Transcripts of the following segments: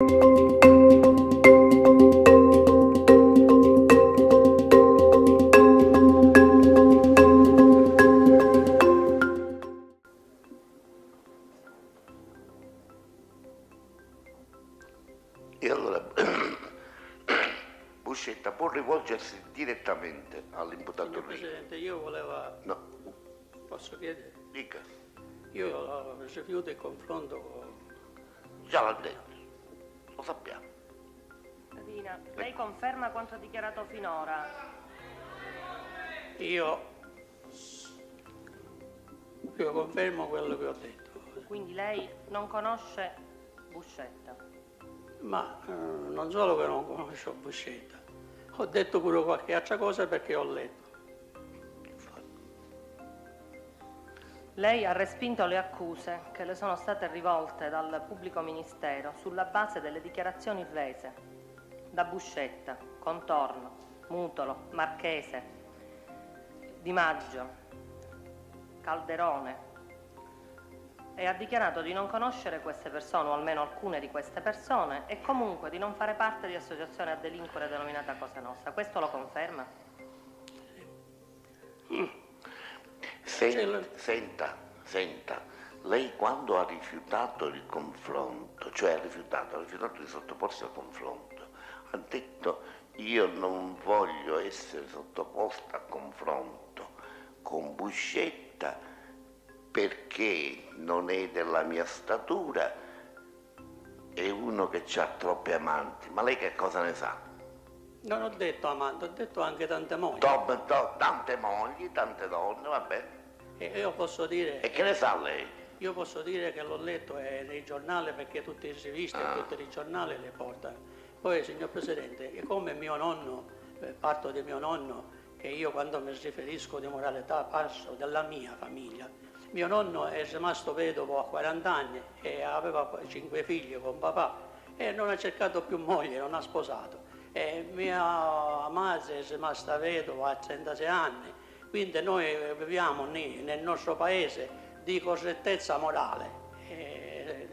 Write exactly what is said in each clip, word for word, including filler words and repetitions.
E allora Buscetta può rivolgersi direttamente all'imputato Signor Riina. Presidente, io volevo... No, Posso chiedere? dica. Io rifiuto il confronto con... Già l'ha detto, lo sappiamo. Riina, lei conferma quanto ha dichiarato finora? Io... Io confermo quello che ho detto. Quindi lei non conosce Buscetta? Ma eh, non solo che non conosco Buscetta, ho detto pure qualche altra cosa perché ho letto. Lei ha respinto le accuse che le sono state rivolte dal pubblico ministero sulla base delle dichiarazioni rese da Buscetta, Contorno, Mutolo, Marchese, Di Maggio, Calderone, e ha dichiarato di non conoscere queste persone, o almeno alcune di queste persone, e comunque di non fare parte di associazione a delinquere denominata Cosa Nostra. Questo lo conferma? Senta, senta, senta, lei quando ha rifiutato il confronto, cioè ha rifiutato, ha rifiutato di sottoporsi al confronto, ha detto io non voglio essere sottoposta a confronto con Buscetta perché non è della mia statura, è uno che ha troppe amanti. Ma lei che cosa ne sa? Non ho detto amante, ho detto anche tante mogli. Top, top, tante mogli, tante donne, va bene. E io posso dire... E che ne sa lei? Io posso dire che l'ho letto eh, nei giornali perché tutte le riviste Ah. e tutti i giornali le portano. Poi, signor Presidente, e come mio nonno, eh, parto di mio nonno, che io quando mi riferisco di moralità parlo della mia famiglia. Mio nonno è rimasto vedovo a quaranta anni e aveva cinque figli con papà e non ha cercato più moglie, non ha sposato. E mia madre è rimasta vedova a trentasei anni, quindi noi viviamo nel nostro paese di correttezza morale. E...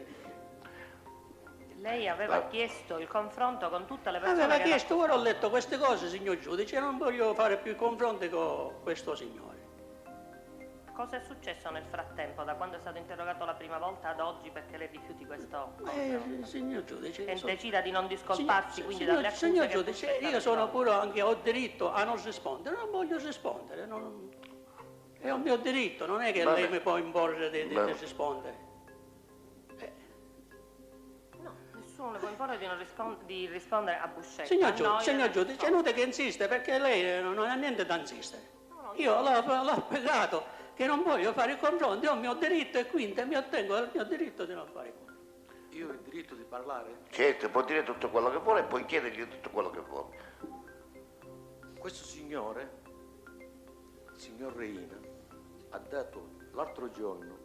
Lei aveva Ma- chiesto il confronto con tutte le persone Aveva che... chiesto, ora ho letto queste cose, signor giudice, e non voglio fare più confronti con questo signore. Cosa è successo nel frattempo, da quando è stato interrogato la prima volta ad oggi, perché lei rifiuti questo Eh, confronto? signor giudice, E sono- decida di non discolparsi Signor- quindi signor- dalle accuse signor che giudice, Buscetta io le sono rivolge. pure anche, ho diritto a non rispondere, non voglio rispondere, non- è un mio diritto, non è che Vabbè. lei mi può imporre di, di- di Vabbè. rispondere. Eh, No, nessuno le può imporre di, non rispon- di rispondere a Buscetta. signor A giudice, noi signor deve giudice, è rispondere. inutile che insiste perché lei non ha niente da insistere. No, no, Io l'ho, l'ho spiegato che non voglio fare il confronto, ho il mio diritto e quindi mi ottengo il mio diritto di non fare il confronto. Io ho il diritto di parlare? Certo, può dire tutto quello che vuole e puoi chiedergli tutto quello che vuole. Questo signore, il signor Riina, ha detto l'altro giorno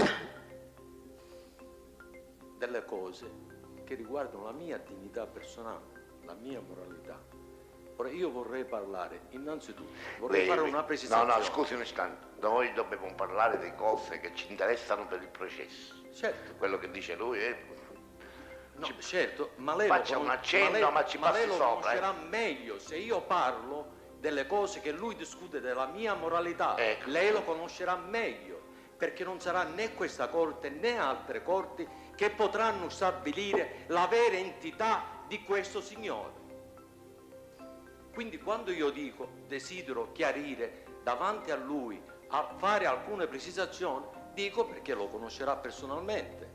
delle cose che riguardano la mia dignità personale, la mia moralità. Ora io vorrei parlare, innanzitutto, vorrei Lei- fare una precisazione. No, no, scusi un istante. Noi dobbiamo parlare di cose che ci interessano per il processo. Certo, Quello che dice lui è... no, Ci- certo, ma lei, Faccia lo un conos- accenno, ma lei, ma ci ma lei passi lo sopra, conoscerà meglio se io parlo delle cose che lui discute della mia moralità. Ecco. Lei lo conoscerà meglio, perché non sarà né questa corte né altre corti che potranno stabilire la vera entità di questo signore. Quindi quando io dico desidero chiarire davanti a lui, a fare alcune precisazioni, dico perché lo conoscerà personalmente.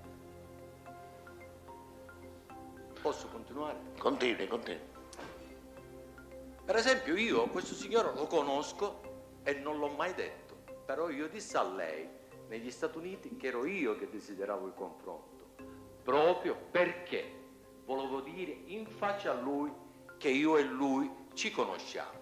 Posso continuare? Continui, continui. Per esempio io questo signore lo conosco e non l'ho mai detto, però io dissi a lei negli Stati Uniti che ero io che desideravo il confronto, proprio perché volevo dire in faccia a lui che io e lui ci conosciamo.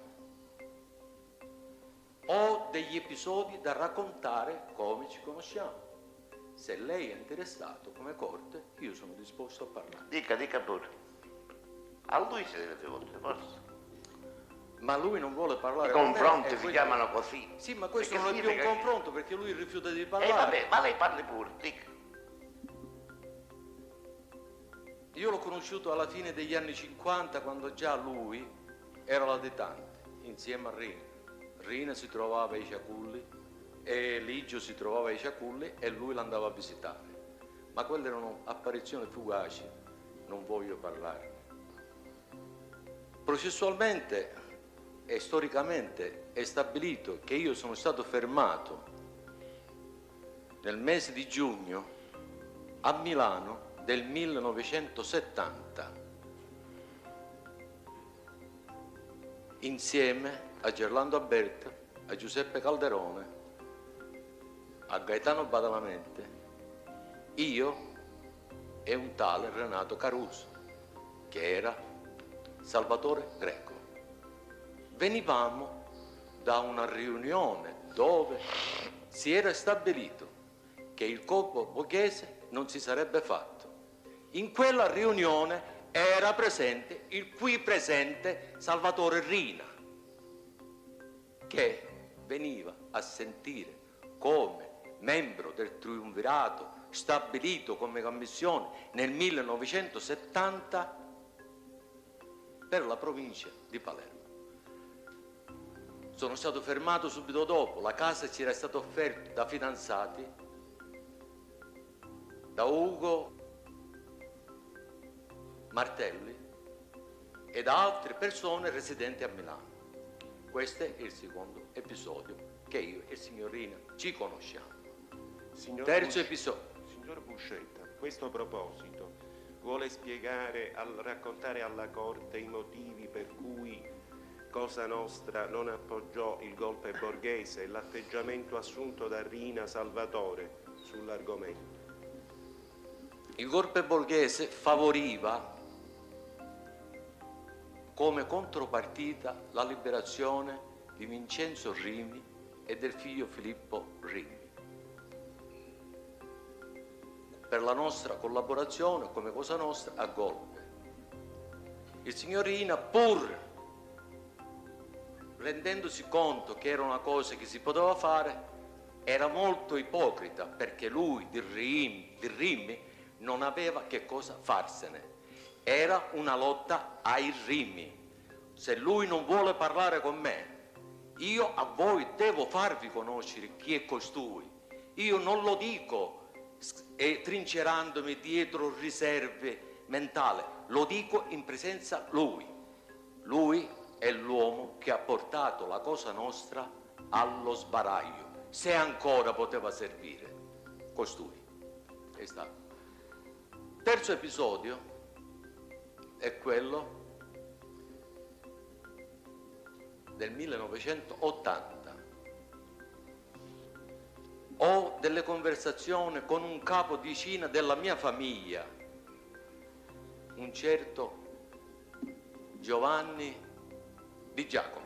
Ho degli episodi da raccontare come ci conosciamo. Se lei è interessato come corte, io sono disposto a parlare. Dica, dica pure. A lui si deve rivolgere, forse. Ma lui non vuole parlare I con me, confronti e si quindi- chiamano così. Sì, ma questo Perché non è più un significa che- confronto perché lui rifiuta di Eh parlare. vabbè, ma lei parli pure, dica. Io l'ho conosciuto alla fine degli anni cinquanta, quando già lui era latitante, insieme a Rina. Rina si trovava ai Ciaculli e Ligio si trovava ai Ciaculli e lui l'andava a visitare. Ma quelle erano apparizioni fugaci, non voglio parlarne. Processualmente e storicamente è stabilito che io sono stato fermato nel mese di giugno a Milano del millenovecentosettanta insieme a Gerlando Alberti, a Giuseppe Calderone, a Gaetano Badalamenti, io e un tale Renato Caruso, che era Salvatore Greco. Venivamo da una riunione dove si era stabilito che il colpo borghese non si sarebbe fatto. In quella riunione era presente il qui presente Salvatore Rina, che veniva a sentire come membro del triumvirato stabilito come commissione nel millenovecentosettanta per la provincia di Palermo. Sono stato fermato subito dopo, la casa ci era stata offerta da fidanzati, da Ugo Martelli e da altre persone residenti a Milano. Questo è il secondo episodio che io e il signor Rina ci conosciamo. Signor Terzo Busc- episodio. Signor Buscetta, a questo proposito, vuole spiegare, al, raccontare alla Corte i motivi per cui Cosa Nostra non appoggiò il golpe borghese e l'atteggiamento assunto da Rina Salvatore sull'argomento? Il golpe borghese favoriva come contropartita la liberazione di Vincenzo Rimi e del figlio Filippo Rimi. Per la nostra collaborazione come Cosa Nostra a golpe. Il signor Rina, pur rendendosi conto che era una cosa che si poteva fare, era molto ipocrita, perché lui di Rimi, di Rimi non aveva che cosa farsene. Era una lotta ai Rimi. Se lui non vuole parlare con me, io a voi devo farvi conoscere chi è costui. Io non lo dico e trincerandomi dietro riserve mentali, lo dico in presenza lui. Lui è l'uomo che ha portato la Cosa Nostra allo sbaraglio, se ancora poteva servire. Costui è stato. Terzo episodio è quello del millenovecentottanta. Ho delle conversazioni con un capo di Cina della mia famiglia, un certo Giovanni Di Giacomo,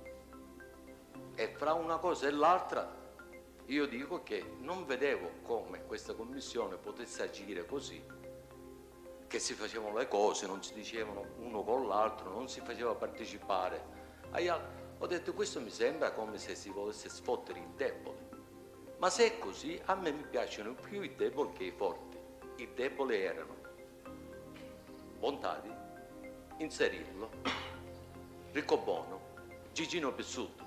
e fra una cosa e l'altra io dico che non vedevo come questa commissione potesse agire così, che si facevano le cose, non si dicevano uno con l'altro, non si faceva partecipare agli altri. Ho detto, questo mi sembra come se si volesse sfottere i deboli, ma se è così a me mi piacciono più i deboli che i forti. I deboli erano Bontadi, Inserillo, Riccobono, Gigino Pizzuto.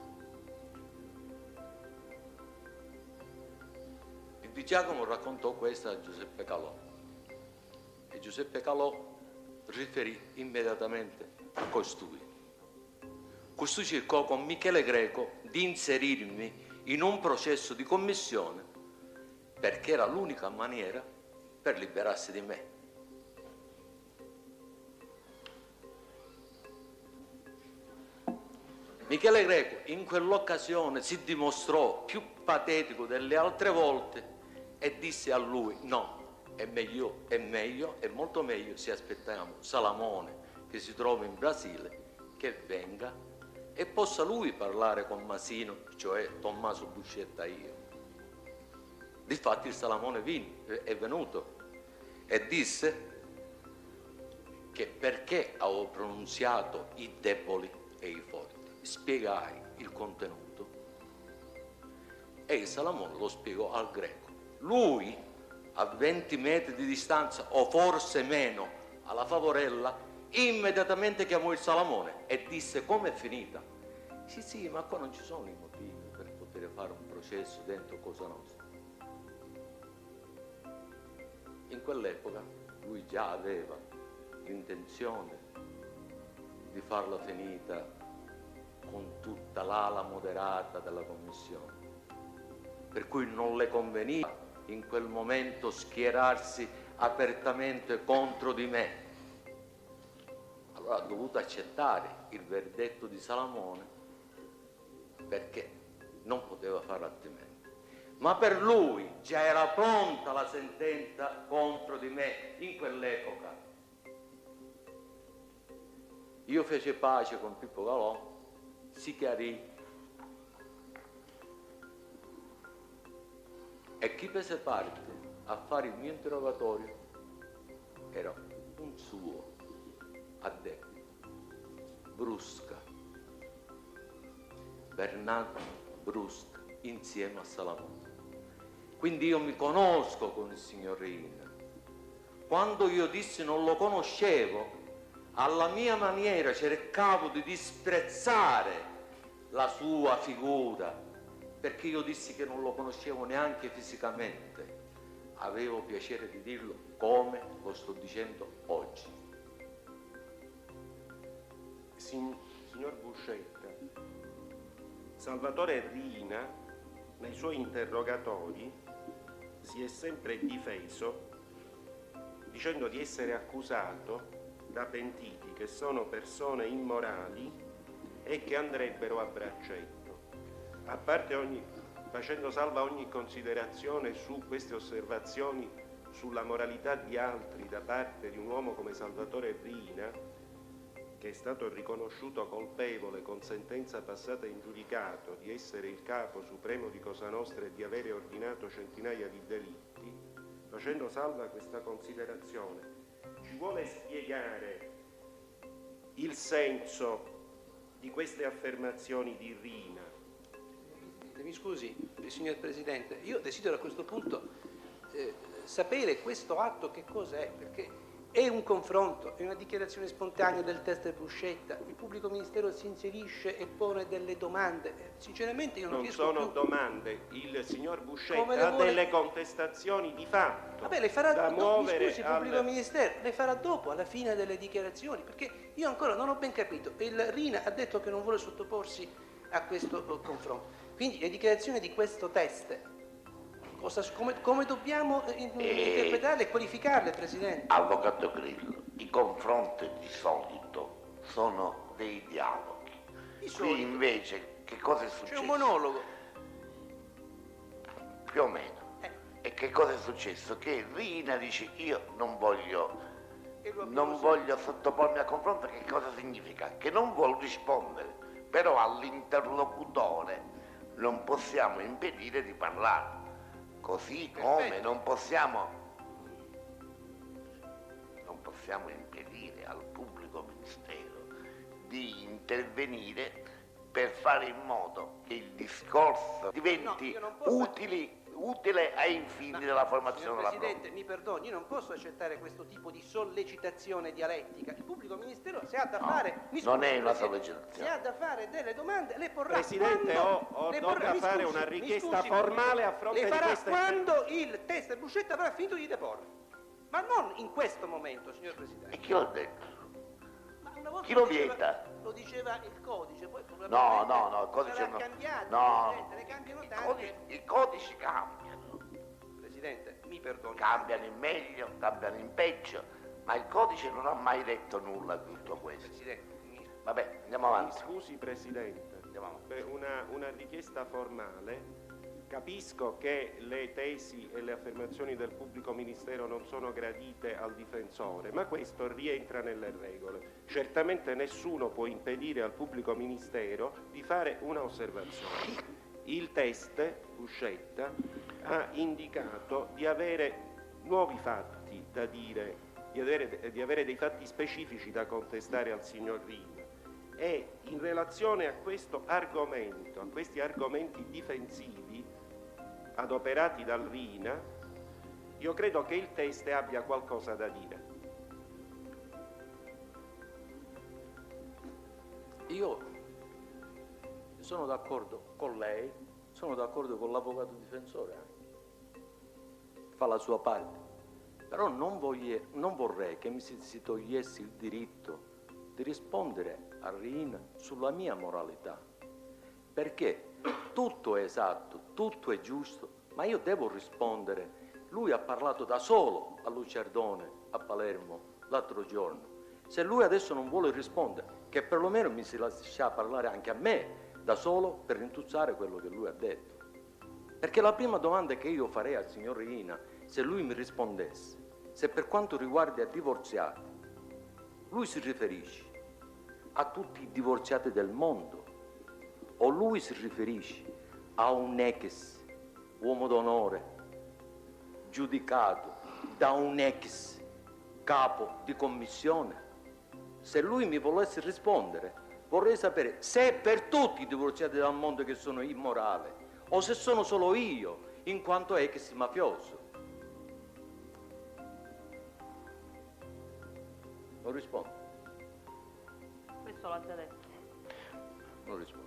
Il Di Giacomo raccontò questo a Giuseppe Calò e Giuseppe Calò riferì immediatamente a costui. Costui cercò con Michele Greco di inserirmi in un processo di commissione perché era l'unica maniera per liberarsi di me. Michele Greco in quell'occasione si dimostrò più patetico delle altre volte e disse a lui: no, è meglio, è meglio, è molto meglio se aspettiamo Salamone che si trova in Brasile, che venga e possa lui parlare con Masino, cioè Tommaso Buscetta e io. Difatti il Salamone vin, è venuto e disse che perché avevo pronunziato i deboli e i forti. Spiegai il contenuto e il Salamone lo spiegò al Greco. Lui, a venti metri di distanza o forse meno, alla Favorella, immediatamente chiamò il Salamone e disse: com'è finita? Sì, sì, ma qua non ci sono i motivi per poter fare un processo dentro Cosa Nostra. In quell'epoca lui già aveva l'intenzione di farla finita con tutta l'ala moderata della commissione, per cui non le conveniva in quel momento schierarsi apertamente contro di me. Allora ha dovuto accettare il verdetto di Salamone perché non poteva fare altrimenti. Ma per lui già era pronta la sentenza contro di me in quell'epoca. Io feci pace con Pippo Galò, si chiarì, e chi prese parte a fare il mio interrogatorio era un suo addetto, Brusca, Bernardo Brusca, insieme a Salamone. Quindi io mi conosco con il signor Riina. Quando io dissi non lo conoscevo, alla mia maniera cercavo di disprezzare la sua figura, perché io dissi che non lo conoscevo neanche fisicamente. Avevo piacere di dirlo come lo sto dicendo oggi. Sin- signor Buscetta, Salvatore Riina nei suoi interrogatori si è sempre difeso dicendo di essere accusato da pentiti che sono persone immorali e che andrebbero a braccetto. A parte ogni, facendo salva ogni considerazione su queste osservazioni sulla moralità di altri da parte di un uomo come Salvatore Riina, che è stato riconosciuto colpevole con sentenza passata in giudicato di essere il capo supremo di Cosa Nostra e di avere ordinato centinaia di delitti, facendo salva questa considerazione, ci vuole spiegare il senso di queste affermazioni di Riina? Mi scusi, signor Presidente, io desidero a questo punto eh, sapere questo atto che cos'è, perché è un confronto, è una dichiarazione spontanea del test Buscetta, il pubblico ministero si inserisce e pone delle domande. Sinceramente io non, non riesco sono più... domande, il signor Buscetta vuole... ha delle contestazioni di fatto. Vabbè, le farà da no, muovere mi scusi, il al... pubblico ministero le farà dopo, alla fine delle dichiarazioni, perché io ancora non ho ben capito. Il Riina ha detto che non vuole sottoporsi a questo confronto. Quindi le dichiarazioni di questo test, cosa, come, come dobbiamo eh, interpretarle e qualificarle, Presidente? Avvocato Grillo, i confronti di solito sono dei dialoghi. Di Qui solito. invece che cosa è successo? C'è un monologo. Più o meno. Eh. E che cosa è successo? Che Riina dice io non voglio, E lo non abbiamo voglio sottopormi a confronto. Che cosa significa? Che non vuol rispondere, però all'interlocutore non possiamo impedire di parlare. Così come Perfetto. non possiamo, non possiamo impedire al pubblico ministero di intervenire per fare in modo che il discorso diventi No, io non posso- utili, utile ai fini Ma, della formazione signor della Presidente, prova. mi perdoni, io non posso accettare questo tipo di sollecitazione dialettica. Il pubblico ministero se ha da No, fare, mi non scusi, è una Presidente, sollecitazione. se ha da fare delle domande, le porrà. Presidente, quando ho- ho le dovuto porrà- mi fare scusi, una mi richiesta scusi, formale a fronte le di farà queste- quando il test Buscetta avrà finito di deporre, ma non in questo momento, signor Presidente. E chi l'ha detto? Ma una volta Chi lo lo diceva- vieta? Lo diceva il codice, poi No, probabilmente no, no, il codice sarà no. cambiato, No, Presidente, ne cambiano i tanti. codici, i codici cambiano. Presidente, mi perdoni. Cambiano in meglio, cambiano in peggio, ma il codice non ha mai detto nulla di tutto questo. Presidente, mi- Vabbè, andiamo Mi avanti. scusi Presidente, Andiamo avanti. Beh, una, una richiesta formale. Capisco che le tesi e le affermazioni del pubblico ministero non sono gradite al difensore, ma questo rientra nelle regole. Certamente nessuno può impedire al pubblico ministero di fare una osservazione. Il test Buscetta ha indicato di avere nuovi fatti da dire, di avere, di avere dei fatti specifici da contestare al signor Riina. E in relazione a questo argomento, a questi argomenti difensivi adoperati dal Riina, io credo che il test abbia qualcosa da dire. io sono d'accordo con lei, sono d'accordo con l'avvocato difensore anche, fa la sua parte, però non, voglie, non vorrei che mi si, si togliesse il diritto di rispondere a Riina sulla mia moralità, perché tutto è esatto, tutto è giusto, ma io devo rispondere. Lui ha parlato da solo a Lucerdone, a Palermo, l'altro giorno. Se lui adesso non vuole rispondere, che perlomeno mi si lascia parlare anche a me da solo per rintuzzare quello che lui ha detto. Perché la prima domanda che io farei al signor Riina, se lui mi rispondesse, se per quanto riguarda i divorziati, lui si riferisce a tutti i divorziati del mondo o lui si riferisce a un ex uomo d'onore giudicato da un ex capo di commissione? Se lui mi volesse rispondere, vorrei sapere se è per tutti i divorziati dal mondo che sono immorale o se sono solo io in quanto ex mafioso. Non rispondo. Questo l'ha già detto. Non rispondo.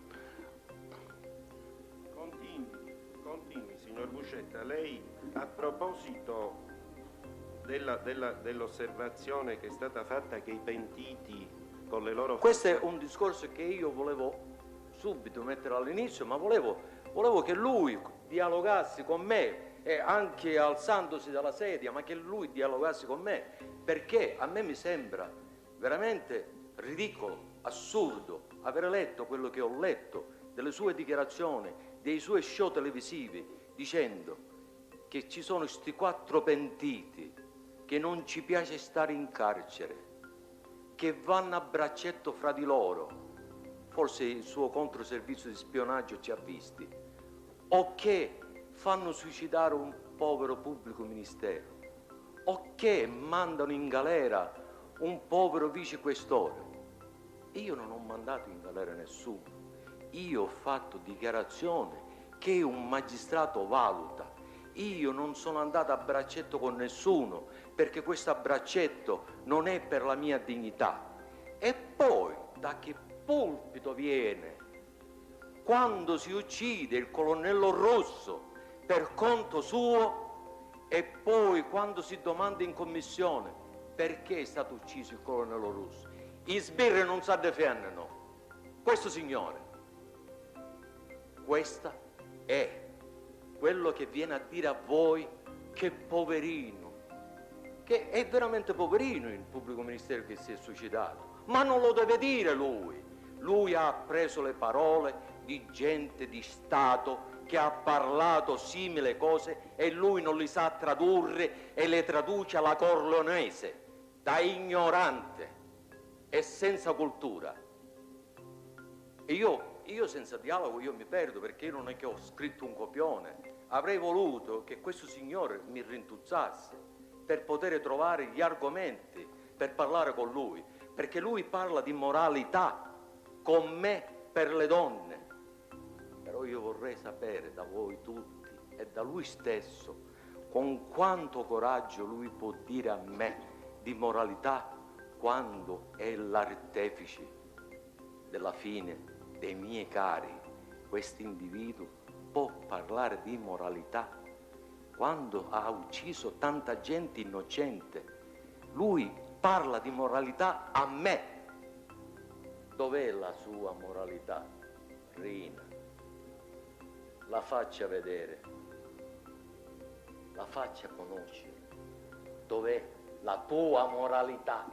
Continui, continui, signor Buscetta. Lei, a proposito della, della, dell'osservazione che è stata fatta che i pentiti con le loro... Questo è un discorso che io volevo subito mettere all'inizio, ma volevo, volevo che lui dialogasse con me, e anche alzandosi dalla sedia, ma che lui dialogasse con me, perché a me mi sembra veramente ridicolo, assurdo, aver letto quello che ho letto delle sue dichiarazioni, dei suoi show televisivi, dicendo che ci sono sti quattro pentiti, che non ci piace stare in carcere, che vanno a braccetto fra di loro, forse il suo controservizio di spionaggio ci ha visti, o che fanno suicidare un povero pubblico ministero, o che mandano in galera un povero vicequestore. Io non ho mandato in galera nessuno, io ho fatto dichiarazione che un magistrato valuta. Io non sono andato a braccetto con nessuno, perché questo a braccetto non è per la mia dignità. E poi da che pulpito viene quando si uccide il colonnello Rosso per conto suo, e poi quando si domanda in commissione perché è stato ucciso il colonnello Rosso? I sbirri non sa difenderlo. Questo signore, questa è quello che viene a dire a voi che poverino, che è veramente poverino il pubblico ministero che si è suicidato, ma non lo deve dire lui. Lui ha preso le parole di gente di Stato che ha parlato simili cose e lui non li sa tradurre e le traduce alla corleonese, da ignorante e senza cultura. E io, io senza dialogo io mi perdo, perché io non è che ho scritto un copione. Avrei voluto che questo signore mi rintuzzasse per poter trovare gli argomenti per parlare con lui, perché lui parla di moralità con me per le donne. Però io vorrei sapere da voi tutti e da lui stesso con quanto coraggio lui può dire a me di moralità quando è l'artefice della fine dei miei cari. Questo individuo può parlare di moralità quando ha ucciso tanta gente innocente. Lui parla di moralità a me. Dov'è la sua moralità, Riina? La faccia vedere, la faccia conoscere. Dov'è la tua moralità?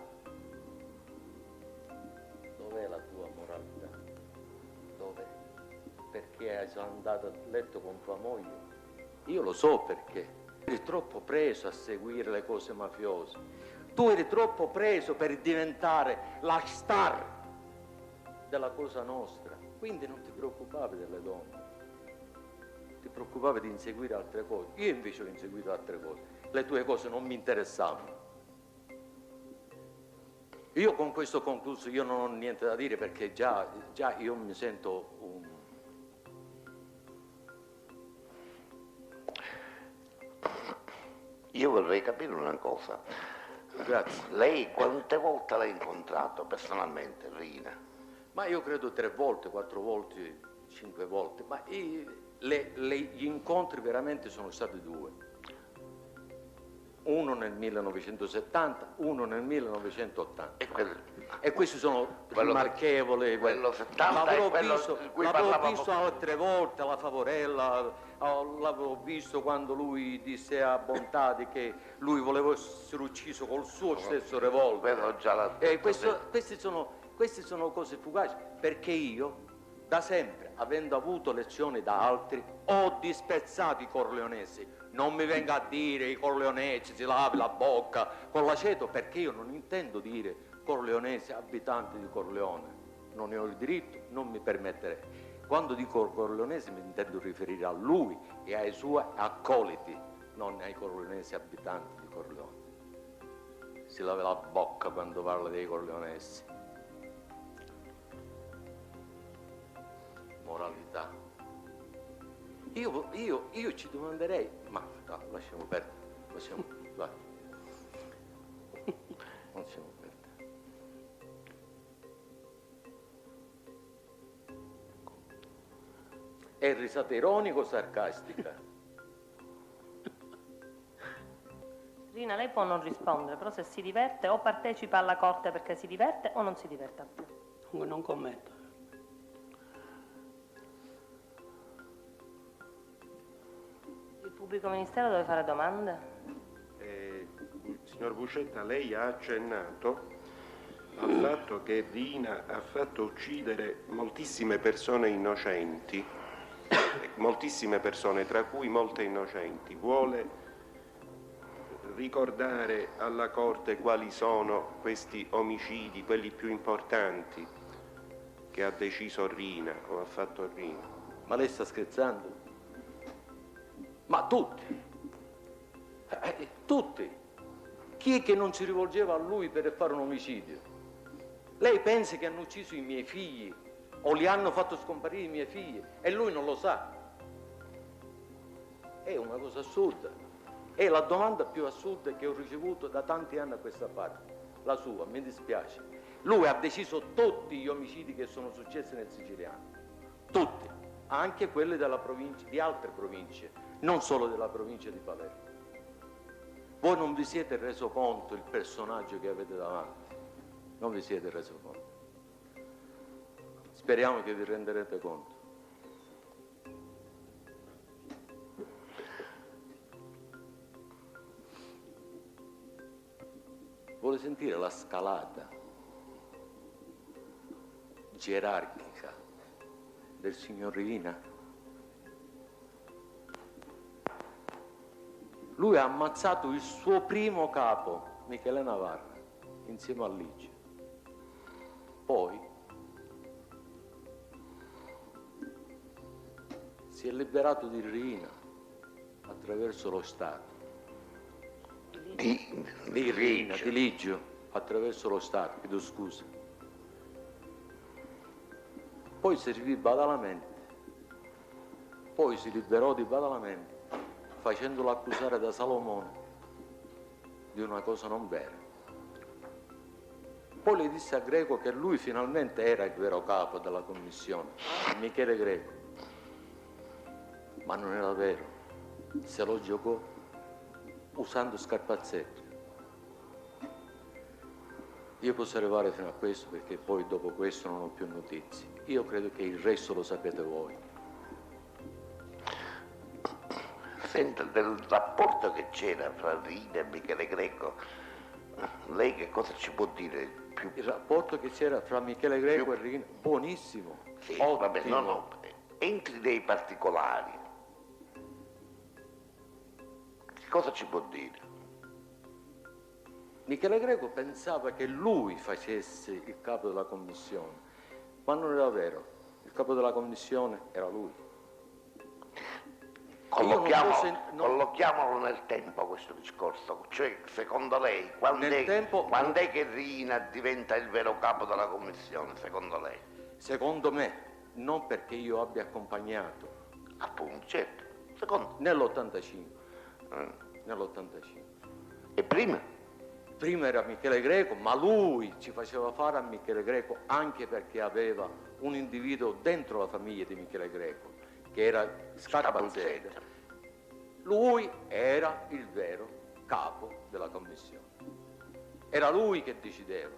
Dov'è la tua moralità? Dov'è? Perché hai andato a letto con tua moglie? Io lo so perché. Eri troppo preso a seguire le cose mafiose. Tu eri troppo preso per diventare la star della Cosa Nostra. Quindi non ti preoccupavi delle donne. Ti preoccupavi di inseguire altre cose. Io invece ho inseguito altre cose. Le tue cose non mi interessavano. Io con questo ho concluso, io non ho niente da dire, perché già, già io mi sento un... Io vorrei capire una cosa. Grazie. Lei quante volte l'ha incontrato personalmente, Riina? Ma io credo tre volte, quattro volte, cinque volte, ma io, le, le, gli incontri veramente sono stati due. Uno nel millenovecentosettanta, uno nel millenovecentottanta. E, quello, e questi sono quello, rimarchevoli. Quello settanta l'avevo è quello visto, di cui l'avevo parlavamo. visto altre volte alla Favorella, l'avevo visto quando lui disse a Bontadi che lui voleva essere ucciso col suo stesso revólver. Quello già l'ha detto, E questo, sì. queste, sono, queste sono cose fugaci, perché io da sempre, avendo avuto lezioni da altri, ho disprezzato i corleonesi. Non mi venga a dire i corleonesi si lavi la bocca con l'aceto, perché io non intendo dire corleonesi, abitanti di Corleone. Non ne ho il diritto, non mi permetterei. Quando dico corleonesi mi intendo riferire a lui e ai suoi accoliti, non ai corleonesi abitanti di Corleone. Si lava la bocca quando parla dei corleonesi. Moralità. Io, io, io ci domanderei, ma no, lasciamo perdere, lasciamo, vai. Lasciamo perdere. È risata ironico o sarcastica? Rina, lei può non rispondere, però se si diverte o partecipa alla corte perché si diverte o non si diverte più. Non commento. Il pubblico ministero deve fare domande? Eh, signor Buscetta, lei ha accennato al fatto che Rina ha fatto uccidere moltissime persone innocenti, moltissime persone, tra cui molte innocenti. Vuole ricordare alla Corte quali sono questi omicidi, quelli più importanti che ha deciso Rina o ha fatto Rina? Ma lei sta scherzando? Ma tutti, eh, tutti. Chi è che non si rivolgeva a lui per fare un omicidio? Lei pensa che hanno ucciso i miei figli o li hanno fatto scomparire i miei figli e lui non lo sa? È una cosa assurda. È la domanda più assurda che ho ricevuto da tanti anni a questa parte. La sua, mi dispiace. Lui ha deciso tutti gli omicidi che sono successi nel Siciliano. Tutti. Anche quelli della provincia, di altre province, non solo della provincia di Palermo. Voi non vi siete reso conto il personaggio che avete davanti, non vi siete reso conto. Speriamo che vi renderete conto. Vuole sentire la scalata gerarchica del signor Rina? Lui ha ammazzato il suo primo capo, Michele Navarra, insieme a Licio. Poi si è liberato di Rina attraverso lo Stato. Di, Di Rina, di Ligio, attraverso lo Stato, chiedo scusa. Poi servì Badalamenti, poi si liberò di Badalamenti, facendolo accusare da Salomone di una cosa non vera. Poi le disse a Greco che lui finalmente era il vero capo della commissione, Michele Greco, ma non era vero, se lo giocò usando Scarpazzetto. Io posso arrivare fino a questo perché poi dopo questo non ho più notizie. Io credo che il resto lo sapete voi. Senta, del rapporto che c'era fra Rina e Michele Greco, lei che cosa ci può dire? Più... Il rapporto che c'era fra Michele Greco più... e Rina, buonissimo, sì, ottimo. Vabbè, no, no, entri nei particolari. Che cosa ci può dire? Michele Greco pensava che lui facesse il capo della commissione, ma non era vero, il capo della commissione era lui. Collochiamo, posso... no. Collochiamolo nel tempo questo discorso, cioè secondo lei quando, è, tempo... quando è che Rina diventa il vero capo della commissione, secondo lei? Secondo me, non perché io abbia accompagnato. Appunto, certo, secondo nell'ottantacinque. eh. Nell'ottantacinque. E prima? prima era Michele Greco, ma lui ci faceva fare a Michele Greco anche perché aveva un individuo dentro la famiglia di Michele Greco, che era Scarpazzetta. Lui era il vero capo della commissione. Era lui che decideva.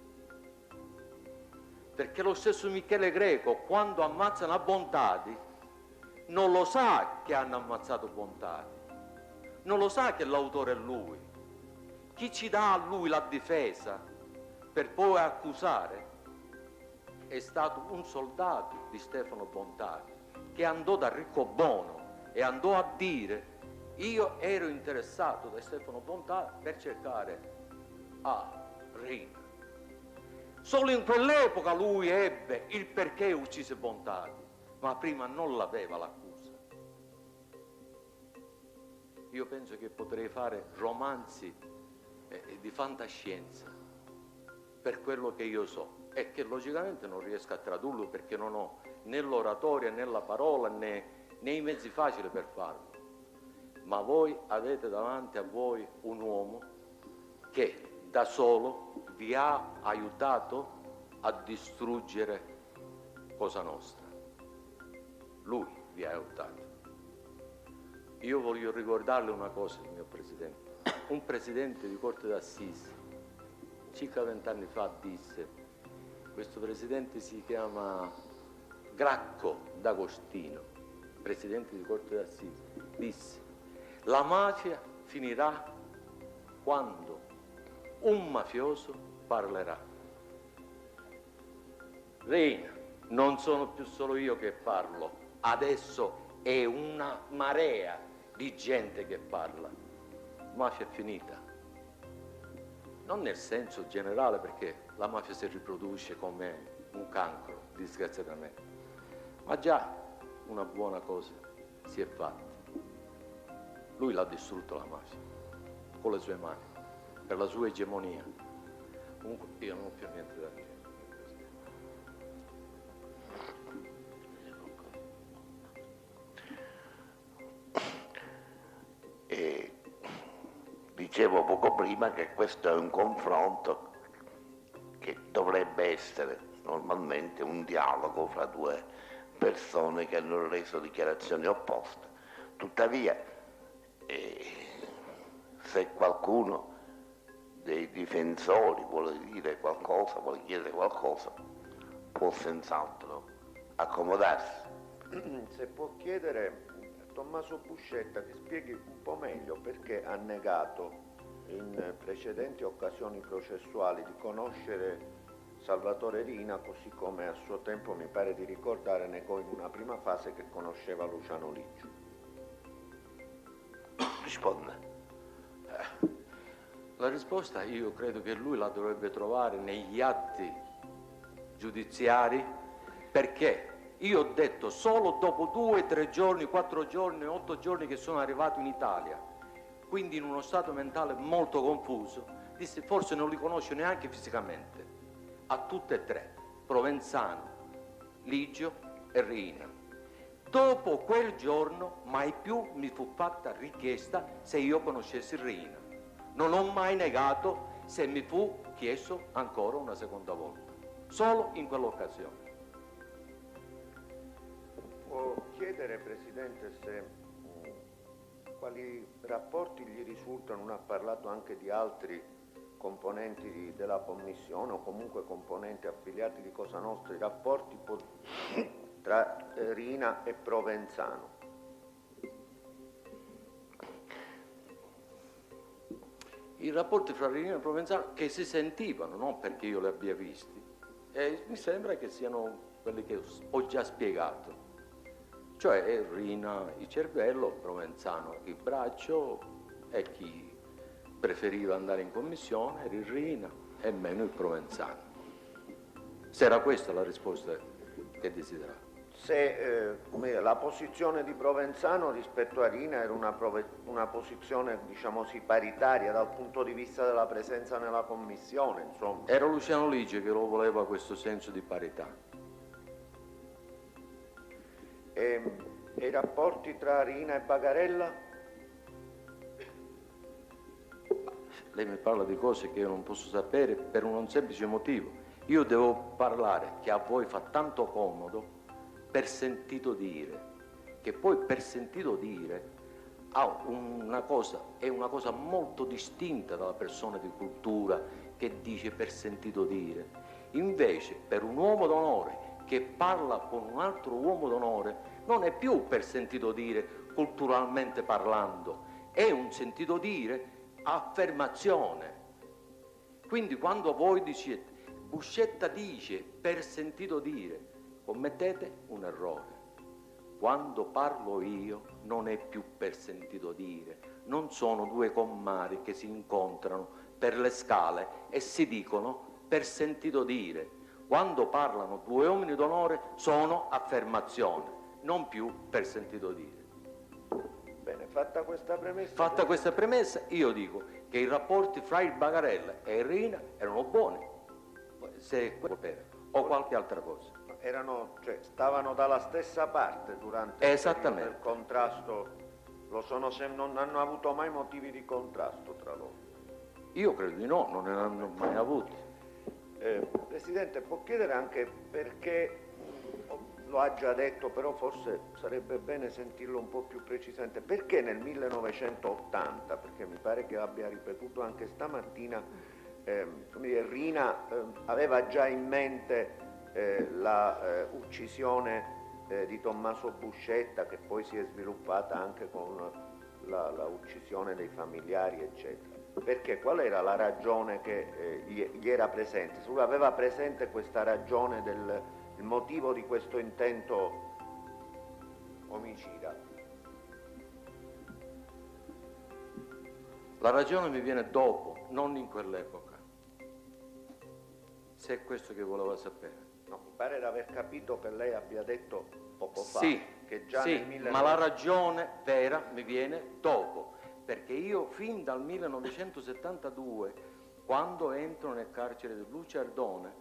Perché lo stesso Michele Greco, quando ammazzano a Bontadi, non lo sa che hanno ammazzato Bontadi, non lo sa che l'autore è lui. Chi ci dà a lui la difesa per poi accusare è stato un soldato di Stefano Bontadi, che andò da Riccobono e andò a dire: io ero interessato da Stefano Bontadi per cercare a Rina. Solo in quell'epoca lui ebbe il perché uccise Bontadi, ma prima non l'aveva l'accusa. Io penso che potrei fare romanzi eh, di fantascienza per quello che io so, e che logicamente non riesco a tradurlo perché non ho né l'oratoria né la parola né, né i mezzi facili per farlo. Ma voi avete davanti a voi un uomo che da solo vi ha aiutato a distruggere Cosa Nostra. Lui vi ha aiutato. Io voglio ricordarle una cosa, signor Presidente. Un presidente di Corte d'Assise, circa vent'anni fa, disse, questo presidente si chiama Gracco d'Agostino, presidente di Corte d'Assise, disse: la mafia finirà quando un mafioso parlerà. Reina, non sono più solo io che parlo, adesso è una marea di gente che parla. Mafia è finita. Non nel senso generale, perché la mafia si riproduce come un cancro, disgraziatamente, ma già una buona cosa si è fatta. Lui l'ha distrutto la mafia con le sue mani, per la sua egemonia. Comunque io non ho più niente da dire. E dicevo poco prima che questo è un confronto che dovrebbe essere normalmente un dialogo fra due persone che hanno reso dichiarazioni opposte. Tuttavia, eh, se qualcuno dei difensori vuole dire qualcosa, vuole chiedere qualcosa, può senz'altro accomodarsi. Se può chiedere a Tommaso Buscetta che spieghi un po' meglio perché ha negato in precedenti occasioni processuali di conoscere Salvatore Rina, così come a suo tempo mi pare di ricordare negò in una prima fase che conosceva Luciano Liggio. Risponde. La risposta io credo che lui la dovrebbe trovare negli atti giudiziari, perché io ho detto solo dopo due, tre giorni, quattro giorni, otto giorni che sono arrivato in Italia, quindi in uno stato mentale molto confuso, disse forse non li conosce neanche fisicamente, a tutte e tre, Provenzano, Liggio e Rina. Dopo quel giorno mai più mi fu fatta richiesta se io conoscessi Rina. Non ho mai negato se mi fu chiesto ancora una seconda volta, solo in quell'occasione. Può chiedere, Presidente, se mh, quali rapporti gli risultano, non ha parlato anche di altri componenti di, della Commissione o comunque componenti affiliati di Cosa Nostra, i rapporti tra eh, Rina e Provenzano. I rapporti fra Rina e Provenzano che si sentivano, non perché io li abbia visti, e mi sembra che siano quelli che ho già spiegato, cioè Rina il cervello, Provenzano il braccio, e chi preferiva andare in commissione era il Rina e meno il Provenzano. Se era questa la risposta che desiderava. Se eh, come dire, la posizione di Provenzano rispetto a Rina era una, una posizione, diciamo sì, paritaria dal punto di vista della presenza nella commissione, insomma. Era Luciano Liggio che lo voleva questo senso di parità. E, e i rapporti tra Rina e Bagarella? lei mi parla di cose che io non posso sapere per un semplice motivo. Io devo parlare che a voi fa tanto comodo per sentito dire, che poi per sentito dire ha una cosa, è una cosa molto distinta dalla persona di cultura che dice per sentito dire. Invece per un uomo d'onore che parla con un altro uomo d'onore non è più per sentito dire culturalmente parlando, è un sentito dire affermazione. Quindi quando voi dicete Buscetta dice per sentito dire, commettete un errore. Quando parlo io non è più per sentito dire, non sono due commari che si incontrano per le scale e si dicono per sentito dire. Quando parlano due uomini d'onore sono affermazione, non più per sentito dire. Bene, fatta questa premessa... Fatta questa premessa, io dico che i rapporti fra il Bagarella e il Rina erano buoni, se o qualche altra cosa. Erano, cioè, stavano dalla stessa parte durante Esattamente. il contrasto, lo sono se non hanno avuto mai motivi di contrasto tra loro. Io credo di no, non ne hanno mai avuti. Eh, Presidente, può chiedere anche perché, lo ha già detto, però forse sarebbe bene sentirlo un po' più precisamente, perché nel millenovecentottanta, perché mi pare che abbia ripetuto anche stamattina, eh, come dire, Rina eh, aveva già in mente eh, la eh, uccisione eh, di Tommaso Buscetta, che poi si è sviluppata anche con la, la uccisione dei familiari, eccetera. Perché? Qual era la ragione che eh, gli, gli era presente? Se lui aveva presente questa ragione del il motivo di questo intento omicida? La ragione mi viene dopo, non in quell'epoca. Se è questo che voleva sapere. No, mi pare di aver capito che lei abbia detto poco fa sì, che già sì, nel millenovecento... ma la ragione vera mi viene dopo, perché io fin dal millenovecentosettantadue, quando entro nel carcere di Luciardone,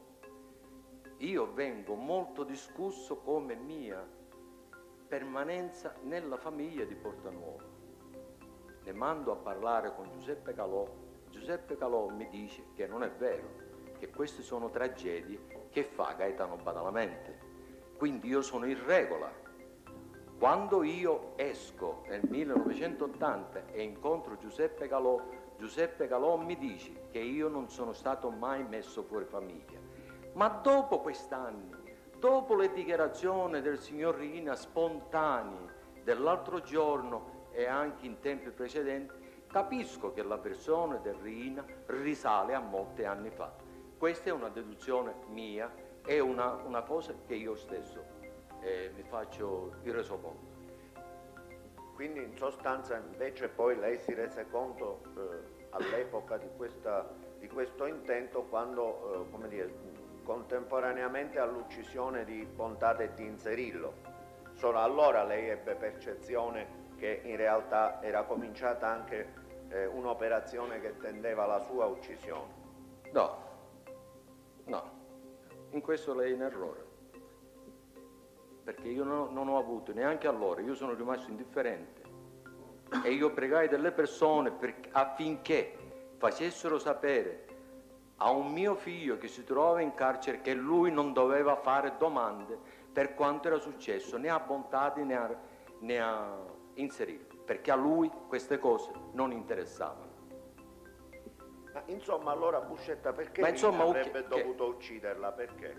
io vengo molto discusso come mia permanenza nella famiglia di Portanuova. Ne mando a parlare con Giuseppe Calò. Giuseppe Calò mi dice che non è vero, che queste sono tragedie che fa Gaetano Badalamenti. Quindi io sono in regola. Quando io esco nel millenovecentottanta e incontro Giuseppe Calò, Giuseppe Calò mi dice che io non sono stato mai messo fuori famiglia. Ma dopo quest'anni, dopo le dichiarazioni del signor Rina spontanee dell'altro giorno e anche in tempi precedenti, capisco che la persona del Rina risale a molti anni fa. Questa è una deduzione mia, è una, una cosa che io stesso eh, mi faccio il resoconto. Quindi in sostanza invece poi lei si rese conto eh, all'epoca di, questa, di questo intento quando, eh, come dire, contemporaneamente all'uccisione di Pontate e di Inzerillo. Solo allora lei ebbe percezione che in realtà era cominciata anche eh, un'operazione che tendeva alla sua uccisione. No, no, in questo lei è in errore, perché io non, non ho avuto neanche allora, io sono rimasto indifferente e io pregai delle persone per, affinché facessero sapere a un mio figlio che si trovava in carcere che lui non doveva fare domande per quanto era successo né a Bontati né a, né a Inzerillo, perché a lui queste cose non interessavano. Ma insomma allora Buscetta perché Ma insomma, avrebbe che, dovuto ucciderla? Perché?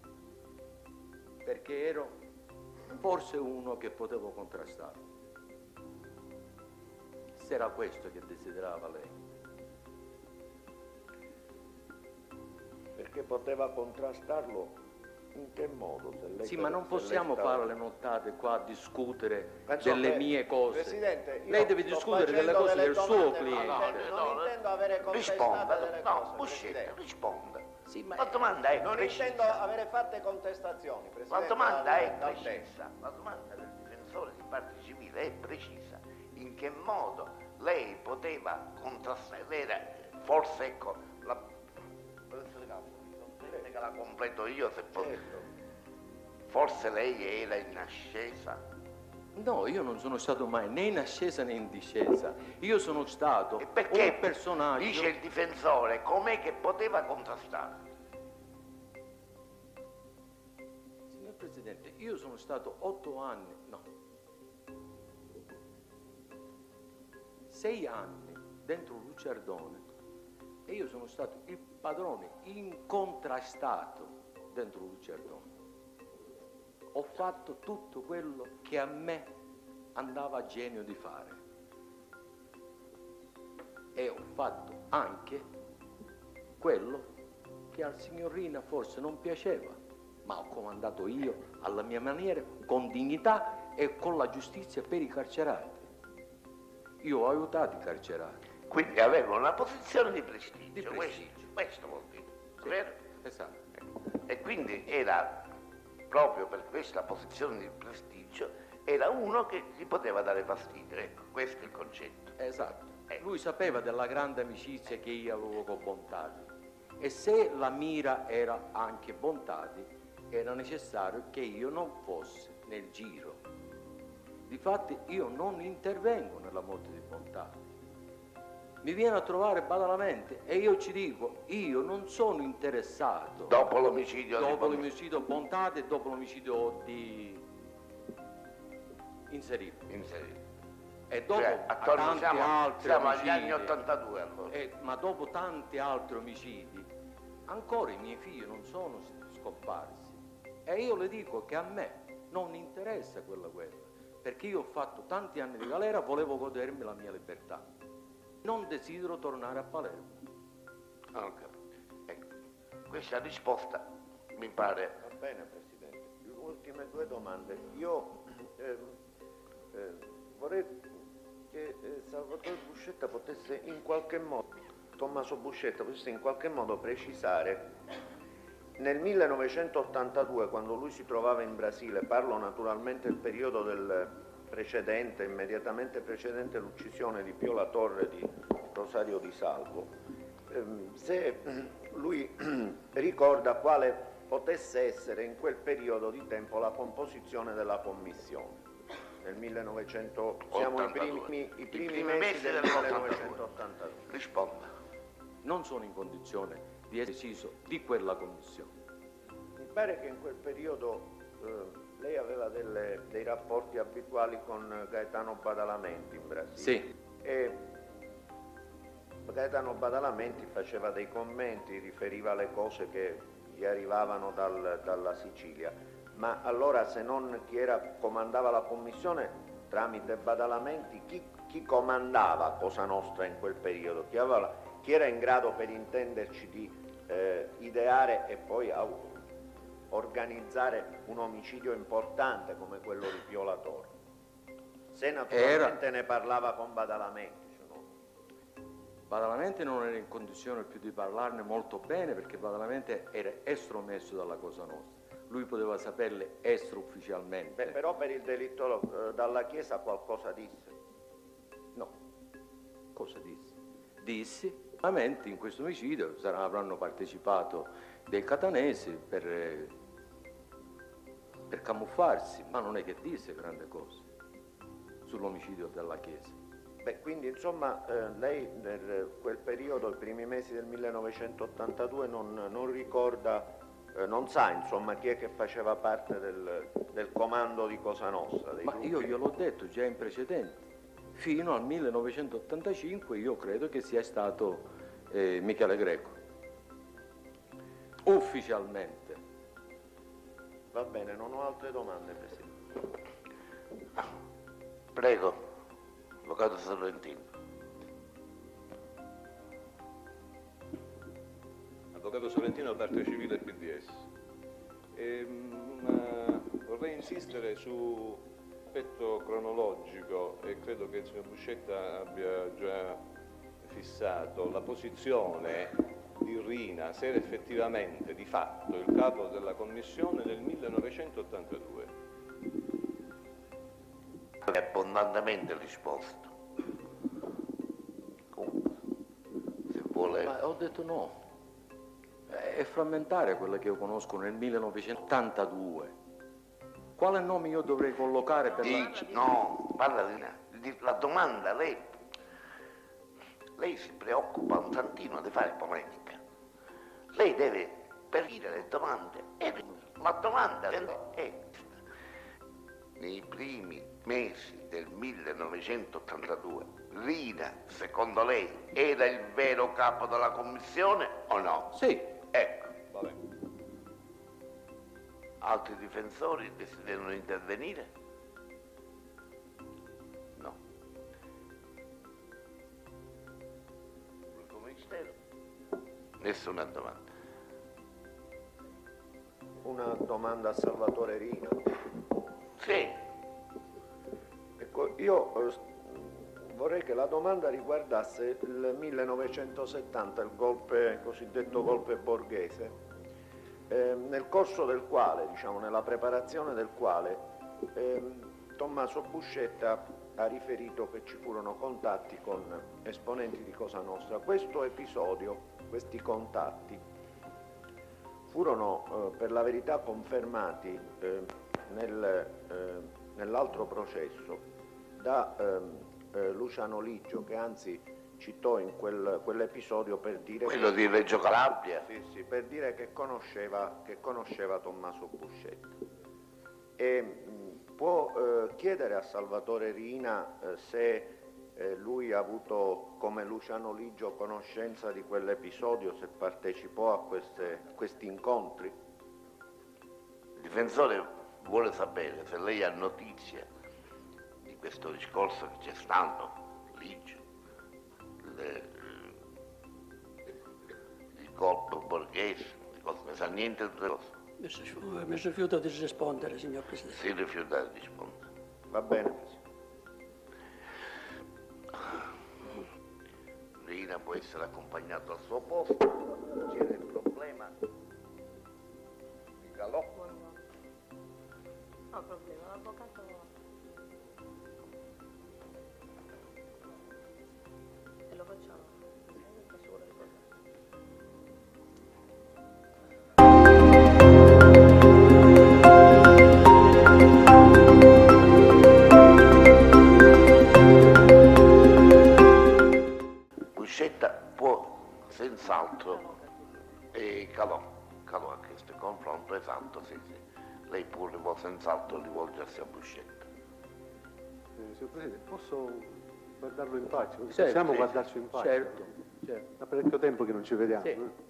Perché ero forse uno che potevo contrastare. Se era questo che desiderava lei. Perché poteva contrastarlo in che modo? Se lei sì, ma non possiamo stava... fare le nottate qua a discutere Penso delle che, mie cose. Presidente, lei deve discutere delle cose delle del domande, suo non cliente. intendo, non no, intendo avere contestato risponda, delle no, cose, Buscetta, Presidente. risponda. Sì, ma la domanda è Non precisa. intendo avere fatte contestazioni, Presidente. La domanda dal- è dal precisa. testo. La domanda del difensore di parte civile è precisa. In che modo lei poteva contrastare? Lei era, forse ecco, la, che la completo io se posso. Certo. Forse lei era in ascesa No, io non sono stato mai né in ascesa né in discesa. Io sono stato E perché un personaggio... dice il difensore, com'è che poteva contrastare? Signor Presidente, io sono stato otto anni, no, sei anni dentro un Luciardone e io sono stato il padrone incontrastato dentro un Luciardone. Ho fatto tutto quello che a me andava a genio di fare e ho fatto anche quello che al signor Riina forse non piaceva, ma ho comandato io alla mia maniera, con dignità e con la giustizia per i carcerati. Io ho aiutato i carcerati. Quindi aveva una posizione di prestigio, Di prestigio. Questo, questo vuol dire, Sì, vero? esatto. E quindi era, proprio per questa posizione di prestigio, era uno che gli poteva dare fastidio, ecco, questo è il concetto. Esatto. Eh. Lui sapeva della grande amicizia che io avevo con Bontati e se la mira era anche Bontati, era necessario che io non fossi nel giro. Difatti io non intervengo nella morte di Bontati. Mi viene a trovare Badalamenti e io ci dico, io non sono interessato. Dopo l'omicidio Dopo di l'omicidio Bontati e dopo l'omicidio di Inserito. Inserito. E dopo Cioè, attorno tanti siamo, altri siamo agli omicidi, anni ottantadue allora. eh, ma dopo tanti altri omicidi, ancora i miei figli non sono scomparsi. E io le dico che a me non interessa quella guerra, perché io ho fatto tanti anni di galera, volevo godermi la mia libertà. Non desidero tornare a Palermo. Ah, ho capito. Ecco, questa risposta mi pare... Va bene, Presidente. Le ultime due domande. Io eh, eh, vorrei che eh, Salvatore Buscetta potesse in qualche modo, Tommaso Buscetta potesse in qualche modo precisare nel millenovecentottantadue, quando lui si trovava in Brasile, parlo naturalmente del periodo del precedente, immediatamente precedente l'uccisione di Pio La Torre di Rosario Di Salvo, ehm, se lui ricorda quale potesse essere in quel periodo di tempo la composizione della commissione. Nel millenovecento, siamo i primi, i primi, I primi mesi del millenovecentottantadue. Risponda. Non sono in condizione di essere deciso di quella commissione. Mi pare che in quel periodo eh, lei aveva delle, dei rapporti abituali con Gaetano Badalamenti in Brasile. Sì. E Gaetano Badalamenti faceva dei commenti, riferiva le cose che gli arrivavano dal, dalla Sicilia. Ma allora, se non chi era, comandava la commissione tramite Badalamenti, chi, chi comandava Cosa Nostra in quel periodo? Chi, aveva, chi era in grado, per intenderci, di eh, ideare e poi a, organizzare un omicidio importante come quello di Pio La Torre? Se naturalmente era... ne parlava con Badalamenti. Badalamenti non era in condizione più di parlarne molto bene, perché Badalamenti era estromesso dalla Cosa Nostra. Lui poteva saperle extraufficialmente. Beh, però per il delitto eh, dalla Chiesa qualcosa disse? No. Cosa disse? Dissi, Badalamenti in questo omicidio saranno, avranno partecipato dei catanesi per, eh, per camuffarsi, ma non è che disse grande cosa sull'omicidio della Chiesa. Beh, quindi insomma eh, lei nel quel periodo, i primi mesi del millenovecentottantadue, non, non ricorda, eh, non sa insomma chi è che faceva parte del, del comando di Cosa Nostra. Ma gruppi. Io gliel'ho detto già in precedente, fino al millenovecentottantacinque io credo che sia stato eh, Michele Greco, ufficialmente. Va bene, non ho altre domande, Presidente. Prego. Avvocato Sorrentino. Avvocato Sorrentino, parte civile P D S. Ehm, uh, vorrei insistere su aspetto cronologico e credo che il signor Buscetta abbia già fissato la posizione di Riina, se era effettivamente di fatto il capo della commissione nel millenovecentottantadue. È abbondantemente risposto. Comunque, se vuole... Ma ho detto no. È frammentare quella che io conosco nel millenovecentottantadue. Quale nome io dovrei collocare per Dici, la... no, parla di, di la domanda, lei, lei si preoccupa un tantino di fare polemica. Lei deve perire le domande e la domanda è: nei primi mesi del millenovecentottantadue Riina, secondo lei, era il vero capo della commissione o no? Sì. Ecco. Va bene. Altri difensori desiderano intervenire? No. Pubblico ministero? Nessuna domanda. Una domanda a Salvatore Riina. Sì. Ecco, io eh, vorrei che la domanda riguardasse il millenovecentosettanta, il golpe, cosiddetto golpe borghese, eh, nel corso del quale, diciamo, nella preparazione del quale, eh, Tommaso Buscetta ha riferito che ci furono contatti con esponenti di Cosa Nostra. Questo episodio, questi contatti, furono eh, per la verità confermati eh, nel, eh, nell'altro processo da ehm, eh, Luciano Liggio, che anzi citò in quel, quell'episodio per dire Quello che, di Reggio Calabria? sì, sì, per dire che conosceva, che conosceva Tommaso Buscetta. E mh, può eh, chiedere a Salvatore Riina eh, se eh, lui ha avuto, come Luciano Liggio, conoscenza di quell'episodio, se partecipò a queste, questi incontri? Il difensore vuole sapere se lei ha notizia di questo discorso che c'è stato, Liggio, le, il colpo borghese, ne sa niente di tutte cose. Mi rifiuto di rispondere, signor Presidente. Si rifiuta di rispondere. Va bene, Presidente. Riina può essere accompagnato al suo posto, c'era il problema di Galò. No problema, l'avvocato... E lo facciamo. È sicuro di cosa? Buscetta può senz'altro, e Calò, Calò ha chiesto il confronto, esatto, sì, sì. Lei può, può senz'altro rivolgersi a Buscetta. Eh, signor Presidente, posso guardarlo in faccia? Certo, Possiamo sì, guardarci in faccia? certo, certo. Da parecchio tempo che non ci vediamo. Sì. eh.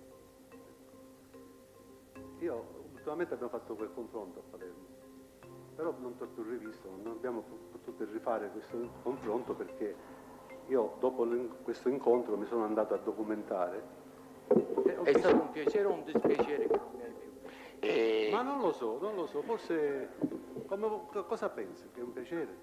Io, ultimamente abbiamo fatto quel confronto a Palermo, però non t'ho più rivisto, non abbiamo potuto rifare questo confronto perché io dopo questo incontro mi sono andato a documentare. E ho È visto- stato un piacere o un dispiacere che non mi hai più? E Ma non lo so, non lo so, forse come, cosa pensi? Che è un piacere?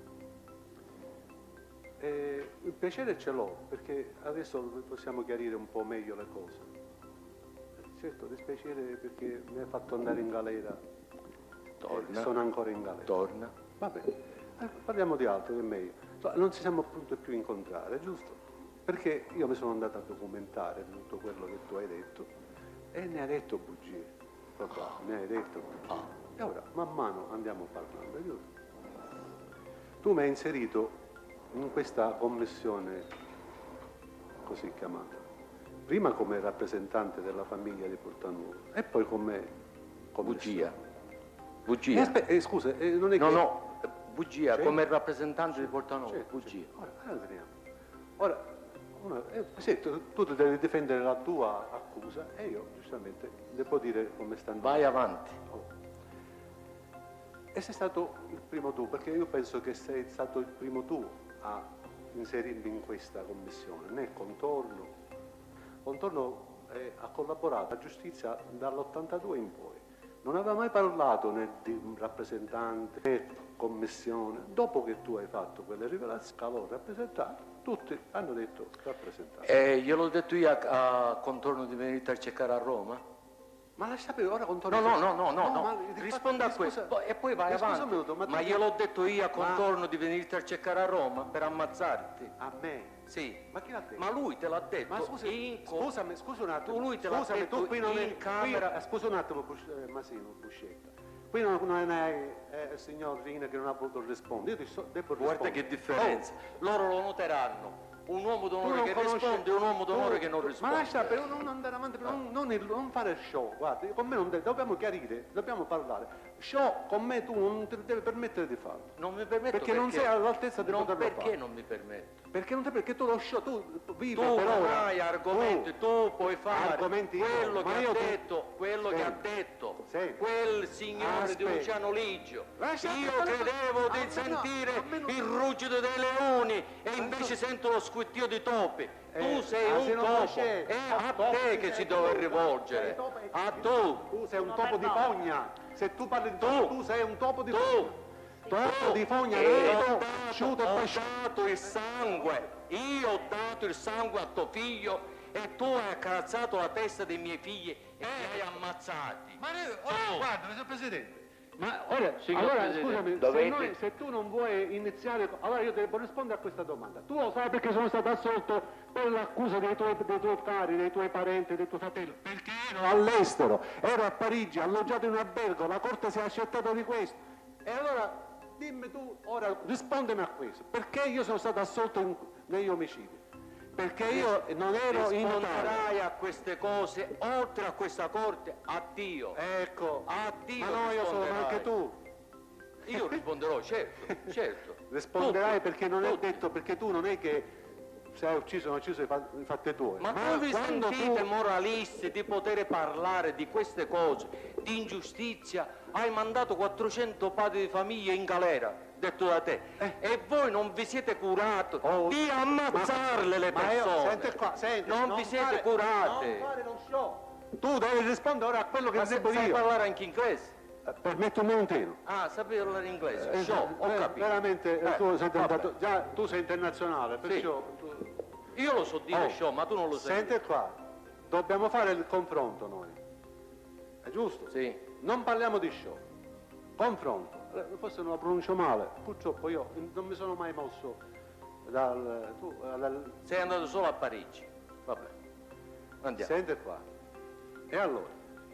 Eh, il piacere ce l'ho, perché adesso possiamo chiarire un po' meglio le cose. Certo, dispiacere perché mi hai fatto andare in galera. Torna. E sono ancora in galera. Torna. Va bene, eh, parliamo di altro che è meglio. Insomma, non ci siamo appunto più incontrare, giusto? Perché io mi sono andato a documentare tutto quello che tu hai detto e ne hai detto bugie. Papà, ne hai detto bugie. E ora, man mano, andiamo parlando, giusto? Tu mi hai inserito in questa commissione così chiamata, prima come rappresentante della famiglia di Portanuovo e poi come Bugia. commissione. Bugia. Eh, aspe- eh, scusa, eh, non è No, che... no, bugia, Sì. come rappresentante di Portanuovo, Certo, bugia. certo. Ora, allora veniamo. Ora, una- eh, sì, tu, tu devi difendere la tua accusa e io giustamente devo dire come sta andando. Vai avanti. Oh. E sei stato il primo tu, perché io penso che sei stato il primo tu a inserirmi in questa commissione, né Contorno. Contorno eh, ha collaborato a giustizia dall'ottantadue in poi. Non aveva mai parlato né di un rappresentante né commissione. Dopo che tu hai fatto quelle rivelazioni, Calò rappresentante, tutti hanno detto rappresentante. Eh, gliel'ho detto io a, a Contorno di venire a cercare a Roma? Ma lascia sapere, ora Contorno... No, no, no, no, no, no. ma di risponda fatto- a questo scusa- poi- e poi vai eh, scusa un avanti. minuto, ma Ma tu- gliel'ho detto io a Ma- Contorno di venirti a cercare a Roma per ammazzarti. A me? Sì. Ma chi l'ha detto? Ma lui te l'ha detto. Ma scusi, in co- scusami, scusa un attimo. Tu lui te l'ha scusami, detto tu qui non in è, camera. qui- eh, scusa un attimo, Bus- eh, Masino, Buscetta. Qui non, non è eh, il signor Rina che non ha voluto rispondere. Io ti so, devo Guarda rispondere. che differenza. Loro lo noteranno. Un uomo Tu d'onore non che conosci- risponde e un uomo d'onore tu- che non tu- risponde. Ma lascia, però non andare avanti, però non, non il- non fare show, guarda, io con me non de- dobbiamo chiarire, dobbiamo parlare. Show con me tu non ti devi permettere di farlo. Non mi permetto Perché non sei all'altezza di non poterlo perché fare. non mi permetto? Perché non te, perché tu lo show, tu vivi Tu per non ora. hai argomenti, tu, puoi fare Argomenti io, quello ma che io ha ti- detto, quello che ha Senti, detto senti. quel signore di Aspetta. Luciano Ligio. Lascia- Io ma- credevo ma- di ma no, sentire a me non- il ruggito dei leoni e Ma invece no. sento lo squittio di topi. Tu Eh, sei ah, un se non topo, c'è- è a topo, te sei che si tu, deve sei rivolgere. topo, e- A tu. Tu sei un No, topo di perdona. fogna. Se tu parli di Tu. topo, tu sei un topo di Tu. fogna. Topo di fogna, Io nato, ho asciutto e dato, ho pasciuto. dato il sangue, io ho dato il sangue a tuo figlio e tu hai accarezzato la testa dei miei figli e li hai ammazzati. Ma Tu. guarda, signor Presidente. Ma ora, Signor allora Presidente, scusami, se, dovete- noi- se tu non vuoi iniziare, allora io devo rispondere a questa domanda. Tu lo sai perché sono stato assolto per l'accusa dei tuoi, dei tuoi cari, dei tuoi parenti, dei tuoi fratelli? Perché ero all'estero, ero a Parigi, alloggiato in un albergo, la Corte si è accettata di questo. E allora dimmi tu, ora rispondimi a questo, perché io sono stato assolto in- negli omicidi? Perché io non ero in Italia. Risponderai a queste cose, oltre a questa corte, a Dio. Ecco, A Dio ma no, io sono, ma anche tu. Io risponderò, certo, certo. Risponderai Tutti, perché non è tutti. detto, perché tu non è che se hai ucciso o non ucciso i fa- i fatti tuoi. Ma non vi quando sentite tu- moralisti di poter parlare di queste cose, di ingiustizia? Hai mandato quattrocento padri di famiglia in galera, detto da te, Eh. e voi non vi siete curati Oh, di ammazzarle le Ma io, persone. senti qua, senti, non, vi siete fare- curati. Non fare lo show. Tu devi rispondere ora a quello che Ma se- devo sai io. parlare anche inglese? Eh, Permetti un minutino. Ah, sapevi parlare inglese? Eh, Show, ho eh, capito. Veramente, eh, Eh, tu sei vabbè. tentato, già tu sei internazionale, perciò tu- Io lo so dire Oh, show, ma tu non lo sai. Senti qua, dobbiamo fare il confronto noi. È giusto? Sì. Non parliamo di show. Confronto. Eh, Forse non la pronuncio male. Purtroppo io non mi sono mai mosso dal... Tu, eh, dal Sei andato solo a Parigi. Vabbè. Andiamo. senti qua. E allora?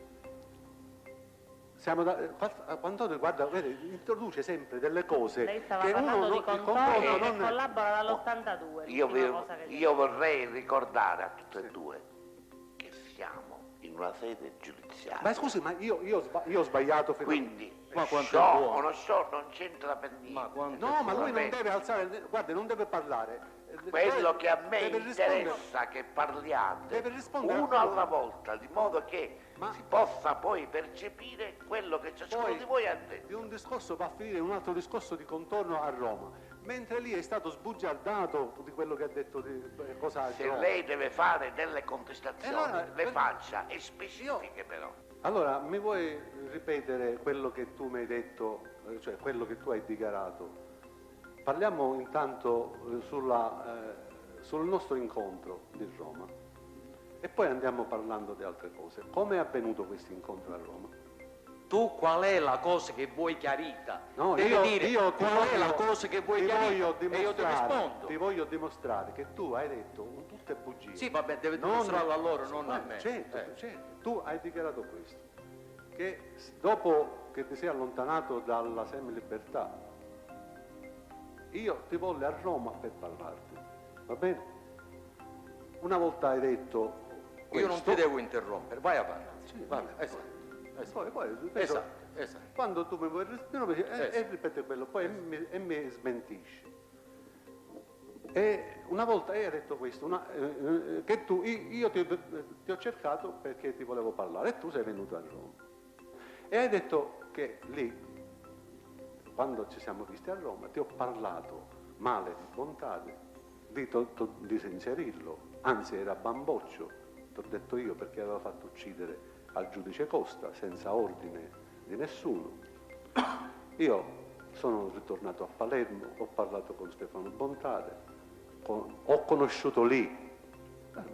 Siamo da, eh, qua- quando riguarda, vedi, introduce sempre delle cose Lei stava che parlando uno di non- il contorno confronto che non collabora dall'ottantadue. Io, l'ultima vi- cosa che io vorrei ricordare a tutte e due che siamo in una sede giudiziaria. Ma scusi, ma io, io ho sba- io ho sbagliato fino a- Quindi Ma quanto è show buono. o non show non c'entra per niente. Ma quanto No, ma lui non Vabbè. deve alzare, guarda, non deve parlare. Eh, Quello deve- che a me deve rispondere. interessa che parliate Deve rispondere a uno quello- alla volta, di modo che Ma- si possa poi percepire quello che ciascuno Poi di voi ha detto. di un discorso va a finire in un altro discorso di contorno a Roma, mentre lì è stato sbugiardato di quello che ha detto di eh, cosa Se Roma. lei deve fare delle contestazioni, E allora, le per- faccia e specifiche però. Allora, mi vuoi ripetere quello che tu mi hai detto, eh, cioè quello che tu hai dichiarato? Parliamo intanto eh, sulla, eh, sul nostro incontro di Roma e poi andiamo parlando di altre cose. Come è avvenuto questo incontro a Roma? Tu qual è la cosa che vuoi chiarita? No, Devi io, dire io ti qual voglio, è la cosa che vuoi ti chiarita voglio e io ti dimostrare, rispondo. ti voglio dimostrare che tu hai detto un tutte bugie. Sì, vabbè, deve Non- dimostrarlo a loro, non a Eh, me. Certo, Eh. certo. Tu hai dichiarato questo, che s- dopo che ti sei allontanato dalla semilibertà, io ti volli a Roma per parlarti, va bene? Una volta hai detto Io non questo, ti devo interrompere, vai avanti. Sì, Vabbè, sì. esatto, esatto. Poi, poi, ripeto, Esatto, esatto. quando tu mi vuoi rispondere e, Sì, sì. e ripete quello, poi e mi, e mi smentisci. E una volta hai detto questo, una- eh, eh, che tu, io io ti, ti ho cercato perché ti volevo parlare e tu sei venuto a Roma. E hai detto che lì, quando ci siamo visti a Roma, ti ho parlato male di Bontade, di, to- to- di Sencerillo, anzi era Bamboccio, ti ho detto io perché aveva fatto uccidere al giudice Costa senza ordine di nessuno. Io sono ritornato a Palermo, ho parlato con Stefano Bontade, con- ho conosciuto lì, eh,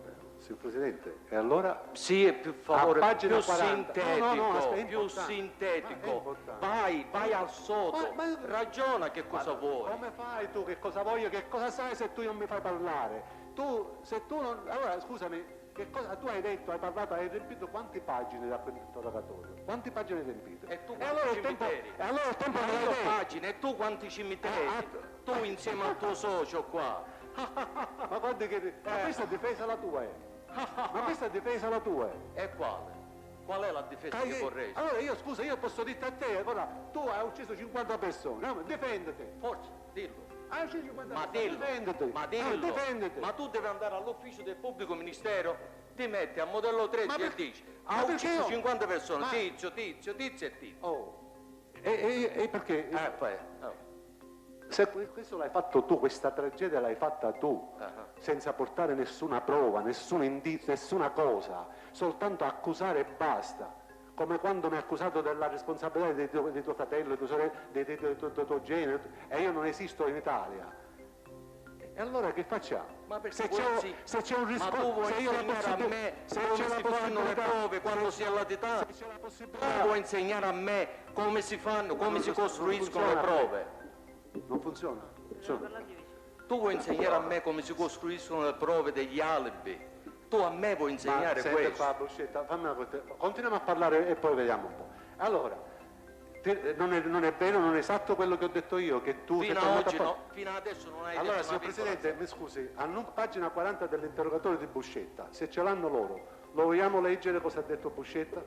signor Presidente. E allora? Sì, è più favore, A pagina più quaranta. sintetico, No, no, no, aspetta, è più importante. sintetico. Ma è importante. Vai, vai al sodo, Ma- ma- ragiona che cosa vuoi. Come fai tu? Che cosa voglio? Che cosa sai se tu non mi fai parlare? Tu, se tu non... Allora, scusami, che cosa... tu hai detto, hai parlato, hai riempito quante pagine da quell'interrogatorio? Quante pagine hai riempito? E tu E quanti allora il tempo... cimiteri? E allora il tempo Ma me l'hai io detto. pagine, e tu quanti cimiteri? Ah, Tu insieme al tuo socio qua. Ma guarda che... Ma questa è difesa la tua, eh. Ma questa è difesa la tua, eh. E quale? Qual è la difesa Dai, che che- vorresti? Allora io scusa, io posso dirti a te, allora tu hai ucciso cinquanta persone, no, difendete. Forza, dillo. Hai ucciso cinquanta Ma persone, dillo, difendete. ma Ah, dillo, difendete. ma tu devi andare all'ufficio del pubblico ministero, ti metti a modello tredici Ma e per- dici, ma ha perché ucciso io- cinquanta persone, ma- tizio, tizio, tizio e tizio. Oh. E, e- e perché? Eh, poi, oh. Se questo l'hai fatto tu, questa tragedia l'hai fatta tu, Ah. senza portare nessuna prova, nessun indizio, nessuna cosa, soltanto accusare e basta. Come quando mi hai accusato della responsabilità di tuo, di tuo fratello, di tua sorella, di, di- di- di- di tuo genere, e io non esisto in Italia. E allora che facciamo? Ma perché se vuoi c'è, sì- se c'è un Ma riscontro, tu vuoi se io la insegnare a possibil- me se come c'è la si fanno le possibilità- prove quando si è all'età? se c'è la Tu possibilità, vuoi insegnare a me come si fanno, come Non si funziona, costruiscono non le funziona. prove? non funziona. funziona. Tu vuoi insegnare a me come si costruiscono le prove degli alibi? Tu a me vuoi insegnare Ma senti questo? qua, Buscetta, fammi una cosa, continuiamo a parlare e poi vediamo un po'. Allora, te- non, è, non è vero, non è esatto quello che ho detto io, che tu Fino sei a tornato oggi a fa- no, fino adesso non hai Allora, detto signor una piccola Presidente, mi scusi, a nu- pagina quaranta dell'interrogatorio di Buscetta, se ce l'hanno loro, lo vogliamo leggere cosa ha detto Buscetta?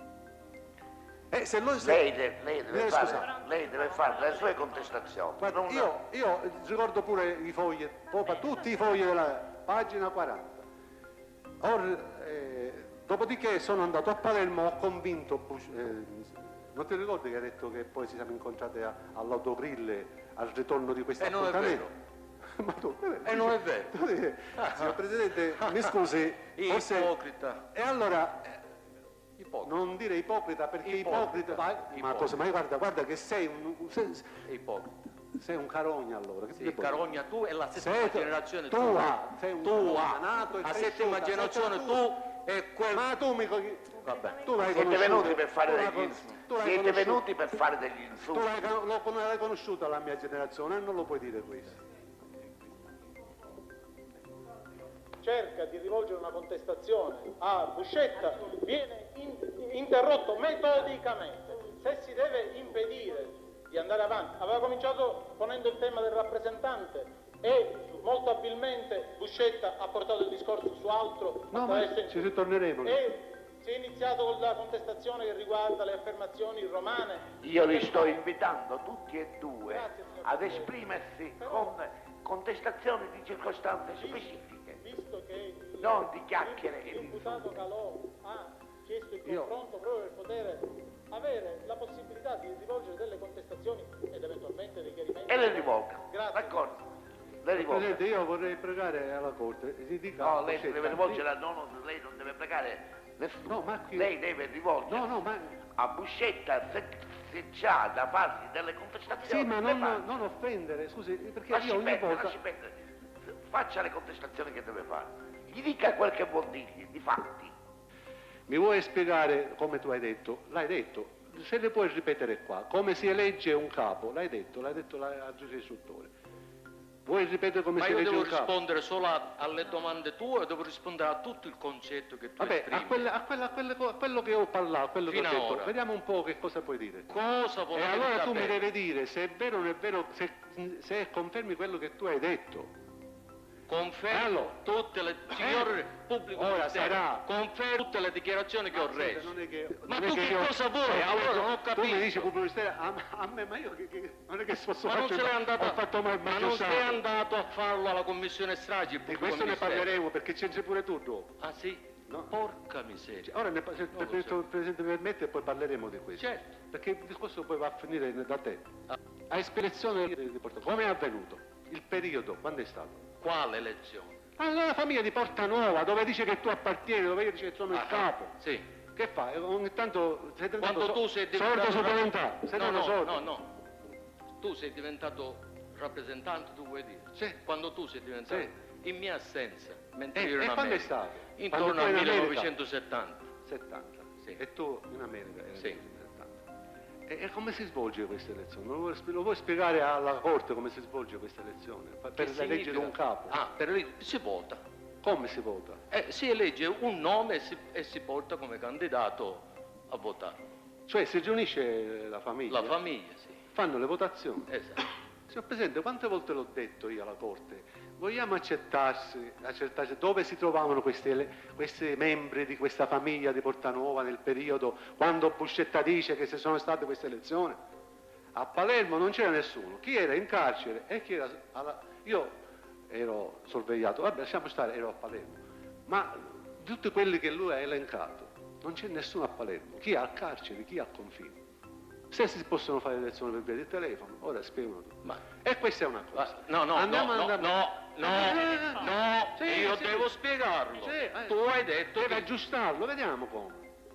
Eh, se lui, se- Lei, de- lei deve Eh, fare, scusa. lei deve fare le sue contestazioni. Guarda, non- io, io ricordo pure i fogli, proprio tutti i fogli della pagina quaranta. Or, eh, dopodiché sono andato a Palermo, ho convinto, Bus- eh, non ti ricordi che hai detto che poi ci siamo incontrati a- all'Autogrill al ritorno di questo E non è appuntamento? Ma tu, E non è vero. tu dici, signor Presidente, mi scusi, forse... Ipocrita. E allora, eh, Ipocrita. non dire ipocrita perché Ipocrita. ipocrita, ma, ma Ipocrita. cosa, ma guarda, guarda che sei un, sei, Ipocrita. sei un carogna allora. Che Sì, devo- carogna tu e la settima Sei tu- generazione tua, sei un tua, nato e la cresciuta, settima sei generazione tu. tu e quel... Ma tu mi co- Vabbè. tu l'hai Siete conosciuto, venuti per fare tu l'hai degli con- insulti. tu l'hai Siete conosciuto- venuti per fare degli Tu insulti. l'hai, lo, lo l'hai conosciuta la mia generazione e non lo puoi dire questo. cerca di rivolgere una contestazione a Buscetta viene in- interrotto metodicamente. Se si deve impedire di andare avanti, aveva cominciato ponendo il tema del rappresentante e molto abilmente Buscetta ha portato il discorso su altro. No, ma attraverso- ci ritorneremo. E si è iniziato con la contestazione che riguarda le affermazioni romane. Io li sto invitando tutti e due Grazie, signor ad Presidente. esprimersi Però- con contestazioni di circostanze specifiche. Visto che il, Non di chiacchiere e di l'imputato Calò ha chiesto il Io- confronto proprio per poter avere la possibilità di rivolgere delle contestazioni ed eventualmente dei chiarimenti. E le rivolga. Grazie. D'accordo? Le rivolga. Presidente, io vorrei pregare alla Corte, si dica No, a lei si Buscetta- deve rivolgere a no, no, lei non deve pregare nessuno. No, ma qui- Lei deve rivolgere No, no, ma... a Buscetta se, se c'ha da farsi delle contestazioni. Sì, ma le non, fa. non offendere, scusi, perché Lasci io ogni perdere, volta... lasci perdere. Faccia le contestazioni che deve fare. Gli dica quel che vuol dirgli, di fatti. Mi vuoi spiegare come tu hai detto? L'hai detto, se le puoi ripetere qua, come si elegge un capo? L'hai detto, l'hai detto la- al giudice istruttore. Vuoi ripetere come Ma si io elegge devo un capo? rispondere solo a- alle domande tue o devo rispondere a tutto il concetto che tu Vabbè, esprimi? a, quelle- a quelle- a quelle co- a quello che ho parlato, a quello Fino che a ho detto, ora. vediamo un po' che cosa puoi dire. Cosa E vuole allora tu mi sapere? devi dire se è vero o non è vero, se, se confermi quello che tu hai detto. Confermo Allora. tutte le signor pubblico Ora ministero, sarà- confermo tutte le dichiarazioni che ho Ascolta, reso. non è che- Ma non è tu che che io- cosa vuoi? Eh, Allora non ho Tu capito. mi dici pubblico ministero, a, a me, ma io che, che- non è che posso Ma non faccio- sei andato, ho fatto mai il ma non magistrato. sei andato a farlo alla commissione stragi, il Di pubblico questo ne ministero. parleremo perché c'entri pure tu dopo. Ah sì? No. Porca miseria. Ora ne, pa- se Non lo se- so. il Presidente mi permette e poi parleremo di questo. Certo. Perché il discorso poi va a finire da te. A espedizione di di Porto. Come è avvenuto? Il periodo, quando è stato? Quale elezione? Allora famiglia di Porta Nuova, dove dice che tu appartieni, dove io dice che sono il Ah, capo. Sì. Che fai? Ogni tanto sei diventato Quando so- tu sei diventato... sordo supplementare. Sei no, uno no, sordo. no, no. Tu sei diventato rappresentante, tu vuoi dire? Sì. Quando tu sei diventato... Sì. in mia assenza, mentre E, io ero e in quando è America. stato? Intorno Quando al tu eri in America? millenovecentosettanta. settanta. Sì. E tu in America eri Sì. nel settanta. E, e come si svolge questa elezione? Lo vuoi, lo vuoi spiegare alla Corte come si svolge questa elezione? Per Che eleggere significa? un capo? Ah, per ele- si vota. Come si vota? Eh, si elegge un nome e si, e si porta come candidato a votare. Cioè si riunisce la famiglia? La famiglia, sì. Fanno le votazioni? Esatto. Signor Presidente, quante volte l'ho detto io alla Corte? Vogliamo accettarsi, accertarsi dove si trovavano questi, ele- questi membri di questa famiglia di Portanuova nel periodo quando Buscetta dice che ci sono state queste elezioni? A Palermo non c'era nessuno. Chi era in carcere e chi era... Alla... Io ero sorvegliato, vabbè lasciamo stare, ero a Palermo. Ma di tutti quelli che lui ha elencato, non c'è nessuno a Palermo. Chi è al carcere, chi è al confine. Se si possono fare lezioni per via di telefono, ora spiegano tutto. Ma- E questa è una cosa. Ma- no, no, Andiamo, no, no, andiamo. no, no, Eh, no, sì, io sì. devo spiegarlo. Sì, eh. Tu hai detto Deve che aggiustarlo, vediamo come.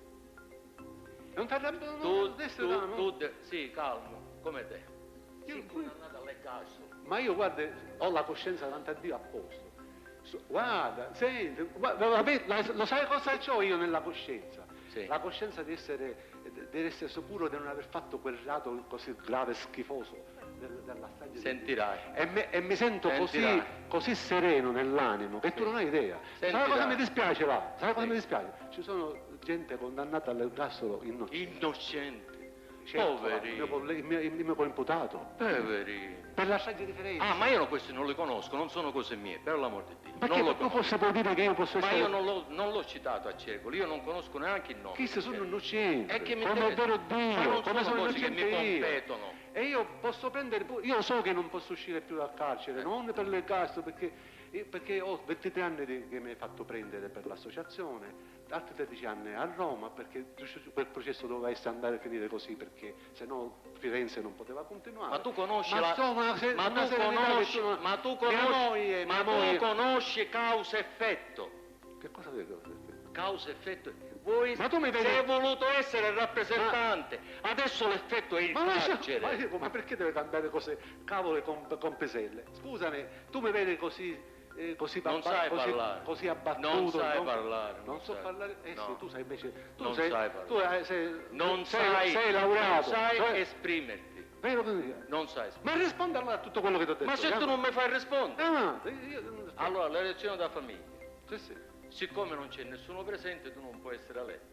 Non ti arrabbiano, tu, adesso tu, no, no. tu de- sì, calmo, come te. Io- Sì, condannato all'ergastolo. Ma io guarda, ho la coscienza davanti a Dio a posto. So- Guarda, senti, guarda, vabbè, la- lo sai cosa ho io nella coscienza? Sì. La coscienza di essere, di essere sicuro di non aver fatto quel reato così grave e schifoso del- della strage di- Sentirai. E, me- e mi sento così, Sentirai. così sereno nell'animo che tu non hai idea. Sai Sentirai. cosa mi dispiace là? Sai cosa Sì. mi dispiace? Ci sono gente condannata all'ergastolo innocente. Innocenti. Certo, Poveri. Il mio, colle- il mio, il mio coimputato. Poveri. Per la strage di Firenze. Ah, ma io no, questi non li conosco, non sono cose mie, per l'amor di Dio. Perché non lo tu conosco. posso puoi dire che io posso Ma essere... io non l'ho, non l'ho citato a Cercoli, io non conosco neanche il nome. Chi se sono innocenti, E che mi come è interessa? vero Ma Dio, non come sono sono cose che mi innocente io. competono. E io posso prendere, pu- io so che non posso uscire più dal carcere, non per l'ergastolo, perché, io- perché ho ventitré anni di- che mi hai fatto prendere per l'associazione, altri tredici anni a Roma, perché quel processo doveva essere andare a finire così, perché se no Firenze non poteva continuare. Ma tu conosci Ma la... so una se- ma, una tu serenità che conosci... tu non- ma tu mia conosci... moglie, ma mia tu moglie- conosci causa-effetto. Che cosa devo dire? Causa-effetto. Voi Ma tu mi vedi- sei voluto essere il rappresentante, adesso l'effetto è il Ma, lascia- carcere. ma io- ma perché deve cantare cose cavole con, con peselle? Scusami, tu mi vedi così, eh, così, Non babba- sai così, parlare. così abbattuto? Non sai parlare, Non non so sai. parlare. Eh No. sì, tu sai invece. Tu Non sei, sai tu parlare. hai- sei, Non sei, sai, sei laureato. non sai cioè- esprimerti. vero che dico? Non sai esprimerti. Ma rispondi allora a tutto quello che ti ho detto. Ma se eh? tu non mi fai rispondere. Ah, io- io- Allora, l'elezione da famiglia. sì, sì. Siccome non c'è nessuno presente, tu non puoi essere eletto.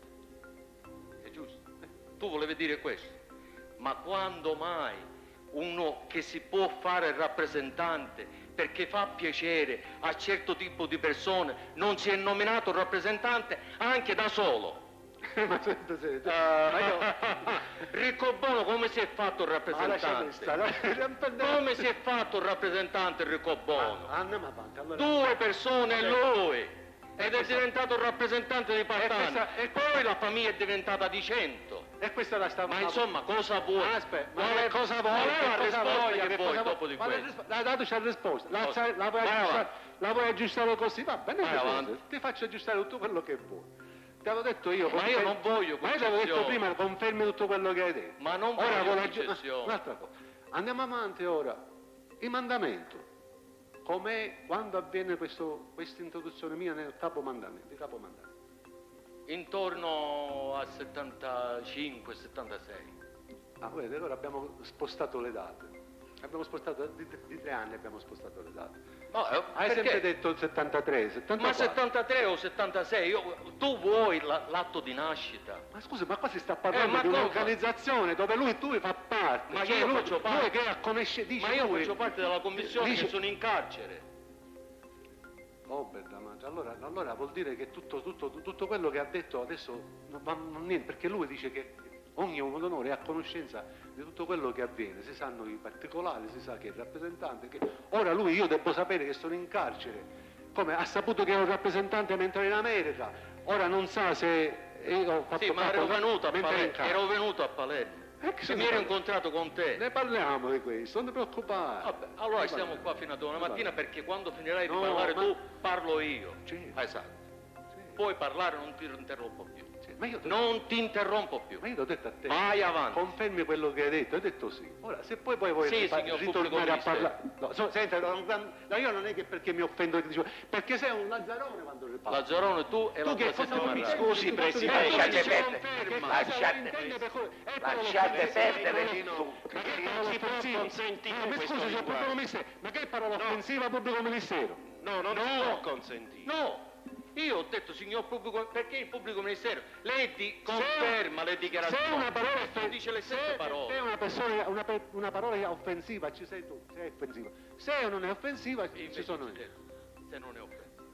È giusto? Tu volevi dire questo. Ma quando mai uno che si può fare rappresentante perché fa piacere a certo tipo di persone non si è nominato rappresentante anche da solo? ma senti, senti. Eh, Riccobono come si è fatto il Ma lasciami rappresentante? stare. Come si è fatto il rappresentante Riccobono? Ah, andiamo avanti. Allora. Due persone e Vabbè. lui ed è diventato il rappresentante dei partani questa- e poi la famiglia è diventata di cento. E questa la stavo. Ma insomma cosa vuoi? Ah, aspetta, ma Qual è- cosa vuoi? qual è Che la cosa risposta voglia? che Che vuoi cosa dopo di ma la questo? rispo- La dato c'è la risposta, la, Cosa? sai- la puoi Vai aggiustare, avanti. la puoi aggiustare così, va bene, Vai così. avanti. Ti faccio aggiustare tutto quello che vuoi. Ti avevo detto io. Ma io non voglio Ma io ti avevo detto concessioni. prima, confermi tutto quello che hai detto. Ma non ora voglio con la aggi- concessioni. Un'altra cosa. Andiamo avanti ora. Il mandamento. Com'è quando avviene questo, questa introduzione mia nel capo mandamento, di capo mandamento? Intorno a settantacinque settantasei. Ah, vedi, allora abbiamo spostato le date. Abbiamo spostato, di, di tre anni abbiamo spostato le date. No, eh, Hai perché? sempre detto il settantatré, Ma settantaquattro. settantatré o settantasei, io- tu vuoi la- l'atto di nascita? Ma scusa, ma qua si sta parlando Eh, ma di cosa? un'organizzazione dove lui tu fa parte. Ma cioè io lui, faccio parte. lui che conosce, dice Ma io lui- faccio parte della commissione dice- che sono in carcere. Oh, Berdamante, allora, allora vuol dire che tutto, tutto, tutto quello che ha detto adesso non va non niente, perché lui dice che ogni uomo d'onore è a conoscenza di tutto quello che avviene, si sanno i particolari, si sa che è il rappresentante, che ora lui, io devo sapere che sono in carcere, come ha saputo che ero rappresentante mentre ero in America, ora non sa se io ho fatto Sì, ma capo ero venuto a mentre ero in Palermo, carcere. ero venuto a Palermo. Eh, che E se mi ne ero parla? incontrato con te. Ne parliamo di questo, non ti preoccupare. Vabbè, allora Ne stiamo parliamo. qua fino a domani Ne mattina parliamo. perché quando finirai di No, parlare ma- tu parlo io. Sì. Esatto. Sì. Puoi parlare, non ti interrompo più. Sì. Ma io Non ti interrompo più. Ma io l'ho detto a te. Vai avanti. Confermi quello che hai detto, hai detto sì. Ora, se poi poi vuoi Sì, ripa- signor ritornare pubblico a parlare... No, so- senta, no, no, io non è che perché mi offendo che ti dicevo, perché sei un lazzarone quando ne parli. Lazzarone tu e la Tu tua che cosa settima mi radio. Scusi, Presidente, lasciate perdere. Lasciate Lasciate perdere gli insulti. Si può consentire Ma questo scusi, signor pubblico linguaggio? ministero, ma che parola offensiva pubblico ministero? No, non si No. può consentire. No! Io ho detto signor pubblico, perché il pubblico ministero? Lei di, conferma le dichiarazioni. Se una parola Tu dice le stesse se parole. se una, persona, una, pe- una parola offensiva ci sei tu, se è offensiva. Se non è offensiva ci sono io. Se non è offensivo.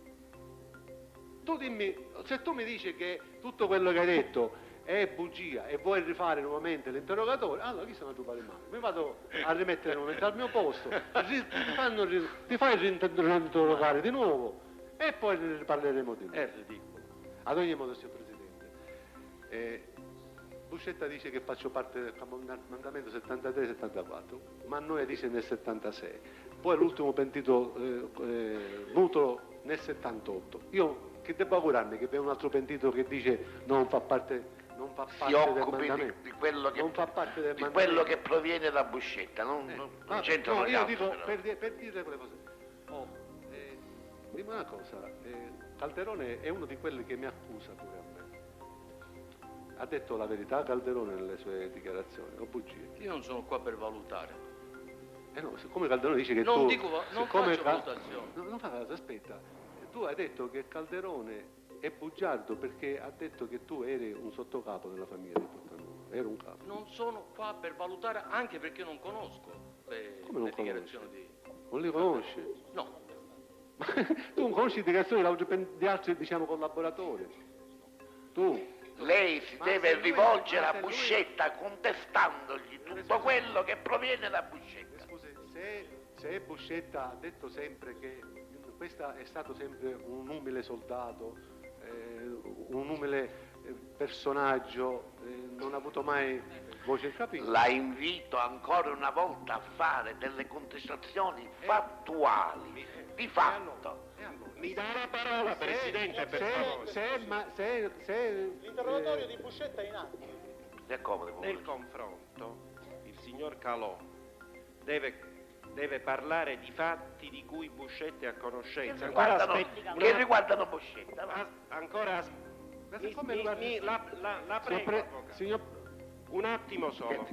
Tu dimmi, se tu mi dici che tutto quello che hai detto è bugia e vuoi rifare nuovamente l'interrogatorio, allora chi sono tu per male? Mi vado a rimettere nuovamente al mio posto, ri- ti, fanno ri- ti fai rinterrogare di nuovo e poi ne riparleremo di nuovo. È ridicolo. Ad ogni modo, signor Presidente, eh, Buscetta dice che faccio parte del comandamento settantatré settantaquattro, ma noi dice nel settantasei, poi l'ultimo pentito eh, eh, Nutolo nel settantotto. Io che devo augurarmi che vi è un altro pentito che dice non fa parte, non fa Si parte del occupi di, mandamento. di quello che, non fa parte del di mandamento. quello che proviene da Buscetta, non, Eh, non, vabbè, non c'entra no, gli io altri, dico però. per, di- per dire quelle cose. Oh, eh, dimmi una cosa, eh, Calderone è uno di quelli che mi accusa pure a me. Ha detto la verità Calderone nelle sue dichiarazioni, o bugie? Io non sono qua per valutare. Eh no, siccome Calderone dice che Non tu... dico va- non siccome faccio Cal- valutazioni. No, non fa caso, aspetta. Tu hai detto che Calderone è bugiardo perché ha detto che tu eri un sottocapo della famiglia di Portanova. Era un capo. Non sono qua per valutare, anche perché non conosco le, Come non le dichiarazioni di... Non li conosci? No. Ma tu non conosci le dichiarazioni di altri- di altri, diciamo, collaboratori? Tu? Lei si Ma deve se lui- rivolgere ma a se lui- Buscetta contestandogli tutto quello che proviene da Buscetta. Scusi, se, se Buscetta ha detto sempre che questo è stato sempre un umile soldato, eh, un umile eh, personaggio, eh, non ha avuto mai voce in capitolo. La invito ancora una volta a fare delle contestazioni fattuali, di fatto. Mi dà la parola, Presidente, per favore. Se, ma, se, se, L'interrogatorio eh, di Buscetta è in atto. Si accomodi, Nel povero. confronto il signor Calò deve, deve parlare di fatti di cui Buscetta è a conoscenza. Ancora Riguardano- aspetti, che una- riguardano Buscetta. va. as- ancora as- ma mi- siccome mi- guarda- mi- la, la- la signor prego, Pre- avvocato. signor- Un attimo solo.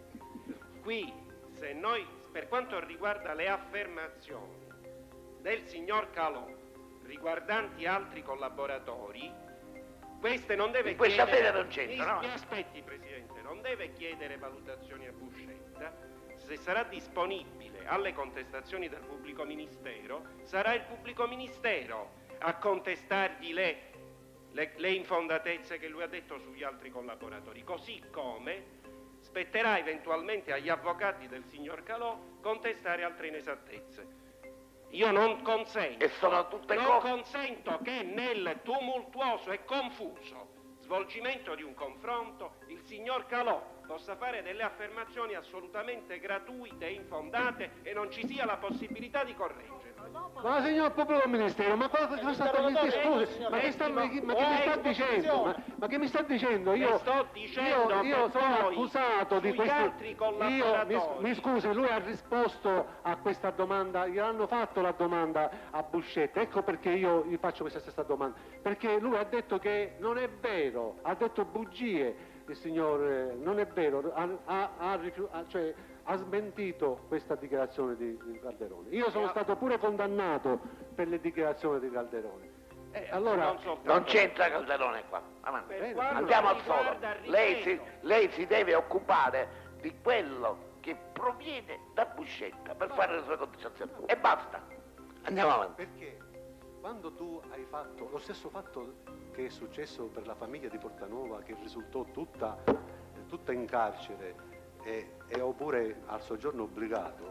Qui, se noi, per quanto riguarda le affermazioni del signor Calò riguardanti altri collaboratori, queste non deve In questa chiedere... sede non c'entra, mi, no? mi aspetti, Presidente, non deve chiedere valutazioni a Buscetta. Se sarà disponibile alle contestazioni del pubblico ministero, sarà il pubblico ministero a contestargli le, le, le infondatezze che lui ha detto sugli altri collaboratori, così come spetterà eventualmente agli avvocati del signor Calò contestare altre inesattezze. Io non consento, E sono tutte non cose- consento che nel tumultuoso e confuso svolgimento di un confronto il signor Calò possa fare delle affermazioni assolutamente gratuite e infondate e non ci sia la possibilità di correggerle. Ma signor pubblico ministero, ma cosa cosa sta mi L'interrogatorio, scusi, signor ma che, sta, ma che, ma che mi Presidente, sta oh, dicendo? Ma, posizione. ma che mi sta dicendo? Io, Le sto dicendo io, io che sono poi accusato di sugli questo. altri Io, collaboratori- mi, mi scusi, lui ha risposto a questa domanda, gli hanno fatto la domanda a Buscetta, ecco perché io gli faccio questa stessa domanda, perché lui ha detto che non è vero, ha detto bugie. Il signor eh, non è vero, ha, ha, ha, rifiu- ha- cioè, ha smentito questa dichiarazione di, di Calderone. Io sono stato pure condannato per le dichiarazioni di Calderone. E allora, Non soltanto- Non c'entra Calderone qua. Avanti. Per Bene. quanto Andiamo al riguarda, solo. Lei si, ripeto, lei si deve occupare di quello che proviene da Buscetta per fare le sue contestazioni. E basta. Andiamo avanti. perché quando tu hai fatto lo stesso fatto che è successo per la famiglia di Portanova, che risultò tutta, tutta in carcere e, e oppure al soggiorno obbligato,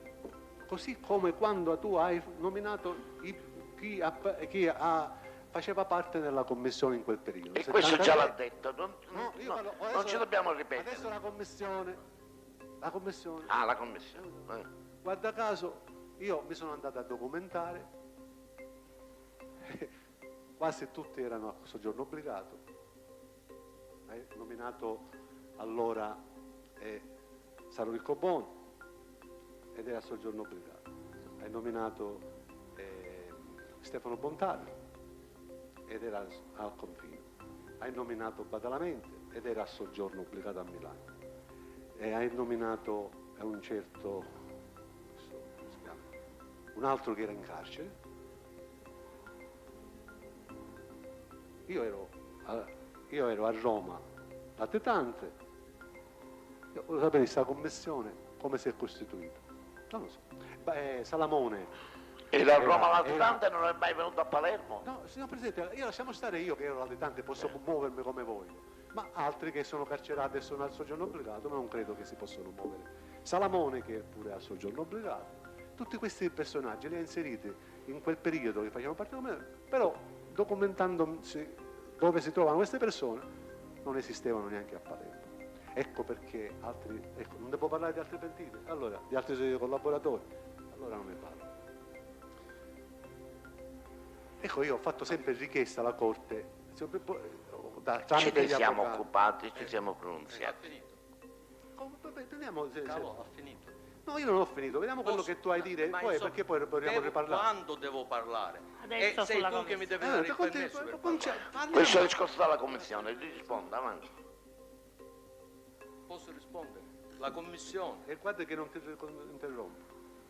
così come quando tu hai nominato i- chi, ha, chi ha- faceva parte della commissione in quel periodo. E questo già l'ha settantatré. detto. Non, No, io no, parlo- non adesso- ci dobbiamo ripetere. Adesso la commissione, la commissione. Ah, la commissione. Eh. Guarda caso, io mi sono andato a documentare, quasi tutti erano a soggiorno obbligato, hai nominato allora eh, Saro Riccoboni ed era a soggiorno obbligato, hai nominato eh, Stefano Bontari ed era al confine, hai nominato Badalamenti ed era a soggiorno obbligato a Milano, e hai nominato un certo, come si chiama, un altro che era in carcere. Io ero a, io ero a Roma latitante, io voglio sapere questa commissione come si è costituita, non lo so. Beh, Salamone era a Roma era- latitante e non è mai venuto a Palermo? No, signor Presidente, io lasciamo stare io che ero latitante, posso muovermi come voglio, ma altri che sono carcerati e sono al soggiorno obbligato, ma non credo che si possano muovere. Salamone, che è pure al soggiorno obbligato, tutti questi personaggi li ha inseriti in quel periodo che facevano parte come me, però documentandosi dove si trovano queste persone, non esistevano neanche a Palermo. Ecco perché altri, ecco, non devo parlare di altri pentiti, allora, di altri suoi collaboratori, allora non ne parlo. Ecco, io ho fatto sempre richiesta alla Corte, da, Ce tramite ne gli siamo avvocati. occupati, ci siamo Ha pronunziati. finito. Oh, vabbè, teniamo, se- se- Cavolo, ha finito. No, io non ho finito, vediamo quello Posso- che tu hai a dire, ma poi, insomma, perché poi vogliamo devo- riparlare. Quando devo parlare? Adesso e sei sulla tu che mi devi Eh, dare il conti- permesso per con- parlare. parliamo. Questo è il discorso dalla Commissione, risponda, avanti. Posso rispondere? La commissione, E guarda che non ti interrompo.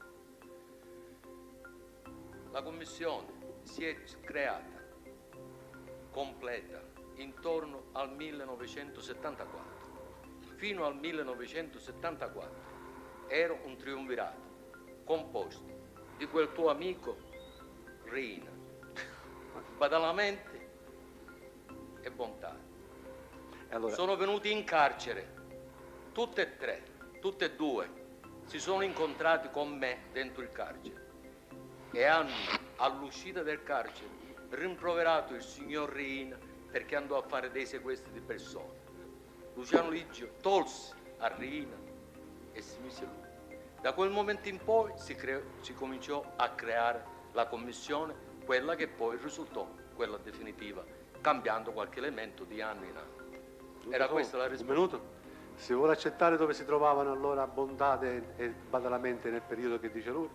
la commissione si è creata completa intorno al millenovecentosettantaquattro. Fino al millenovecentosettantaquattro era un triumvirato composto di quel tuo amico Rina, Badalamenti e Bontari. E allora, Sono venuti in carcere, tutte e tre, tutte e due, si sono incontrati con me dentro il carcere e hanno, all'uscita del carcere, rimproverato il signor Rina perché andò a fare dei sequestri di persone. Luciano Liggio tolse a Rina e si mise lui. Da quel momento in poi si, cre- si cominciò a creare la commissione, quella che poi risultò quella definitiva, cambiando qualche elemento di anno in anno. Era questa la un risposta. minuto. Si vuole accettare dove si trovavano allora Bondate e Badalamenti nel periodo che dice lui?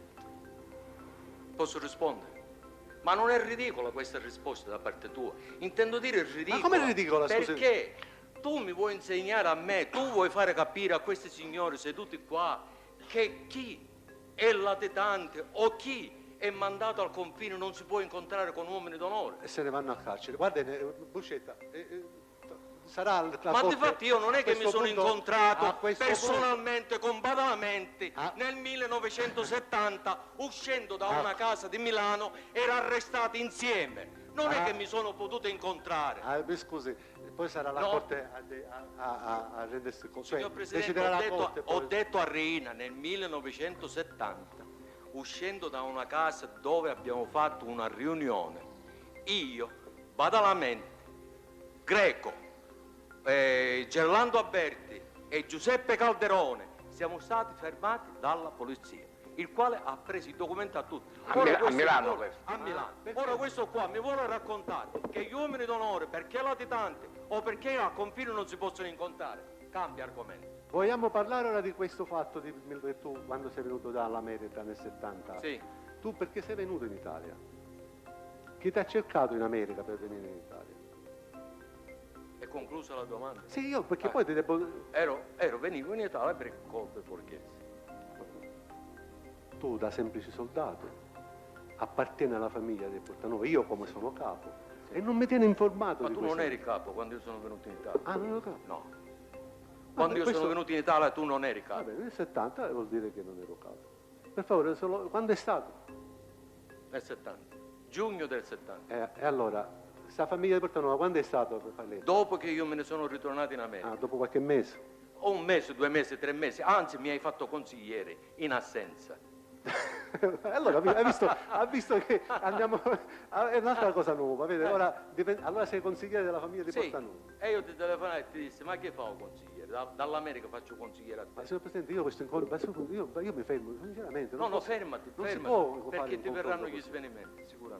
Posso rispondere? Ma non è ridicola questa risposta da parte tua. Intendo dire ridicola. Ma com'è ridicola, scusi? Perché tu mi vuoi insegnare a me, tu vuoi fare capire a questi signori seduti qua che chi è latitante o chi è mandato al confine non si può incontrare con uomini d'onore. E se ne vanno a carcere. Guarda, eh, Buscetta, eh, eh, sarà la Ma Corte- difatti io non è a che mi questo sono punto- incontrato a questo personalmente con Badalamenti Ah. nel millenovecentosettanta, uscendo da Ah. una casa di Milano, era arrestati insieme. Non è Ah. che mi sono potuto incontrare. punto- ah, mi scusi, poi sarà la No. Corte a, a, a, a rendersi conto. Cioè, Signor Presidente, deciderà ho la detto, Corte. ho poi- detto a Reina nel millenovecentosettanta, uscendo da una casa dove abbiamo fatto una riunione, io, Badalamenti, Greco, eh, Gerlando Alberti e Giuseppe Calderone siamo stati fermati dalla polizia, il quale ha preso i documenti a tutti. A Mil- a questo Milano mi vuole- questo. a Milano. perché? Ora questo qua mi vuole raccontare che gli uomini d'onore, perché latitanti o perché a confine non si possono incontrare. Cambia argomento. Vogliamo parlare ora di questo fatto di, che tu quando sei venuto dall'America nel settanta? Sì. Tu perché sei venuto in Italia? Chi ti ha cercato in America per venire in Italia? È conclusa la domanda? Sì, io perché Ah. poi ti devo... Ero, ero venivo in Italia per colpe borghesi. Tu da semplice soldato appartieni alla famiglia dei Portanova, io come sono capo, e non mi tiene informato Ma di tu questo. non eri capo quando io sono venuto in Italia? Ah, non ero capo? No. Quando io questo- sono venuto in Italia tu non eri capo. Vabbè, nel settanta vuol dire che non ero capo. Per favore, solo... quando è stato? Nel settanta. Giugno del settanta. Eh, e allora, sta famiglia di Portanova, quando è stato per fare lei? Dopo che io me ne sono ritornato in America. Ah, dopo qualche mese. O un mese, due mesi, tre mesi. Anzi, mi hai fatto consigliere in assenza. Allora, hai visto, ha visto che andiamo è un'altra cosa nuova, vede? Ora, dipende- allora sei consigliere della famiglia di Sì. Portanova. E io ti telefonai e ti dissi, ma che fa un consigliere? Da- dall'America faccio consigliere a Ma te. signor Presidente, io questo incontro, io, io, io mi fermo, sinceramente. No, non no, posso- fermati, non si fermati, può fare perché un ti verranno confronto gli così. svenimenti, sicuramente.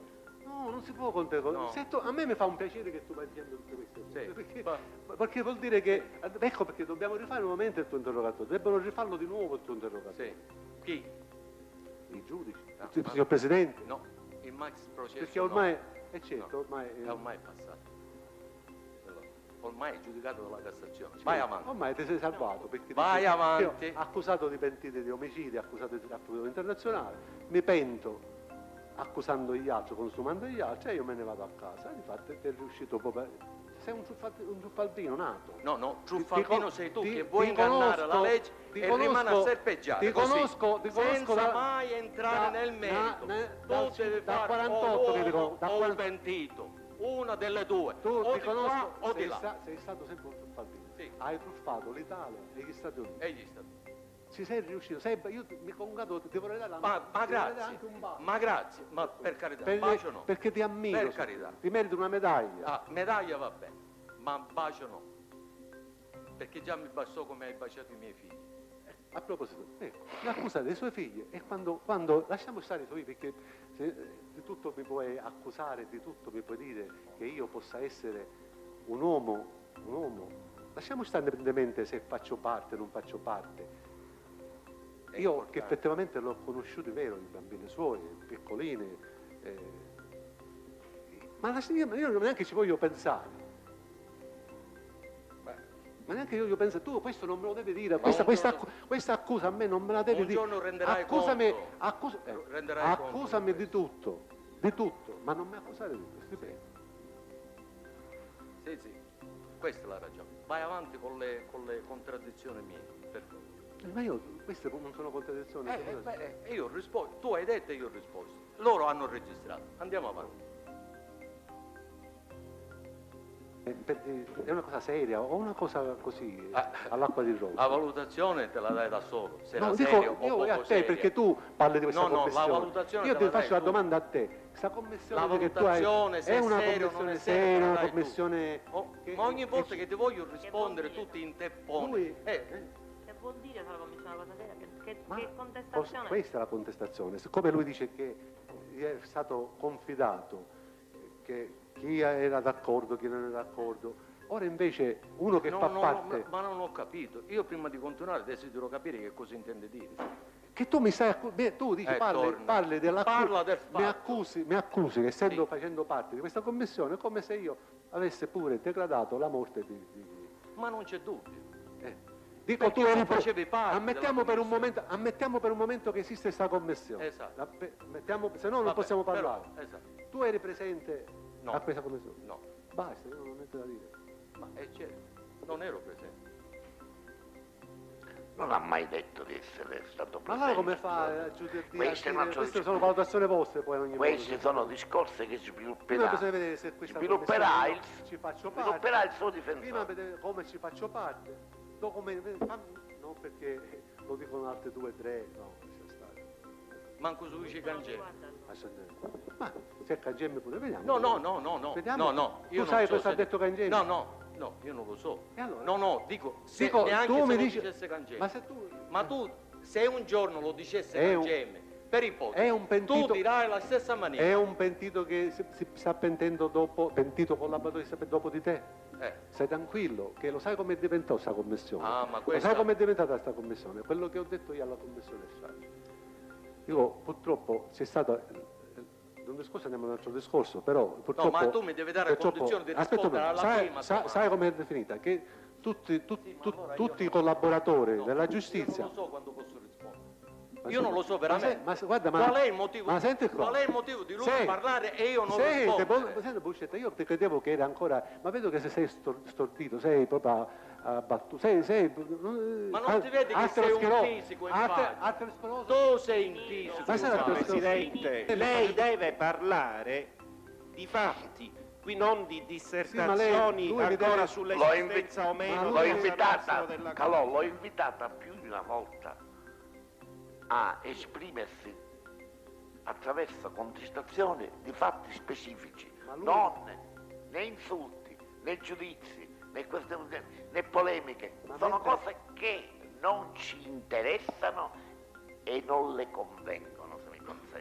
No, non si può controllare. No. Se tu- a me mi fa un piacere che tu vai dicendo tutte queste cose, Sì, perché, ma- perché vuol dire che, ecco perché dobbiamo rifare nuovamente il tuo interrogatorio, debbono rifarlo di nuovo il tuo interrogatorio. Sì. Chi? I giudici, No, il ma- signor Presidente, No, il max processo perché ormai, no. è certo, No, ormai, è ormai passato. Ormai è giudicato dalla Cassazione. Vai avanti. ormai ti sei salvato, perché Vai dici, avanti. io, accusato di pentite di omicidi, accusato di traffico internazionale, mi pento accusando gli altri, consumando gli altri, e io me ne vado a casa. Infatti ti è riuscito proprio. Sei un, truffat- un truffaldino nato. No, no, Ti- ti truffaldino con- sei tu ti- che vuoi ti ingannare conosco- la legge ti e conosco- rimane a serpeggiare ti così, conosco, ti conosco senza da- mai entrare da- nel merito. da- Tu dal- devi dal fare quarantotto o che ti l'uomo con- da o il quaranta pentito, una delle due, Tu o ti di conosco, qua o di sei, là. sta- sei stato sempre un truffaldino. Sì. Hai truffato l'Italia e gli Stati Uniti. E gli Stati Uniti. Ci sei riuscito, sei, io ti- mi congratulo, ti vorrei dare la Ma, ma ti vorrei dare grazie, anche un bacio. ma grazie, ma per carità, Per- bacio no. Perché ti ammiro. Per carità. Ti meriti una medaglia. Ah, medaglia va bene, ma bacio no. Perché già mi bastò come hai baciato i miei figli. A proposito, ecco, l'accusa dei suoi figli e quando, quando lasciamo stare i suoi figli, perché se, eh, di tutto mi puoi accusare, di tutto mi puoi dire che io possa essere un uomo, un uomo, lasciamo stare indipendentemente se faccio parte o non faccio parte. È Io importante. che effettivamente l'ho conosciuto, è vero, i bambini suoi, piccolini, eh, ma la- io, io neanche ci voglio pensare. Ma neanche io, io penso, tu questo non me lo devi dire, questa, un questa, giorno- accu- questa accusa a me non me la devi Un dire. giorno renderai accusami, conto. accus- eh, Renderai conto accusami di di tutto, di tutto, ma non mi accusare di questo, ti prego. Sì, sì, questa è la ragione. Vai avanti con le, con le contraddizioni mie, per favore. Eh, Ma io, queste non sono contraddizioni. Eh, eh, beh, eh, io ho risposto, tu hai detto e io ho risposto. Loro hanno registrato. Andiamo avanti. Eh, per- eh, è una cosa seria o una cosa così, Ah, all'acqua di rosa? La valutazione te la dai da solo. Se No, era dico seria o io poco a te seria. perché tu parli di questa No, no, la commissione. valutazione Io te ti la dai faccio la tu. domanda a te. Questa commissione La che tu hai valutazione, se è è una seria o non commissione è seria, seria, te la una dai tu. commissione Oh, che- ma ogni che- volta che ti voglio rispondere tutti in tepponi. Lui- Eh, Che vuol dire la commissione una cosa seria? Che, che, Ma che cosa- contestazione? questa è la contestazione. Siccome lui dice che gli è stato confidato che chi era d'accordo, chi non era d'accordo, ora invece uno che no, fa no, parte, no, ma non ho capito. Io prima di continuare desidero capire che cosa intende dire. che tu mi stai accu- beh, tu dici Eh, parli, torna. parli dell'accusa, Parla del mi fatto. accusi, mi accusi che essendo Sì. facendo parte di questa commissione è come se io avesse pure degradato la morte di, di- di- Ma non c'è dubbio. eh. Dico Perché tu eri tu pro- facevi parte ammettiamo della per, un commissione. momento, ammettiamo per un momento che esiste questa commissione. Esatto. La- pe- mettiamo- se no non Vabbè, possiamo però, parlare. esatto. Tu eri presente No. a questa commissione? No, Basta, io non ho niente da dire. ma è certo, non ero presente. Non ha mai detto di essere stato Ma presente. allora come fa a giudicare? Questo è un altro Queste discorso. sono valutazioni vostre poi ogni Questi volta. sono discorsi che Prima svilupperà, bisogna vedere se questa svilupperà commissione il, ci faccio parte. svilupperà il suo Prima difensore. vedere come ci faccio parte. Dopo come, fammi- non perché lo dicono altre due o tre, no, lascia stare. Manco su Luigi Cangelli. Lascia stare. Ma se Cangemmi pure vediamo. No, no, no, no, no. Vediamo. No, no. Tu io non sai so cosa se- ha detto Cangelli? No, no, no, io non lo so. E allora? No, no, dico, se Dico, neanche tu se mi lo dici- dicesse Cangelli. Ma se tu Ma tu, se un giorno lo dicesse È un- Cangelli, per ipotesi, è un pentito- tu dirai la stessa maniera. è un pentito che si, si sta pentendo dopo, pentito collaboratore sta- dopo di te. Eh, Stai tranquillo, che lo sai come è diventata questa commissione. Ah, ma Lo questa- sai come è diventata questa commissione? Quello che ho detto io alla commissione è stato. Io purtroppo c'è stato. Un discorso andiamo a un altro discorso, però purtroppo. ma tu mi devi dare purtroppo- condizione di aspetta un rispondere momento, alla sai, prima sai, domanda. sai come è definita? Che tutti, tu- Sì, ma tu- allora io tutti i non- collaboratori no, della Io giustizia. non lo so quando posso rispondere. Ma Io sì, non lo so ma veramente. se- ma se- guarda, ma- qual è il motivo? ma senti qua. Qual è il motivo di lui Sì. parlare e io non Senti, rispondo? poi- senti, Buscetta, io ti credevo che era ancora, ma vedo che se sei stor- stordito, sei proprio abbattuto, sei, sei, Ma non ti vedi che sei un fisico in faccia? aterosclerosi. Tu sei in fisico. Ma sai in la faccia. Presidente, lei deve parlare di fatti, qui non di dissertazioni lui ancora deve- sull'esistenza o Ma meno lui- L'ho del invitata, salario della Calò, l'ho invitata più di una volta a esprimersi attraverso contestazioni di fatti specifici, Ma lui- non né insulti, né giudizi, né, queste, né polemiche. Ma Sono mentre- cose che non ci interessano e non le convengono, se mi consente.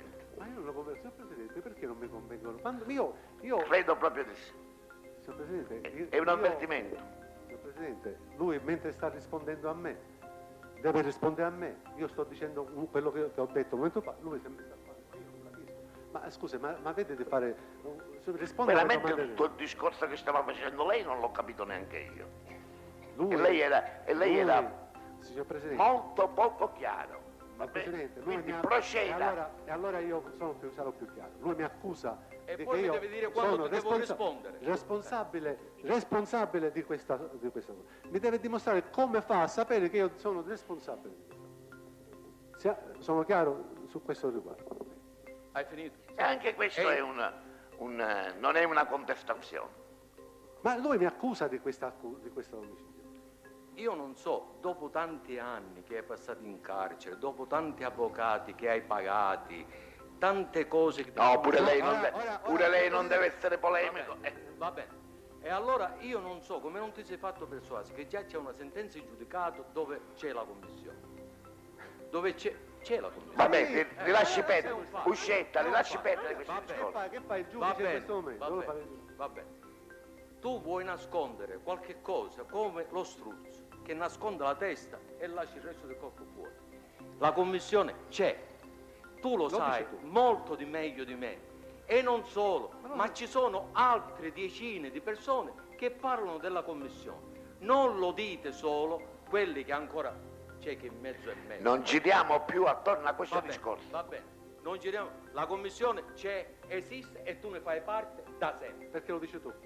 Ma io non lo convengo, signor Presidente, perché non mi convengono? Quando io, io... Credo proprio di sì. Signor Presidente, io, è un avvertimento. Io, signor Presidente, lui mentre sta rispondendo a me, deve rispondere a me. Io sto dicendo quello che, che ho detto un momento fa, lui sempre sta qua. Io non capisco. Ma scusi, ma, ma vede di fare... Risponde veramente alla tutto il discorso che stava facendo lei non l'ho capito neanche io. Lui, e lei era, e lei lui, era signor Presidente, molto poco chiaro. Presidente, lui Quindi mi ha, proceda. E allora, e allora io sono più, sarò più chiaro. Lui mi accusa E di poi che mi io deve dire quando sono ti devo responsa- rispondere. responsabile, responsabile di questa, di questa cosa. Mi deve dimostrare come fa a sapere che io sono responsabile di questo. Sia- sono chiaro su questo riguardo. Hai finito? E anche questo Ehi. è un, un, non è una contestazione. Ma lui mi accusa di questa accu- di questo omicidio. Io non so, dopo tanti anni che hai passato in carcere, dopo tanti avvocati che hai pagati, tante cose che... No, pure lei non, ora, de- ora, pure ora, lei non ora, deve essere Va polemico. bene, Eh, va bene. E allora io non so come non ti sei fatto persuasi che già c'è una sentenza in giudicato dove c'è la commissione. Dove c'è, c'è la commissione. Vabbè, li, li Eh, lasci eh, perdere, sei un fatto. Uscetta, È li un lasci fatto. perdere questi Va Che discorsi. fa, che fa il Va giudice in bene, questo momento? va Dove bene, fa il- va bene. Tu vuoi nascondere qualche cosa come lo struzzo che nasconde la testa e lascia il resto del corpo fuori. La commissione c'è, tu lo, Lo sai dici tu. molto di meglio di me. E non solo, Ma non ma è- ci sono altre decine di persone che parlano della commissione. Non lo dite solo quelli che ancora c'è che in mezzo e mezzo. Non giriamo più attorno a questo Va bene, discorso. va bene, non giriamo. La commissione c'è, esiste e tu ne fai parte da sempre. Perché lo dici tu?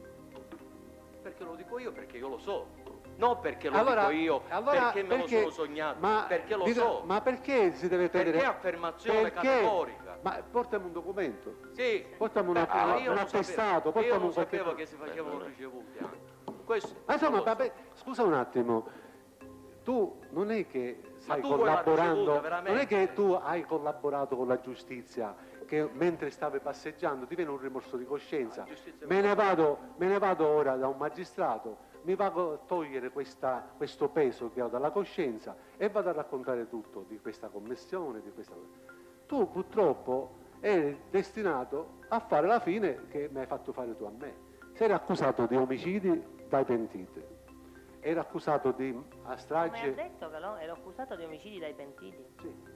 Perché lo dico io, perché io lo so. Non perché lo Allora- dico io, allora perché me perché- lo sono sognato, ma, perché lo dica- so. Ma perché si deve credere? Perché è affermazione Perché? categorica. Ma portami un documento, Sì. portami una- Ah, una- io un non attestato, sapevo, io portami non un qualche sapevo cosa. che si facevano ricevuti anche. Questo Ma insomma, non lo so. vabbè, scusa un attimo, tu non è che stai tu vuoi la collaborando, ricevuta, veramente? non è che tu hai collaborato con la giustizia, che mentre stavi passeggiando ti viene un rimorso di coscienza. La giustizia Me ne vado, me ne vado ora da un magistrato, mi vado a togliere questa- questo peso che ho dalla coscienza e vado a raccontare tutto di questa commissione, di questa... Tu purtroppo eri destinato a fare la fine che mi hai fatto fare tu a me. Sei accusato di omicidi dai pentiti, era accusato di a Come ha strage... detto che lo- ero accusato di omicidi dai pentiti. Sì.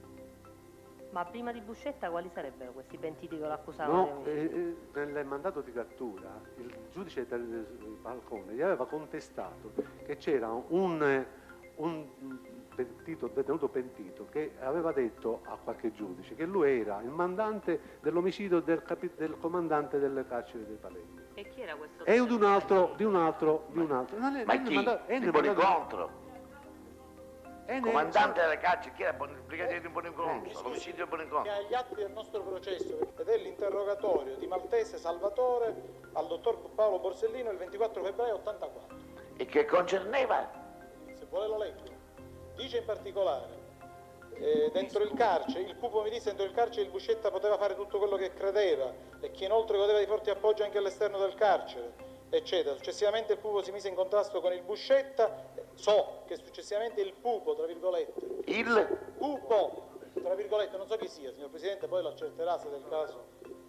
Ma prima di Buscetta quali sarebbero questi pentiti che lo accusavano di No, omicidi? eh, eh, nel mandato di cattura il giudice del balcone gli aveva contestato che c'era un, eh, un pentito, detenuto pentito che aveva detto a qualche giudice che lui era il mandante dell'omicidio del, capi- del comandante delle carceri dei Palermo. E chi era questo? E di un altro, di un altro, di un altro. Non è- Ma nel chi? mandato- è Il nel mandato- Bonicontro, è nel- comandante delle carceri, chi era il brigadiere di Bonicontro, Eh. l'omicidio di che Bonicontro. agli atti del nostro processo ed è l'interrogatorio di Maltese Salvatore al dottor Paolo Borsellino il ventiquattro febbraio ottantaquattro. E che concerneva? Se vuole lo leggo. Dice in particolare, eh, dentro il carcere, il pupo mi disse dentro il carcere il Buscetta poteva fare tutto quello che credeva e che inoltre godeva di forti appoggi anche all'esterno del carcere, eccetera. Successivamente il pupo si mise in contrasto con il Buscetta, so che successivamente il pupo, tra virgolette, Il? pupo, tra virgolette, non so chi sia, signor Presidente, poi lo accerterà se del caso,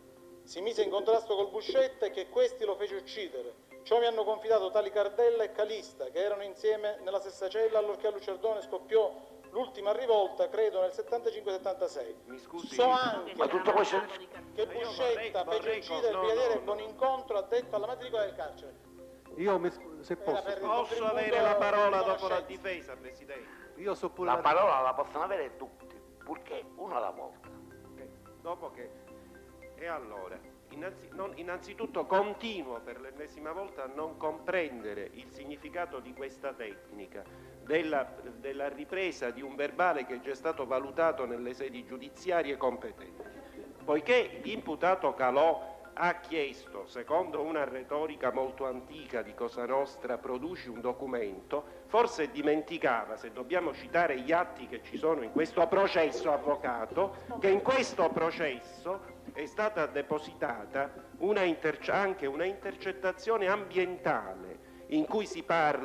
si mise in contrasto col Buscetta e che questi lo fece uccidere. Ciò mi hanno confidato tali Cardella e Calista, che erano insieme nella stessa cella allorché a Lucerdone scoppiò l'ultima rivolta, credo nel settantacinque settantasei. Mi scusi. So anche Ma tutto questo... che Buscetta vorrei- fece vorrei- uccidere il no, brigadiere no, no. Bonincontro addetto alla matricola del carcere. Io mi scu- se Era posso, per il Posso contributo avere la parola di dopo la conoscenza. difesa, Presidente? io so pure La la- parola la possono avere tutti, purché uno alla volta. Eh, dopo che... E allora, innanzi- non- innanzitutto continuo per l'ennesima volta a non comprendere il significato di questa tecnica, della, della ripresa di un verbale che è già stato valutato nelle sedi giudiziarie competenti. Poiché l'imputato Calò ha chiesto, secondo una retorica molto antica di Cosa Nostra, produci un documento, forse dimenticava, se dobbiamo citare gli atti che ci sono in questo processo, avvocato, che in questo processo è stata depositata una interce- anche una intercettazione ambientale in cui si parla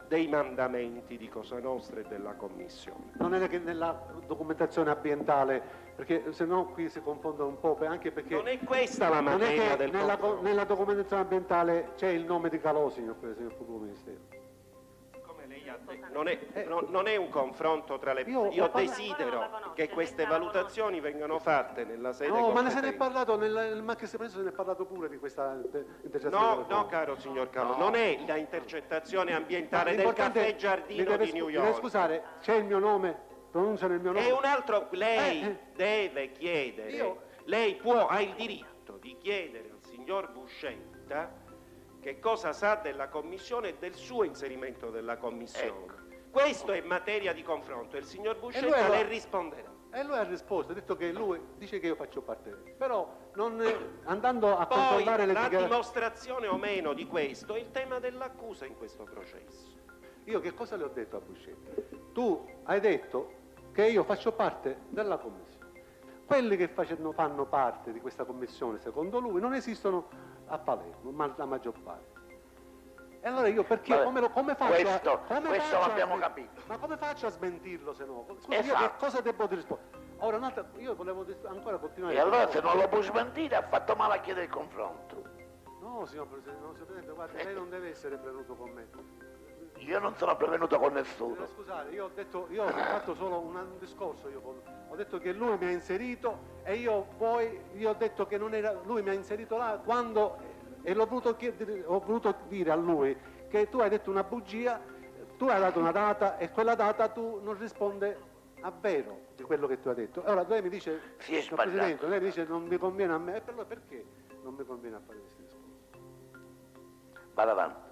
dei mandamenti di Cosa Nostra e della Commissione. Non è che nella documentazione ambientale, perché se no qui si confondono un po', anche perché Non è questa la non è materia che del nella, confronto. nella documentazione ambientale c'è il nome di Calò, signor Presidente, del pubblico ministero. Come lei ha detto, non è, non- non è un confronto tra le... Io- Io, ho parlato- desidero che queste valutazioni vengano fatte nella sede No, ma ne se ne è competente. parlato, nel, nel Maxi Preso se ne è parlato pure di questa inter- intercettazione. No, telefonica. no, caro signor Calò, non è la intercettazione Ma ambientale del l'importante caffè è- Giardino mi deve di scu- New mi deve York. scusare, c'è il mio nome, pronunciano il mio nome. E un altro, lei Eh, eh. deve chiedere, Io- lei può, ha il diritto di chiedere al signor Buscetta che cosa sa della commissione e del suo inserimento della commissione. Questo è materia di confronto e il signor Buscetta allora- le risponderà. E lui ha risposto, ha detto che lui dice che io faccio parte, però non, eh, andando a Poi controllare le la dichiarazioni. dimostrazione o meno di questo è il tema dell'accusa in questo processo. Io che cosa le ho detto a Buscetta? Tu hai detto che io faccio parte della commissione. Quelli che facendo, fanno parte di questa commissione, secondo lui, non esistono a Palermo, ma la maggior parte. E allora io perché, Vabbè, come, lo- come faccio questo- a, come questo faccio a l'abbiamo smen- capito. Ma come faccio a smentirlo se no? Scusi, io Esatto. che cosa devo rispondere? Ora, un'altra, io volevo dis- ancora continuare. E allora se non lo può smentire ha fatto male a chiedere il confronto. No, signor Presidente, no, signor Presidente, guardi, lei non deve essere prevenuto con me. Io non sono prevenuto con nessuno. Eh, Scusate, io ho detto, io ho fatto solo un, un discorso, io con- ho detto che lui mi ha inserito e io poi, io ho detto che non era, lui mi ha inserito là quando, e l'ho voluto, chiedere, ho voluto dire a lui che tu hai detto una bugia, tu hai dato una data e quella data tu non risponde a vero di quello che tu hai detto. Allora lei mi dice, Si è signor sbagliato. Presidente, lei mi dice non mi conviene a me, e per allora perché non mi conviene a fare questi discorsi? Vado avanti.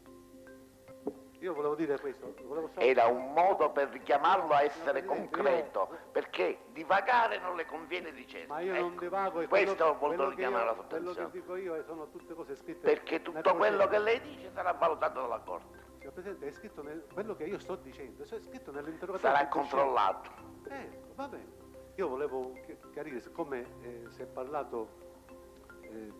Io volevo dire questo, volevo sapere- Era un modo per richiamarlo a essere Presidente, concreto, perché divagare non le conviene di certo. Ma io non Ecco, divago, e questo quello, ho voluto quello che richiamare io- la quello che attenzione. dico io sono tutte cose scritte. Perché nel tutto quello processo. che lei dice sarà valutato dalla Corte, Signor Presidente, è scritto nel, quello che io sto dicendo, è scritto nell'interrogatorio. sarà di Buscetta. controllato. Ecco, va bene. Io volevo chi- chiarire, siccome eh, si è parlato eh,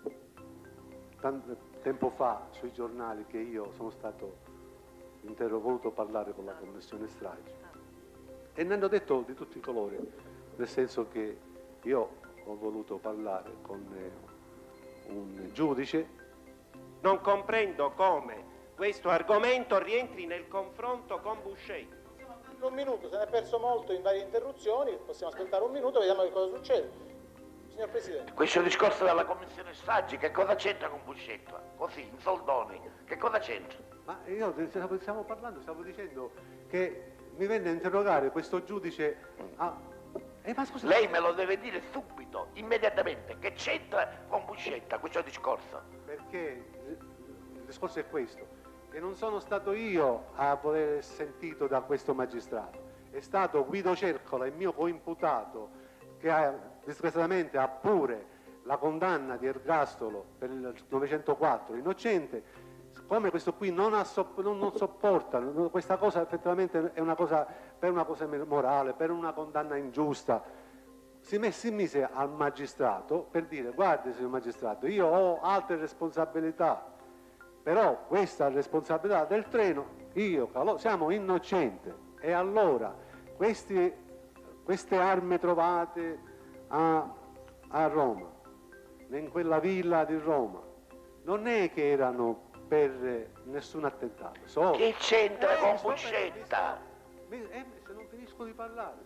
tanto tempo fa sui giornali che io sono stato intero voluto parlare con la Commissione Stragi e ne hanno detto di tutti i colori, nel senso che io ho voluto parlare con eh, un giudice. Non comprendo come questo argomento rientri nel confronto con Buscetta. Un minuto, se ne è perso molto in varie interruzioni, possiamo aspettare un minuto, vediamo che cosa succede. Signor Presidente. Questo discorso della Commissione Stragi, che cosa c'entra con Buscetta? Così, in soldoni, che cosa c'entra? Ma io stavo, stiamo parlando, stavo dicendo che mi venne a interrogare questo giudice. Ah, eh, ma scusa, Lei me lo deve dire subito, immediatamente, che c'entra con Buscetta questo discorso. perché il discorso è questo, che non sono stato io a voler essere sentito da questo magistrato, è stato Guido Cercola, il mio coimputato, che ha, disgraziatamente ha pure la condanna di ergastolo per il novecentoquattro, innocente. Siccome questo qui non, ha sopp- non, non sopporta, non- questa cosa effettivamente è una cosa per una cosa morale, per una condanna ingiusta, si, me- si mise al magistrato per dire: guardi signor magistrato, io ho altre responsabilità, però questa responsabilità del treno, io Calò, siamo innocenti. E allora questi, queste armi trovate a, a Roma, in quella villa di Roma, non è che erano per nessun attentato. So. Che c'entra Eh, con mi sto- Buscetta? mi sto- mi- eh, se non finisco di parlare.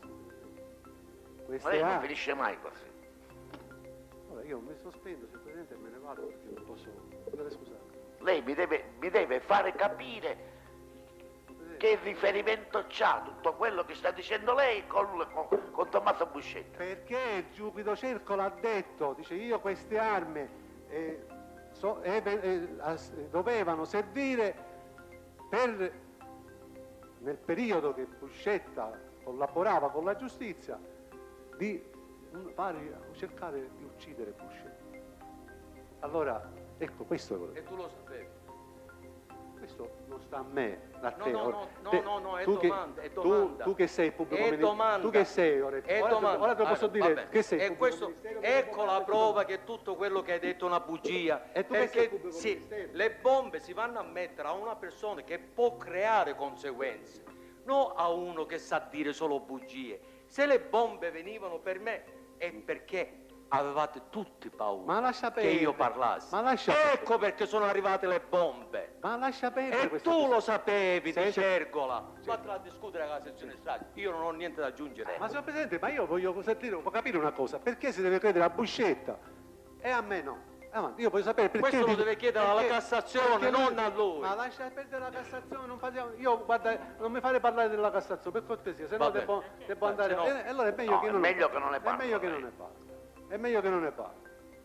Ma Queste lei non armi. finisce mai così. Allora, io mi sospendo, signor Presidente, e me ne vado perché non posso. Deve scusare. Lei mi deve, mi deve fare capire che riferimento c'ha tutto quello che sta dicendo lei con, con, con Tommaso Buscetta. Perché Guido Cercola ha detto, dice io queste armi eh, so- eh, eh, as- dovevano servire per, nel periodo che Buscetta collaborava con la giustizia, di mm, fare- cercare di uccidere Buscetta. Allora, ecco, questo è quello. E tu lo sapevi. questo non sta a me, a No, te. no, Ora, no, no, te- no, no, è tu che- domanda, è tu- domanda. Tu, che sei il pubblico È ministero, domanda. tu che sei, ora, È ora, domanda. ora te lo posso Ah, dire, vabbè. che sei il E pubblico questo, ministero, che ecco la prova che tutto quello che hai detto è una bugia. E tu che sei il Perché pubblico sì, ministero? le bombe si vanno a mettere a una persona che può creare conseguenze, non a uno che sa dire solo bugie. Se le bombe venivano per me è perché avevate tutti paura Ma lascia che perdere. io parlassi. Ma lascia Ecco perché sono arrivate le bombe. Ma lascia perdere E questa tu cosa. lo sapevi, di Senti- Cergola. Vattela a discutere con la sezione strage. Io non ho niente da aggiungere. Ma signor Presidente, ma io voglio sentire, voglio capire una cosa, perché si deve credere a Buscetta e a me no? Avanti, io voglio sapere perché... Questo lo dico- deve chiedere alla perché- Cassazione, perché non a lui. Ma lascia perdere la Cassazione, non parliamo... Io, guarda, non mi fare parlare della Cassazione, per cortesia, se no Vabbè. devo, devo Dai, andare... se no- E allora è meglio No, che è non meglio ne che non ne È parli, meglio che lei. non ne parli. È meglio che non ne parli.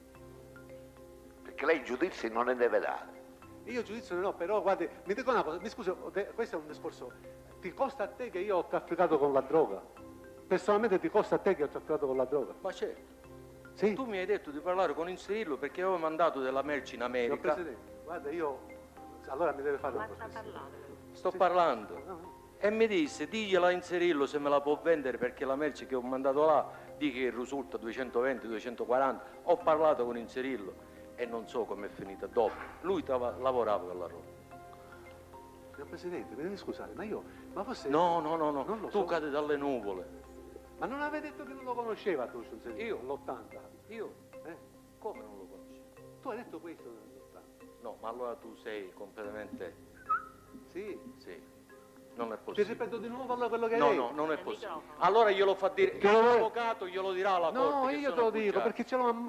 Perché lei giudizi non ne deve dare. Io giudizio no, però guardi, mi dico una cosa, mi scusi, de- questo è un discorso, ti costa a te che io ho trafficato con la droga? Personalmente ti costa a te che ho trafficato con la droga? Ma certo, Sì? tu mi hai detto di parlare con Inserillo perché avevo mandato della merce in Signor America. Presidente, guarda, io... Allora mi deve fare una cosa. Sto Sì. parlando. No, no. E mi disse, digliela a Inserillo se me la può vendere perché la merce che ho mandato là, di che risulta duecentoventi duecentoquaranta. Ho parlato con Inserillo e non so com'è finita dopo. Lui tava- lavorava con la Roma. Signor Presidente, mi devi scusare, ma io... Ma forse... No, no, no, no, Non lo tu so. cadi dalle nuvole. Ma non aveva detto che non lo conosceva tu, Scienziato? Io? All'ottanta. Io? Eh? Come non lo conosci? Tu hai detto questo nell'ottanta? No, ma allora tu sei completamente... Sì. Sì, non è Ti possibile. ripeto di nuovo allora quello che hai No, detto. no, non è possibile. Allora glielo fa dire, Che il lo vuoi- avvocato glielo dirà alla No, corte che io te sono lo dico, bugiardo. perché ce l'ho... a-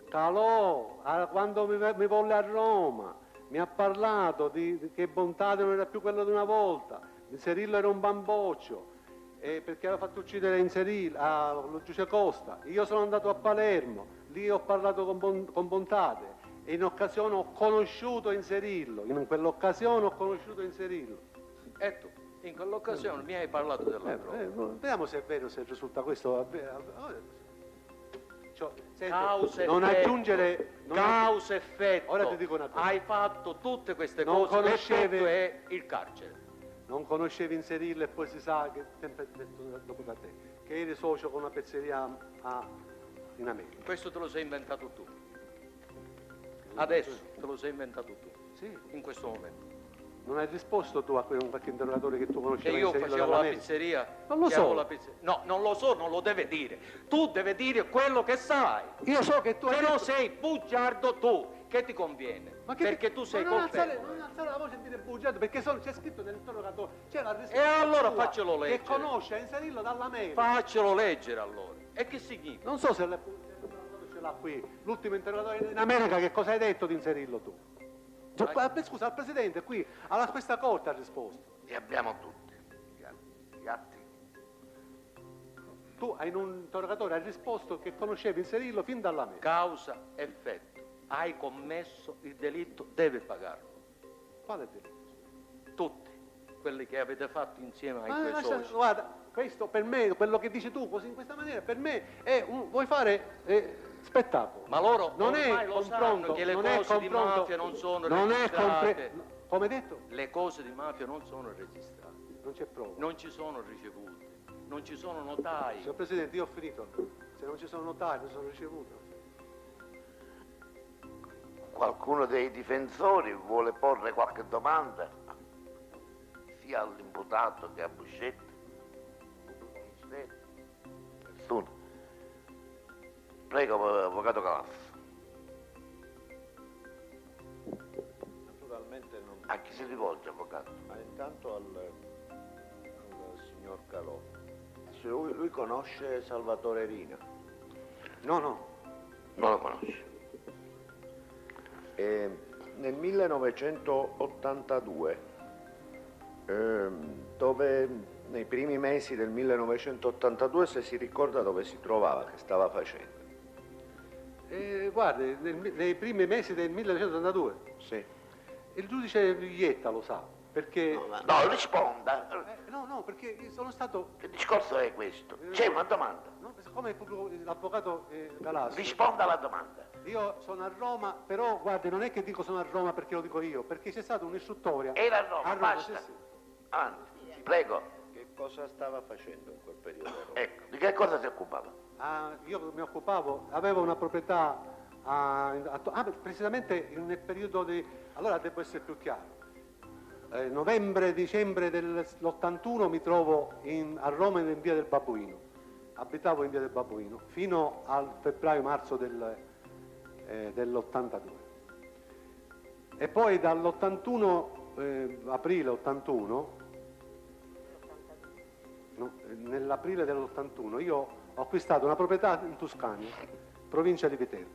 Calò, ah, quando mi, mi volle a Roma, mi ha parlato di, di che Bontate non era più quello di una volta, Inserillo era un bamboccio, eh, perché aveva fatto uccidere Inserillo, a lo Giuseppe Costa. Io sono andato a Palermo, lì ho parlato con, Bon- con Bontate e in occasione ho conosciuto Inserillo, in quell'occasione ho conosciuto Inserillo. E tu, in quell'occasione mi hai parlato della Eh, droga. eh, vediamo se è vero, se risulta questo. vabbè, vabbè. Cioè, senti, Causa non effetto. aggiungere non Causa effetto. Ora ti dico una cosa. Hai fatto tutte queste Non cose, conoscevi- l'effetto è il carcere. non conoscevi Inserirlo e poi si sa che sempre detto dopo da te che eri socio con una pezzeria a, in America. Questo te lo sei inventato tu. Adesso te lo sei inventato tu, Sì. in questo momento. Non hai risposto tu a quel- qualche interrogatore che tu Che conoscevi io Inserillo facevo la dall'America? pizzeria. Non lo che so. avevo la pizzeria. No, non lo so, non lo deve dire. Tu devi dire quello che sai. Io so che tu hai Se no detto- sei bugiardo tu, che ti conviene? Ma che- Perché tu sei ma non alzare, colpevole. non alzare la voce e dire bugiardo, perché solo- c'è scritto nell'interrogatore, c'è la risposta E allora tua faccelo leggere. che conosce Inserillo dall'America. Faccelo leggere allora. E che significa? Non so se le- ce l'ha qui, l'ultimo interrogatore in America, che cosa hai detto di Inserillo tu? Cioè, Vai. ma- Scusa, al Presidente qui, alla questa corte ha risposto. Li abbiamo tutti. Gli atti. Gli atti. Tu hai in un interrogatore, hai risposto che conoscevi Inserillo fin dall'America. Causa, effetto. Hai commesso il delitto, devi pagarlo. Quale delitto? Tutti quelli che avete fatto insieme ai Ma tuoi lascia- soci. guarda, questo per me, quello che dici tu così in questa maniera, per me è un, vuoi fare eh, spettacolo. Ma loro non ormai è lo confronto, sanno che le non cose è di confronto, mafia non sono non è registrate. compre- come detto? Le cose di mafia non sono registrate. Non c'è prova. Non ci sono ricevute, non ci sono notai. Signor Presidente, io ho finito. Se non ci sono notari, non sono ricevuto. Qualcuno dei difensori vuole porre qualche domanda sia all'imputato che a Buscetta? Nessuno. Prego, avvocato Calasso. Naturalmente non... A chi si rivolge, avvocato? Ma intanto al, al signor Calò. Se Lui, lui conosce Salvatore Rina. No, no. Non lo conosci. E nel millenovecentottantadue, ehm, dove nei primi mesi del millenovecentottantadue, se si ricorda dove si trovava, che stava facendo. Eh, guardi, nel- nei primi mesi del millenovecentottantadue, Sì. il giudice Viglietta lo sa, perché... No, no, risponda. Eh, no, no, perché io sono stato... Che discorso è questo? C'è una domanda. No, come l'avvocato eh, Galassi... Risponda alla domanda. io sono a Roma, però guardi, non è che dico sono a Roma perché lo dico io, perché c'è stata un'istruttoria. Era a Roma, a Roma basta. sì, sì. Avanti, prego. Che cosa stava facendo in quel periodo a Roma? Ecco, di che cosa si occupava? Ah, io mi occupavo, avevo una proprietà, a, a, ah, precisamente nel periodo di... Allora devo essere più chiaro. Eh, novembre, dicembre dell'ottantuno mi trovo in, a Roma in via del Babbuino. Abitavo in via del Babbuino fino al febbraio-marzo del, eh, dell'ottantadue. E poi dall'ottantuno, eh, aprile ottantuno, no, nell'aprile dell'ottantuno io ho acquistato una proprietà in Tuscania, provincia di Viterbo.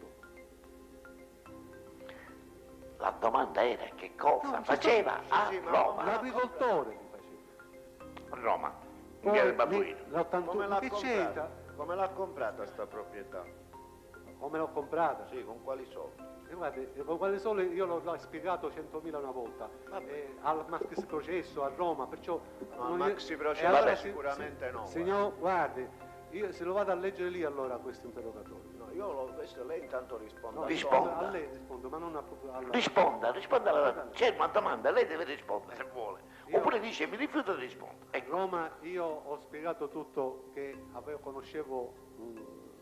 La domanda era che cosa No, faceva sì, a sì, ma- Roma? L'agricoltore mi faceva. A Roma, in Poi via del lì, Babbuino. l'ottantuno, Come ma l'ha che comprata? c'entra? Come l'ha comprata sta proprietà? Come l'ho comprata? Sì, con quali soldi? E guardi, eh, con quale sole io l'ho, l'ho spiegato centomila una volta, eh, al maxi processo a Roma, perciò... No, al non- maxi e processo allora sicuramente no, Signor, guardi, io se lo vado a leggere lì allora questo interrogatorio. No, io l'ho questo, lei intanto risponde. No, a risponda. Roma. a lei rispondo, ma non a... alla... Risponda, risponda alla... C'è una domanda, lei deve rispondere se vuole. Io- Oppure dice mi rifiuto di rispondere. A Ecco. Roma io ho spiegato tutto che avevo, conoscevo mm,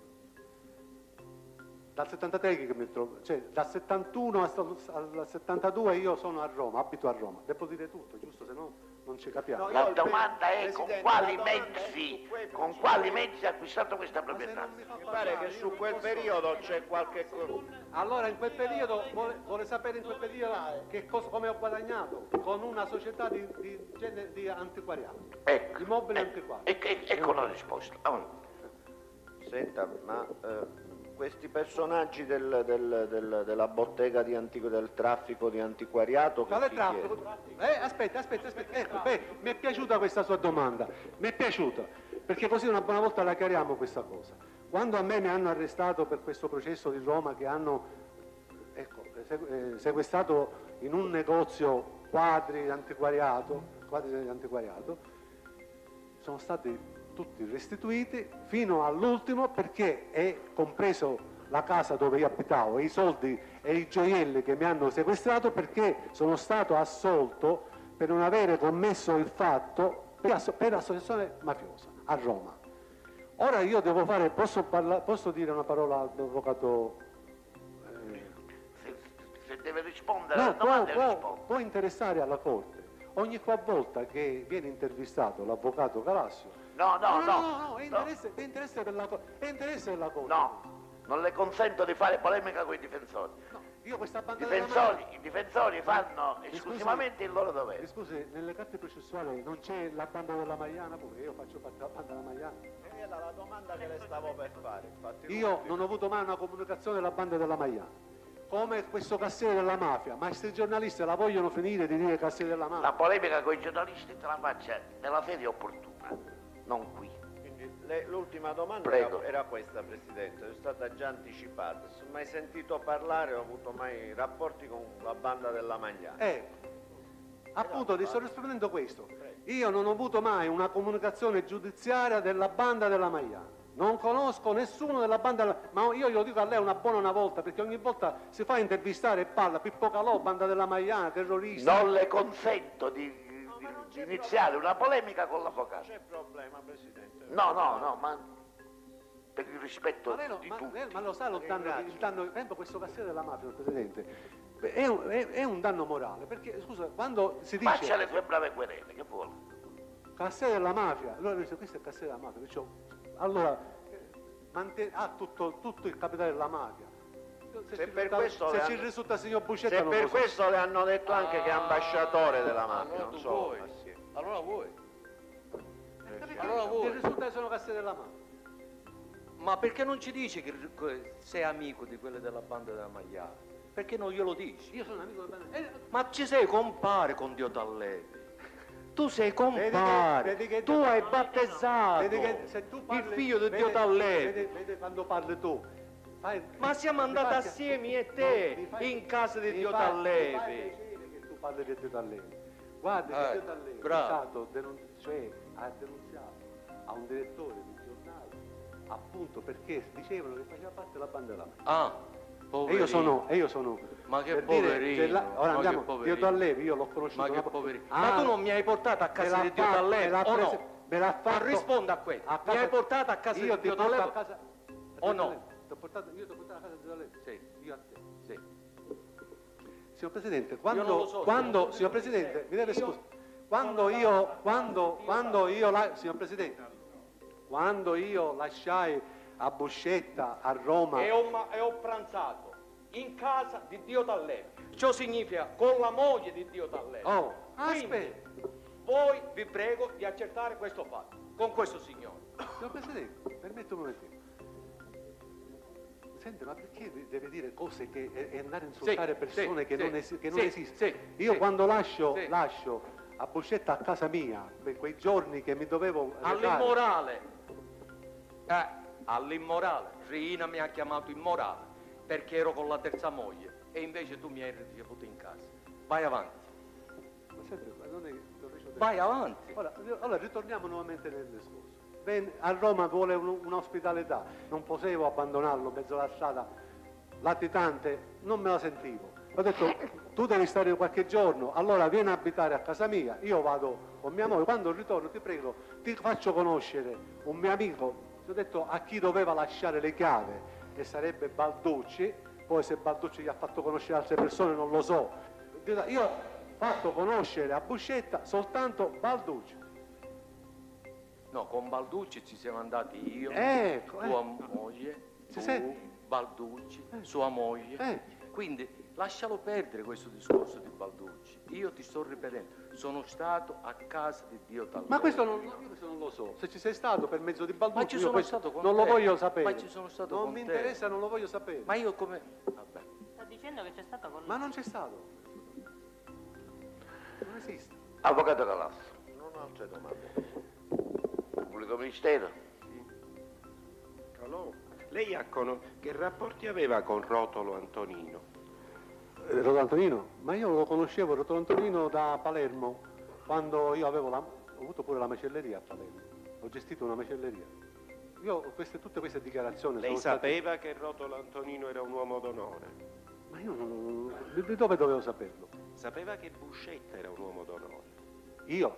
dal settantatré che mi trovo, cioè dal settantuno al, al settantadue io sono a Roma, abito a Roma. Devo dire tutto, giusto? Se no non ci capiamo. No, La io- domanda è con Presidente, quali la domanda è mezzi, su quei con principi. quali mezzi ha acquistato questa Ma se proprietà? non mi fa Mi parlare, pare che io su non quel posso- periodo c'è qualche... co- Allora in quel periodo vuole, vuole sapere in quel periodo che cosa, come ho guadagnato con una società di, di, genere- di antiquariato, Ecco, di mobili ecco, antiquari. ecco, ecco la risposta. Avanti. Senta, ma eh, questi personaggi del- del- del- della bottega di antico, del traffico di antiquariato... che Quale chi traffico? chiede? Eh, aspetta, aspetta, aspetta. Ecco, beh, mi è piaciuta questa sua domanda, mi è piaciuta, perché così una buona volta la chiariamo questa cosa. Quando a me mi hanno arrestato per questo processo di Roma che hanno ecco, se- eh, sequestrato in un negozio quadri di antiquariato, quadri di antiquariato, sono stati tutti restituiti fino all'ultimo perché è compreso la casa dove io abitavo, e i soldi e i gioielli che mi hanno sequestrato perché sono stato assolto per non avere commesso il fatto per, asso- per associazione mafiosa a Roma. Ora io devo fare, posso, parla- posso dire una parola all'avvocato? eh, Se, se deve rispondere No, alla può, domanda, può- risponde. può interessare alla Corte. Ogni qualvolta che viene intervistato l'avvocato Galassio, No, no, no. no, no, è interesse, è interesse per la, co- è interesse della Corte. No, non le consento di fare polemica con i difensori. No, io questa I banda della difensori, mano- i difensori fanno Mi scusi- esclusivamente il loro mi dovere. scusi, nelle carte processuali non c'è la banda della Maiana pure, io faccio parte della banda della Maiana. Era la domanda che le stavo per fare. Infatti, Io non ho avuto mai una comunicazione della banda della Maiana. Come questo cassiere della mafia, ma questi giornalisti la vogliono finire di dire cassiere della La mafia. polemica con i giornalisti te la faccia nella sede opportuna, non qui. Quindi le- l'ultima domanda Prego. era, era questa, Presidente, è stata già anticipata. Se mai sentito parlare, ho avuto mai rapporti con la banda della Magliana. Eh, appunto, ti sto rispondendo questo. Io non ho avuto mai una comunicazione giudiziaria della banda della Maiana. Non conosco nessuno della banda della... Ma io glielo dico a lei una buona una volta, perché ogni volta si fa intervistare e parla Pippo Calò, banda della Maiana, terroristi. Non le consento di, di- di iniziare una polemica con l'avvocato. C'è problema, Presidente. No, no, no, ma per il rispetto Ma, lei lo, di ma, tutti. lei- ma lo sa lo danno, Ringrazio. il danno, per esempio questo cassiere della mafia, Presidente, è un, è- è un danno morale, perché scusa, quando si dice Faccia le sue brave querele, che vuole? cassiere della mafia, allora dice questo è il cassiere della mafia, dicevo, allora eh, mante- ha tutto, tutto il capitale della mafia. Se, Se ci per risulta, questo se le ci hanno- risulta signor Buscetta Se non per lo so. questo le hanno detto anche che è ambasciatore della Ah, mafia, allora non tu solo. vuoi. ma sì. Allora vuoi. Eh, perché Allora voi- mi risulta che sono cassiere della mafia. Ma perché non ci dici che che sei amico di quelle della banda della Magliana? Perché non glielo dici? Io sono amico della banda. Eh, Ma ci sei compare con Dio t'allevi. Tu sei Vedi che- compare, vedi che- tu hai battezzato vedi che se tu parli, il figlio di vedi- Dio t'allevi. Vedi, vedi quando parli tu. Fai- Ma siamo mi andati fai- assieme io e no, te mi fai- in casa di mi Dio fai- mi fai t'allevi. piacere che tu parli di Dio t'allevi. Guarda che Eh, Dio t'allevi è bravo. stato denun- cioè, ha denunziato a un direttore di giornale appunto perché dicevano che faceva parte della banda della mafia. Ah, Poverino. E io sono, e io sono Ma che per dire, poverino, c'è la- ora ma che andiamo, poverino. Dio Tallevi, io l'ho conosciuto. Ma che una- poverino. Ah, Ma tu non mi hai portato a me casa l'ha di Dio fatto- Tallevi, me l'ha o no? prese- me l'ha Ma fatto- risponda a questo. a Mi casa- hai portato a casa io di ti Dio porto Tallevi? a casa O no? Ti ho portato, io ti ho portato a casa di Dio Tallevi? Sì. Io a te. Sì. Signor Presidente, non quando, lo so, quando signor signor Presidente, mi deve Io scusare, quando sono io, da- quando, io quando da- io, la, signor Presidente, quando io lasciai a Buscetta, a Roma, E ho, ma- e ho pranzato in casa di Dio Tallevi. Ciò significa con la moglie di Dio Tallevi. oh, Quindi, aspetta, voi vi prego di accertare questo fatto con questo signore. signor Presidente, permetta un momentino. Sente, ma perché deve dire cose che e, e andare a insultare Sì, persone sì, che, sì, non, esi- che non sì, esistono? sì, Io sì, quando lascio, sì. lascio a Buscetta a casa mia, per quei giorni che mi dovevo recare- All'immorale, eh, all'immorale, Rina mi ha chiamato immorale perché ero con la terza moglie e invece tu mi hai ricevuto in casa. Vai avanti, Ma sente, ma non è che lo riesco a dire. vai avanti. Ora, allora ritorniamo nuovamente nel discorso. Ben, a Roma vuole un- un'ospitalità, non potevo abbandonarlo in mezzo alla strada latitante, non me la sentivo. Ho detto, tu devi stare qualche giorno, allora vieni a abitare a casa mia, io vado con mia moglie, quando ritorno ti prego, ti faccio conoscere un mio amico, ti ho detto a chi doveva lasciare le chiavi, e sarebbe Balducci, poi se Balducci gli ha fatto conoscere altre persone non lo so. Io ho fatto conoscere a Buscetta soltanto Balducci. No, con Balducci ci siamo andati io, Ecco, tua eh. moglie, Si tu, sente? Balducci, Eh. sua moglie. Eh. Quindi lascialo perdere questo discorso di Balducci. Io ti sto ripetendo, sono stato a casa di Dio Tallevi. Ma questo non, io questo non lo so. Se ci sei stato per mezzo di Balducci, Ma ci io sono questo stato con non te. lo voglio sapere. Ma ci sono stato non con mi te. interessa, non lo voglio sapere. Ma io come... Vabbè. Sta dicendo che c'è stato con Ma non c'è stato. Non esiste. Avvocato Galasso, Non ho altre domande. pubblico ministero. Alò, lei ha cono- che rapporti aveva con Rotolo Antonino? Eh, Rotolo Antonino? Ma io lo conoscevo Rotolo Antonino da Palermo, quando io avevo la, ho avuto pure la macelleria a Palermo. Ho gestito una macelleria. Io queste, tutte queste dichiarazioni Lei sono state- sapeva che Rotolo Antonino era un uomo d'onore? Ma io non, non- di dove dovevo saperlo? Sapeva che Buscetta era un uomo d'onore? Io?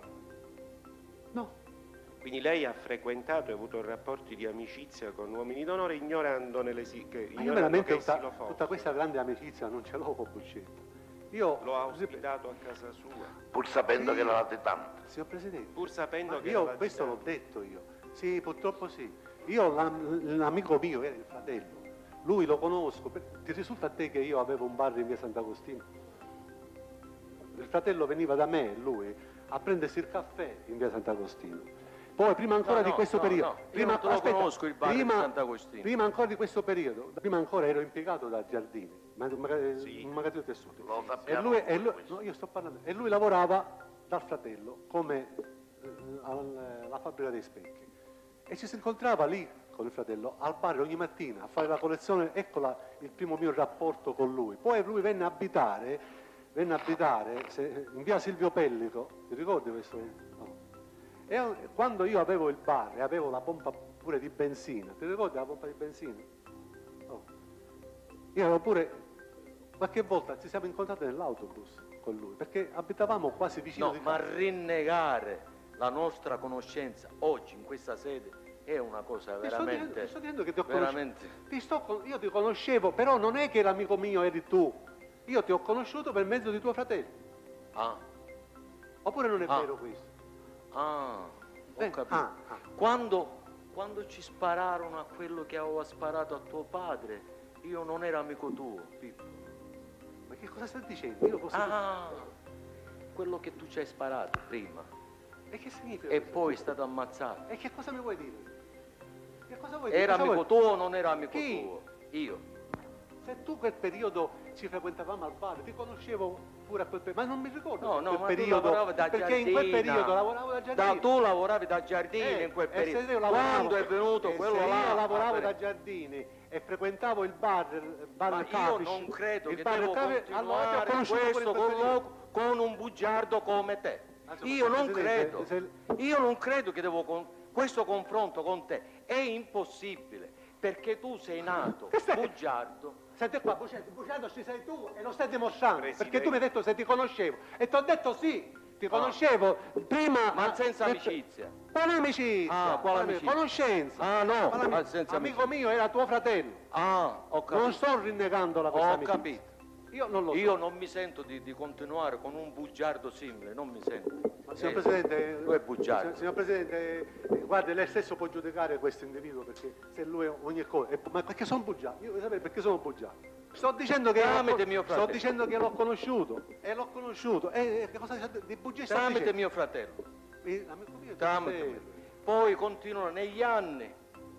No. Quindi lei ha frequentato e avuto rapporti di amicizia con uomini d'onore ignorandone le si- che, Ma io ignorando veramente che essi tutta, lo fossero. tutta questa grande amicizia non ce l'ho con Buscetta. Io, Lo ha ospitato a casa sua, Pur sapendo Sì. che era latitante. signor Presidente, pur sapendo ma che io era questo l'ho latitante. detto io. Sì, purtroppo sì. Io, l'am- l'amico mio era il fratello. Lui lo conosco. Per- Ti risulta a te che io avevo un bar in via Sant'Agostino? Il fratello veniva da me, lui, a prendersi il caffè in via Sant'Agostino. Poi prima ancora No, di no, questo no, periodo, no, io prima, non te lo aspetta, conosco il bar di prima, Sant'Agostino. prima ancora di questo periodo, prima ancora ero impiegato da Giardini, ma- magari Sì. un magazzino di tessuti. Lo E sappiamo lui, e pure lui- questo. no, io sto parlando, e lui lavorava dal fratello come eh, al- alla fabbrica dei specchi. E ci si incontrava lì con il fratello al bar ogni mattina a fare la collezione, ecco la- il primo mio rapporto con lui. Poi lui venne a abitare, venne a abitare se- in via Silvio Pellico, ti ricordi questo? No. E eh, quando io avevo il bar e avevo la pompa pure di benzina, ti ricordi la pompa di benzina? No. Io avevo pure, qualche volta ci siamo incontrati nell'autobus con lui, perché abitavamo quasi vicino No, di ma casa. rinnegare la nostra conoscenza oggi in questa sede è una cosa Ti sto dicendo- veramente... ti sto dicendo che ti ho conosciuto. veramente... Ti sto con- io ti conoscevo, però non è che l'amico mio eri tu. Io ti ho conosciuto per mezzo di tuo fratello. Ah, Oppure non è Ah. vero questo? ah, ho Eh, capito. ah, ah. Quando, quando ci spararono a quello che aveva sparato a tuo padre, io non ero amico tuo, Pippo. Ma che cosa stai dicendo? Io posso... Ah, quello che tu ci hai sparato prima E che significa e questo? poi è stato ammazzato. E che cosa mi vuoi dire? Che cosa vuoi dire? Era Cosa amico vuoi- tuo o non era amico Chi? tuo? Io. Se tu quel periodo ci frequentavamo al bar, ti conoscevo pure a quel periodo, ma non mi ricordo No, quel no, ma tu periodo, lavoravi da perché in quel Giardina. periodo lavoravo da Giardini. Da, tu lavoravi da Giardini Eh, in quel e se periodo. io lavoravo- Quando è venuto e quello se là? io lavoravo ah, da per- Giardini e frequentavo il bar, il bar Ma Capici, io non credo il che bar devo Capici, allora ti ho continuare conosciuto pure questo in quel periodo. colloquio con un bugiardo come te. Insomma, Io non Presidente, credo, se- io non credo che devo con... questo confronto con te è impossibile perché tu sei nato Che stai- bugiardo Senti qua, Bucendo ci sei tu e lo stai dimostrando, Presidente. perché tu mi hai detto se ti conoscevo e ti ho detto sì, ti conoscevo prima. Ma senza eh, amicizia. Quale amicizia? Ah, quale amicizia? Conoscenza. Ah, no, Quale ma ami- senza Amico amicizia. mio era tuo fratello. Ah, ho capito. Non sto rinnegando la questa Ho amicizia. capito. Io non lo so. Io non mi sento di, di continuare con un bugiardo simile, non mi sento. Ma signor Eh, Presidente, tu è bugiardo. signor, signor Presidente, eh, guardi, lei stesso può giudicare questo individuo perché se lui ogni cosa. eh, ma perché sono bugiardo? Io voglio sapere perché sono bugiardo. Sto dicendo che Tramite l'ho, mio sto fratello. dicendo che l'ho conosciuto e l'ho conosciuto. E e che cosa di bugie sta Tramite dicendo? mio fratello. Eh, amico mio, Tramite fratello. mio. Poi continuano negli anni,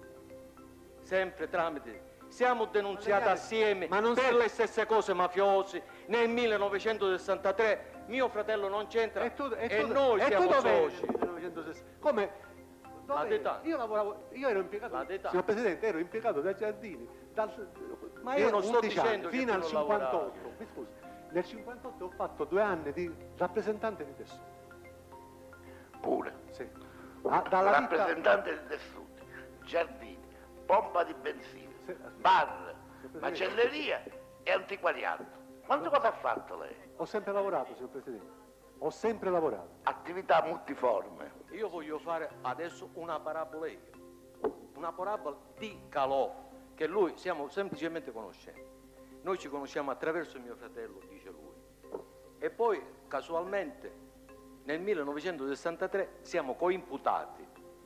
sempre tramite. Siamo denunziati Ma assieme ma non per si- le stesse cose mafiose. Nel millenovecentosessantatré mio fratello non c'entra E, tu, e, e tu, noi e siamo tu dov'eri soci. nel millenovecentosessanta? Come? La Dov'eri? d'età. Io lavoravo, io ero impiegato, La d'età. signor Presidente, ero impiegato da Giardini, dal, Ma io non sto undici anni, dicendo che fino tu al non cinquantotto. lavoravi. Mi scusi, nel cinquantotto ho fatto due anni di rappresentante di tessuti. Pure. Sì. Ah, dalla vita- Rappresentante di tessuti, giardini, pompa di benzina, Sì, bar, Presidente. macelleria e antiquariato. Quante cose ha fatto lei? Ho sempre lavorato, signor Presidente. Ho sempre lavorato. Attività multiforme. Io voglio fare adesso una parabola, una parabola di Calò, che lui siamo semplicemente conoscenti. Noi ci conosciamo attraverso mio fratello, dice lui. E poi casualmente nel millenovecentosessantatré siamo coimputati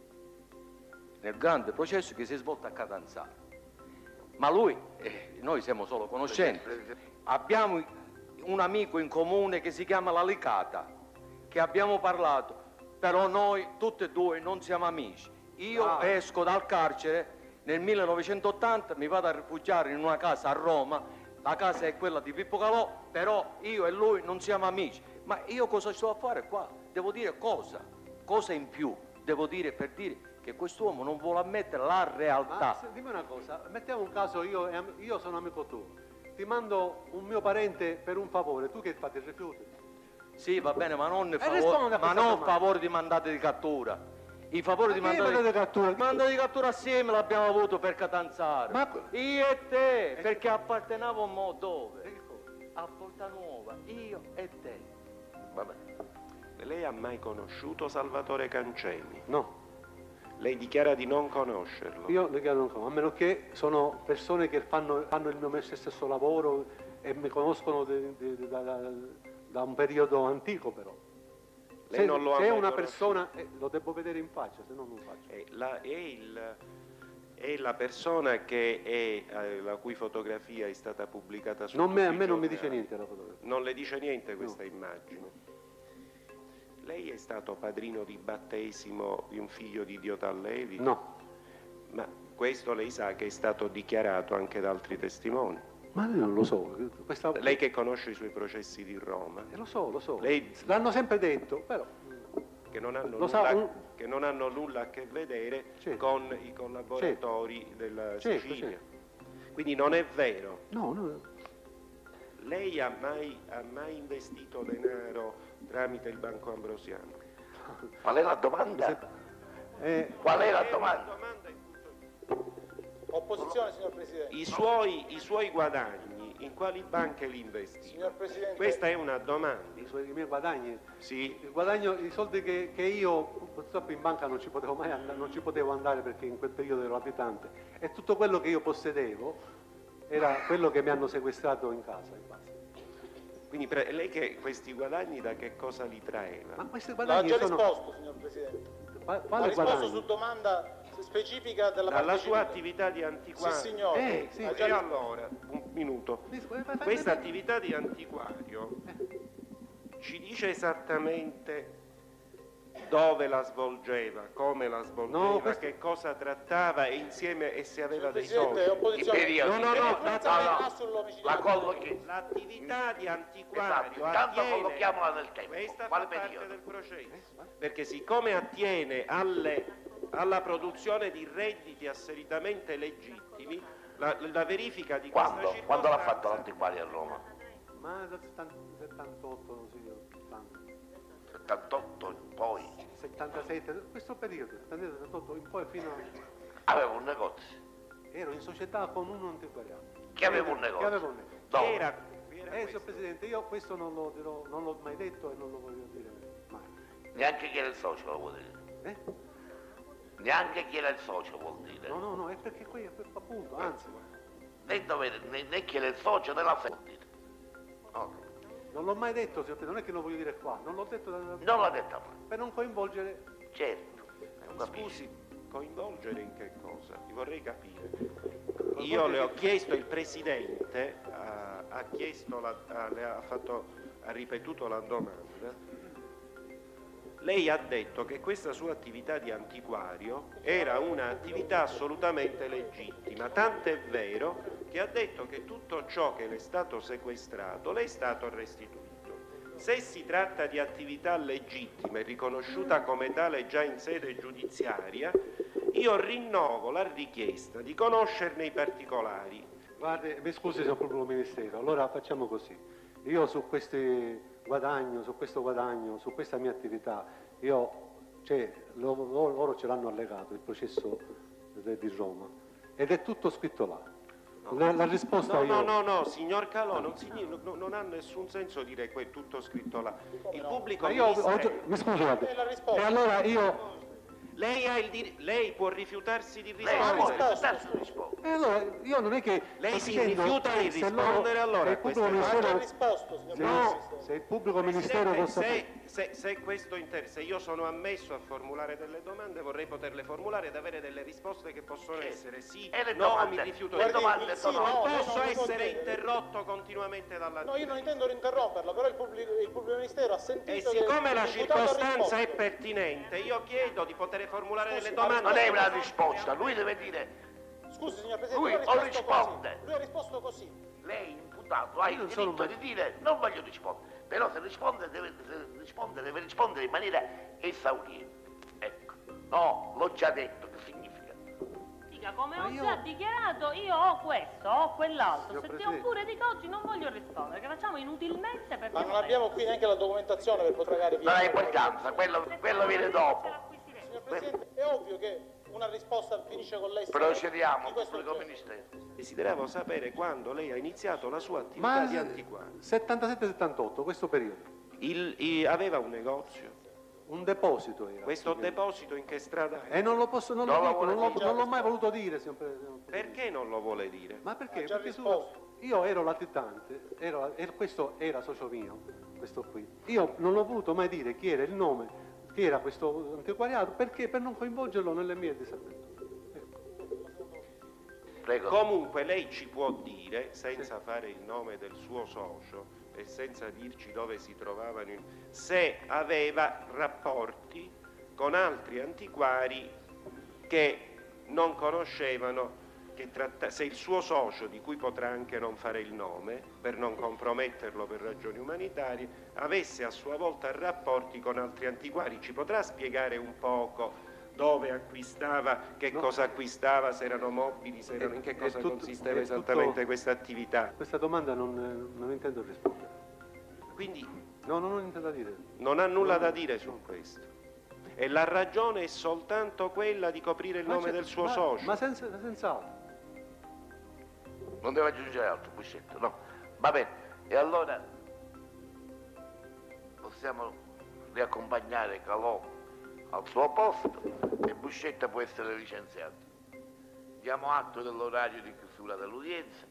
nel grande processo che si è svolto a Catanzaro. Ma lui, eh, noi siamo solo conoscenti. Abbiamo un amico in comune che si chiama La Licata, che abbiamo parlato, però noi tutti e due non siamo amici. Io Ah. esco dal carcere nel millenovecentottanta, mi vado a rifugiare in una casa a Roma, la casa è quella di Pippo Calò, però io e lui non siamo amici. Ma io cosa sto a fare qua? Devo dire cosa? Cosa in più? Devo dire per dire che quest'uomo non vuole ammettere la Ma realtà. se- dimmi una cosa, mettiamo un caso, io, e am- io sono amico tuo, ti mando un mio parente per un favore, tu che fai, ti rifiuti? Sì, va bene, ma non, rispondi favore, a ma questa non domanda. favori di mandate di cattura. I favori Ma di che mandate mandate di cattura? mandate di cattura assieme l'abbiamo avuto per Catanzaro. Ma- Io e te, perché appartenavamo dove? A Portanuova, io e te. Vabbè. Lei ha mai conosciuto Salvatore Cancemi? No, Lei dichiara di non conoscerlo. io le chiedo un po', a meno che sono persone che fanno, fanno il mio stesso lavoro e mi conoscono de- de- de- da, da- da un periodo antico però. Lei Se, non lo ha se è mai una conosciuto? persona, eh, lo devo vedere in faccia, se no non faccio. È la, è il- è la persona che è, eh, la cui fotografia è stata pubblicata su Non me, a tutti i me non mi giornali. dice niente la fotografia. Non le dice niente questa immagine. Lei è stato padrino di battesimo di un figlio di Dio Tallevi? No, Ma questo lei sa che è stato dichiarato anche da altri testimoni. ma io non lo so. Questa... Lei che conosce i suoi processi di Roma, Eh, lo so, lo so. Lei- L'hanno sempre detto, però. che non hanno, Lo nulla, sa, un- che non hanno nulla a che vedere Certo. con i collaboratori della Certo, Sicilia. Quindi non è vero. No, no. Lei ha mai, ha mai investito denaro tramite il Banco Ambrosiano? Qual è la domanda? Eh, Qual è la È una domanda? domanda in tutto- Opposizione, signor Presidente. I suoi, I suoi guadagni in quali banche li investiva? Signor Presidente. Questa è una domanda. i, suoi, i miei guadagni, Sì. il guadagno, i soldi che, che io purtroppo in banca non ci potevo mai andare, non ci potevo andare perché in quel periodo ero abitante e tutto quello che io possedevo era quello che mi hanno sequestrato in casa. In base. Quindi pre- lei che questi guadagni da che cosa li traeva? Ma questi L'ha guadagni già sono... risposto, signor Presidente. Qua- Ha Quale risposto guadagni? su domanda specifica della Dalla parte sua civile. attività di antiquario. Sì, signore. Eh, sì. Ha E già risposto. allora, un minuto. Mi scusi, fai- fai Questa vedere. attività di antiquario ci dice esattamente dove la svolgeva, come la svolgeva, No, questo- che cosa trattava e insieme e se aveva Signor dei Presidente, soldi. I opposizione. periodi. No, no, no, Che no, influenza no, avrà no. sull'omicidio La di Matteo? collochi. L'attività di Esatto, antiquario intanto attiene, collochiamola nel tempo. questa Quale fa parte periodo? del processo, perché siccome attiene alle- alla produzione di redditi assolutamente legittimi, la, la verifica di Quando? questa Quando l'ha circostanza- fatto l'antiquario a Roma? Ma dal settantotto, non so io, settanta, settantotto poi. settantasette, questo periodo, settantotto in poi fino a... Aveva un negozio. ero in società con un antiquariato. Che aveva un negozio. Che aveva un negozio. Dove? Chi era, chi era Eh, questo? signor Presidente, io questo non lo dirò, non l'ho mai detto e non lo voglio dire mai. Neanche chi era il socio lo vuol dire. Eh? Neanche chi era il socio vuol dire. No, no, no, è perché qui, appunto, anzi, Né, dove, né, né chi era il socio né la fe- vuol dire. No, non l'ho mai detto, signor Presidente, non è che lo voglio dire qua, non l'ho detto da, non l'ha detta mai. per non coinvolgere. Certo. non capisci. Scusi, coinvolgere in che cosa? Vi vorrei capire. Io le ho chiesto, il Presidente ha, ha chiesto, la, ha, le ha, fatto, ha ripetuto la domanda. Lei ha detto che questa sua attività di antiquario era un'attività assolutamente legittima, tant'è vero che ha detto che tutto ciò che le è stato sequestrato le è stato restituito. Se si tratta di attività legittima e riconosciuta come tale già in sede giudiziaria, io rinnovo la richiesta di conoscerne i particolari. Guardi, mi scusi signor Pubblico Ministero, allora facciamo così. Io su questi guadagno, su questo guadagno, su questa mia attività, io, cioè, loro, loro ce l'hanno allegato, il processo de, di Roma, ed è tutto scritto là. La, la risposta No, io... no, no, no, signor Calò, non, signi- no, non ha nessun senso dire que- tutto scritto là. Il pubblico Ma io ho, ministero- mi scusi, guardi, È la risposta. e allora io... Lei ha il dir- lei può rifiutarsi di Lei può rispondere. rifiutarsi di rispondere. E allora io non è che... Lei sto si dicendo rifiuta di che se rispondere, loro- allora, se il a pubblico queste Ma ha ministero... già risposto, signor se, Presidente. se il pubblico ministero Presidente, possa... se, se, se questo inter- se io sono ammesso a formulare delle domande, vorrei poterle formulare ed avere delle risposte che possono Sì. essere sì, E le no, domande? mi rifiuto Le di Guardi, domande il sono- sì, no, Non lei posso non mi può essere chiedere. interrotto continuamente dalla No, io non intendo interromperlo, però il pubblico, il pubblico ministero ha sentito E che siccome la l'imputato ha circostanza è risposto. pertinente, io chiedo di poter formulare Scusi, delle ma domande. Non è una risposta, lui deve dire, Scusi, signor Presidente, Lui lui ha o risposto risponde. così. Lui ha risposto così. lei imputato ha Io il non sono diritto mai- di dire non voglio rispondere, però se risponde deve, se risponde, deve rispondere in maniera esauriente. Ecco, no, l'ho già detto, che significa? Dica, come Ma ho io- già dichiarato, io ho questo, ho quell'altro. Signor Se ti Presidente. ho pure di oggi non voglio rispondere, che facciamo inutilmente perché... Ma non abbiamo qui neanche la documentazione per poter pagare Non ha via. importanza, quello, quello viene dopo. Signor Presidente, è ovvio che una risposta finisce con l'essere Procediamo, di questo pubblico genere. ministero. Desideravo sapere quando lei ha iniziato la sua attività Ma di antiquario. settantasette settantotto, questo periodo. Il- i- aveva un negozio? Un deposito era. Questo deposito in che strada è? E non lo posso, non lo Non lo dico, non l'ho, vuole non l'ho mai voluto dire, signor Pre- signor Presidente. Perché non lo vuole dire? Ma perché? Ha già Perché tu- risposto. io ero latitante, ero, ero- questo era socio mio, questo qui. Io non ho voluto mai dire chi era il nome, chi era questo antiquariato, perché? Per non coinvolgerlo nelle mie disavventure. Prego. Comunque lei ci può dire, senza fare il nome del suo socio e senza dirci dove si trovavano, in- se aveva rapporti con altri antiquari che non conoscevano, che tratta- se il suo socio, di cui potrà anche non fare il nome, per non comprometterlo per ragioni umanitarie, avesse a sua volta rapporti con altri antiquari. Ci potrà spiegare un poco dove acquistava, che No. cosa acquistava, se erano mobili, se erano, È- in che è cosa tutto- consisteva è esattamente tutto- questa attività. Questa domanda non, non intendo rispondere. Quindi No, non ho niente da dire. non ha nulla No. da dire su questo. E la ragione è soltanto quella di coprire il Ma nome c'è- del suo ma- socio. Ma senza, senz'altro. Non deve aggiungere altro, Buscetta, no. Va bene, e allora possiamo riaccompagnare Calò al suo posto e Buscetta può essere licenziato. Diamo atto dell'orario di chiusura dell'udienza.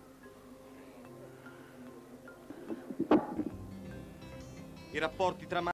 I rapporti tra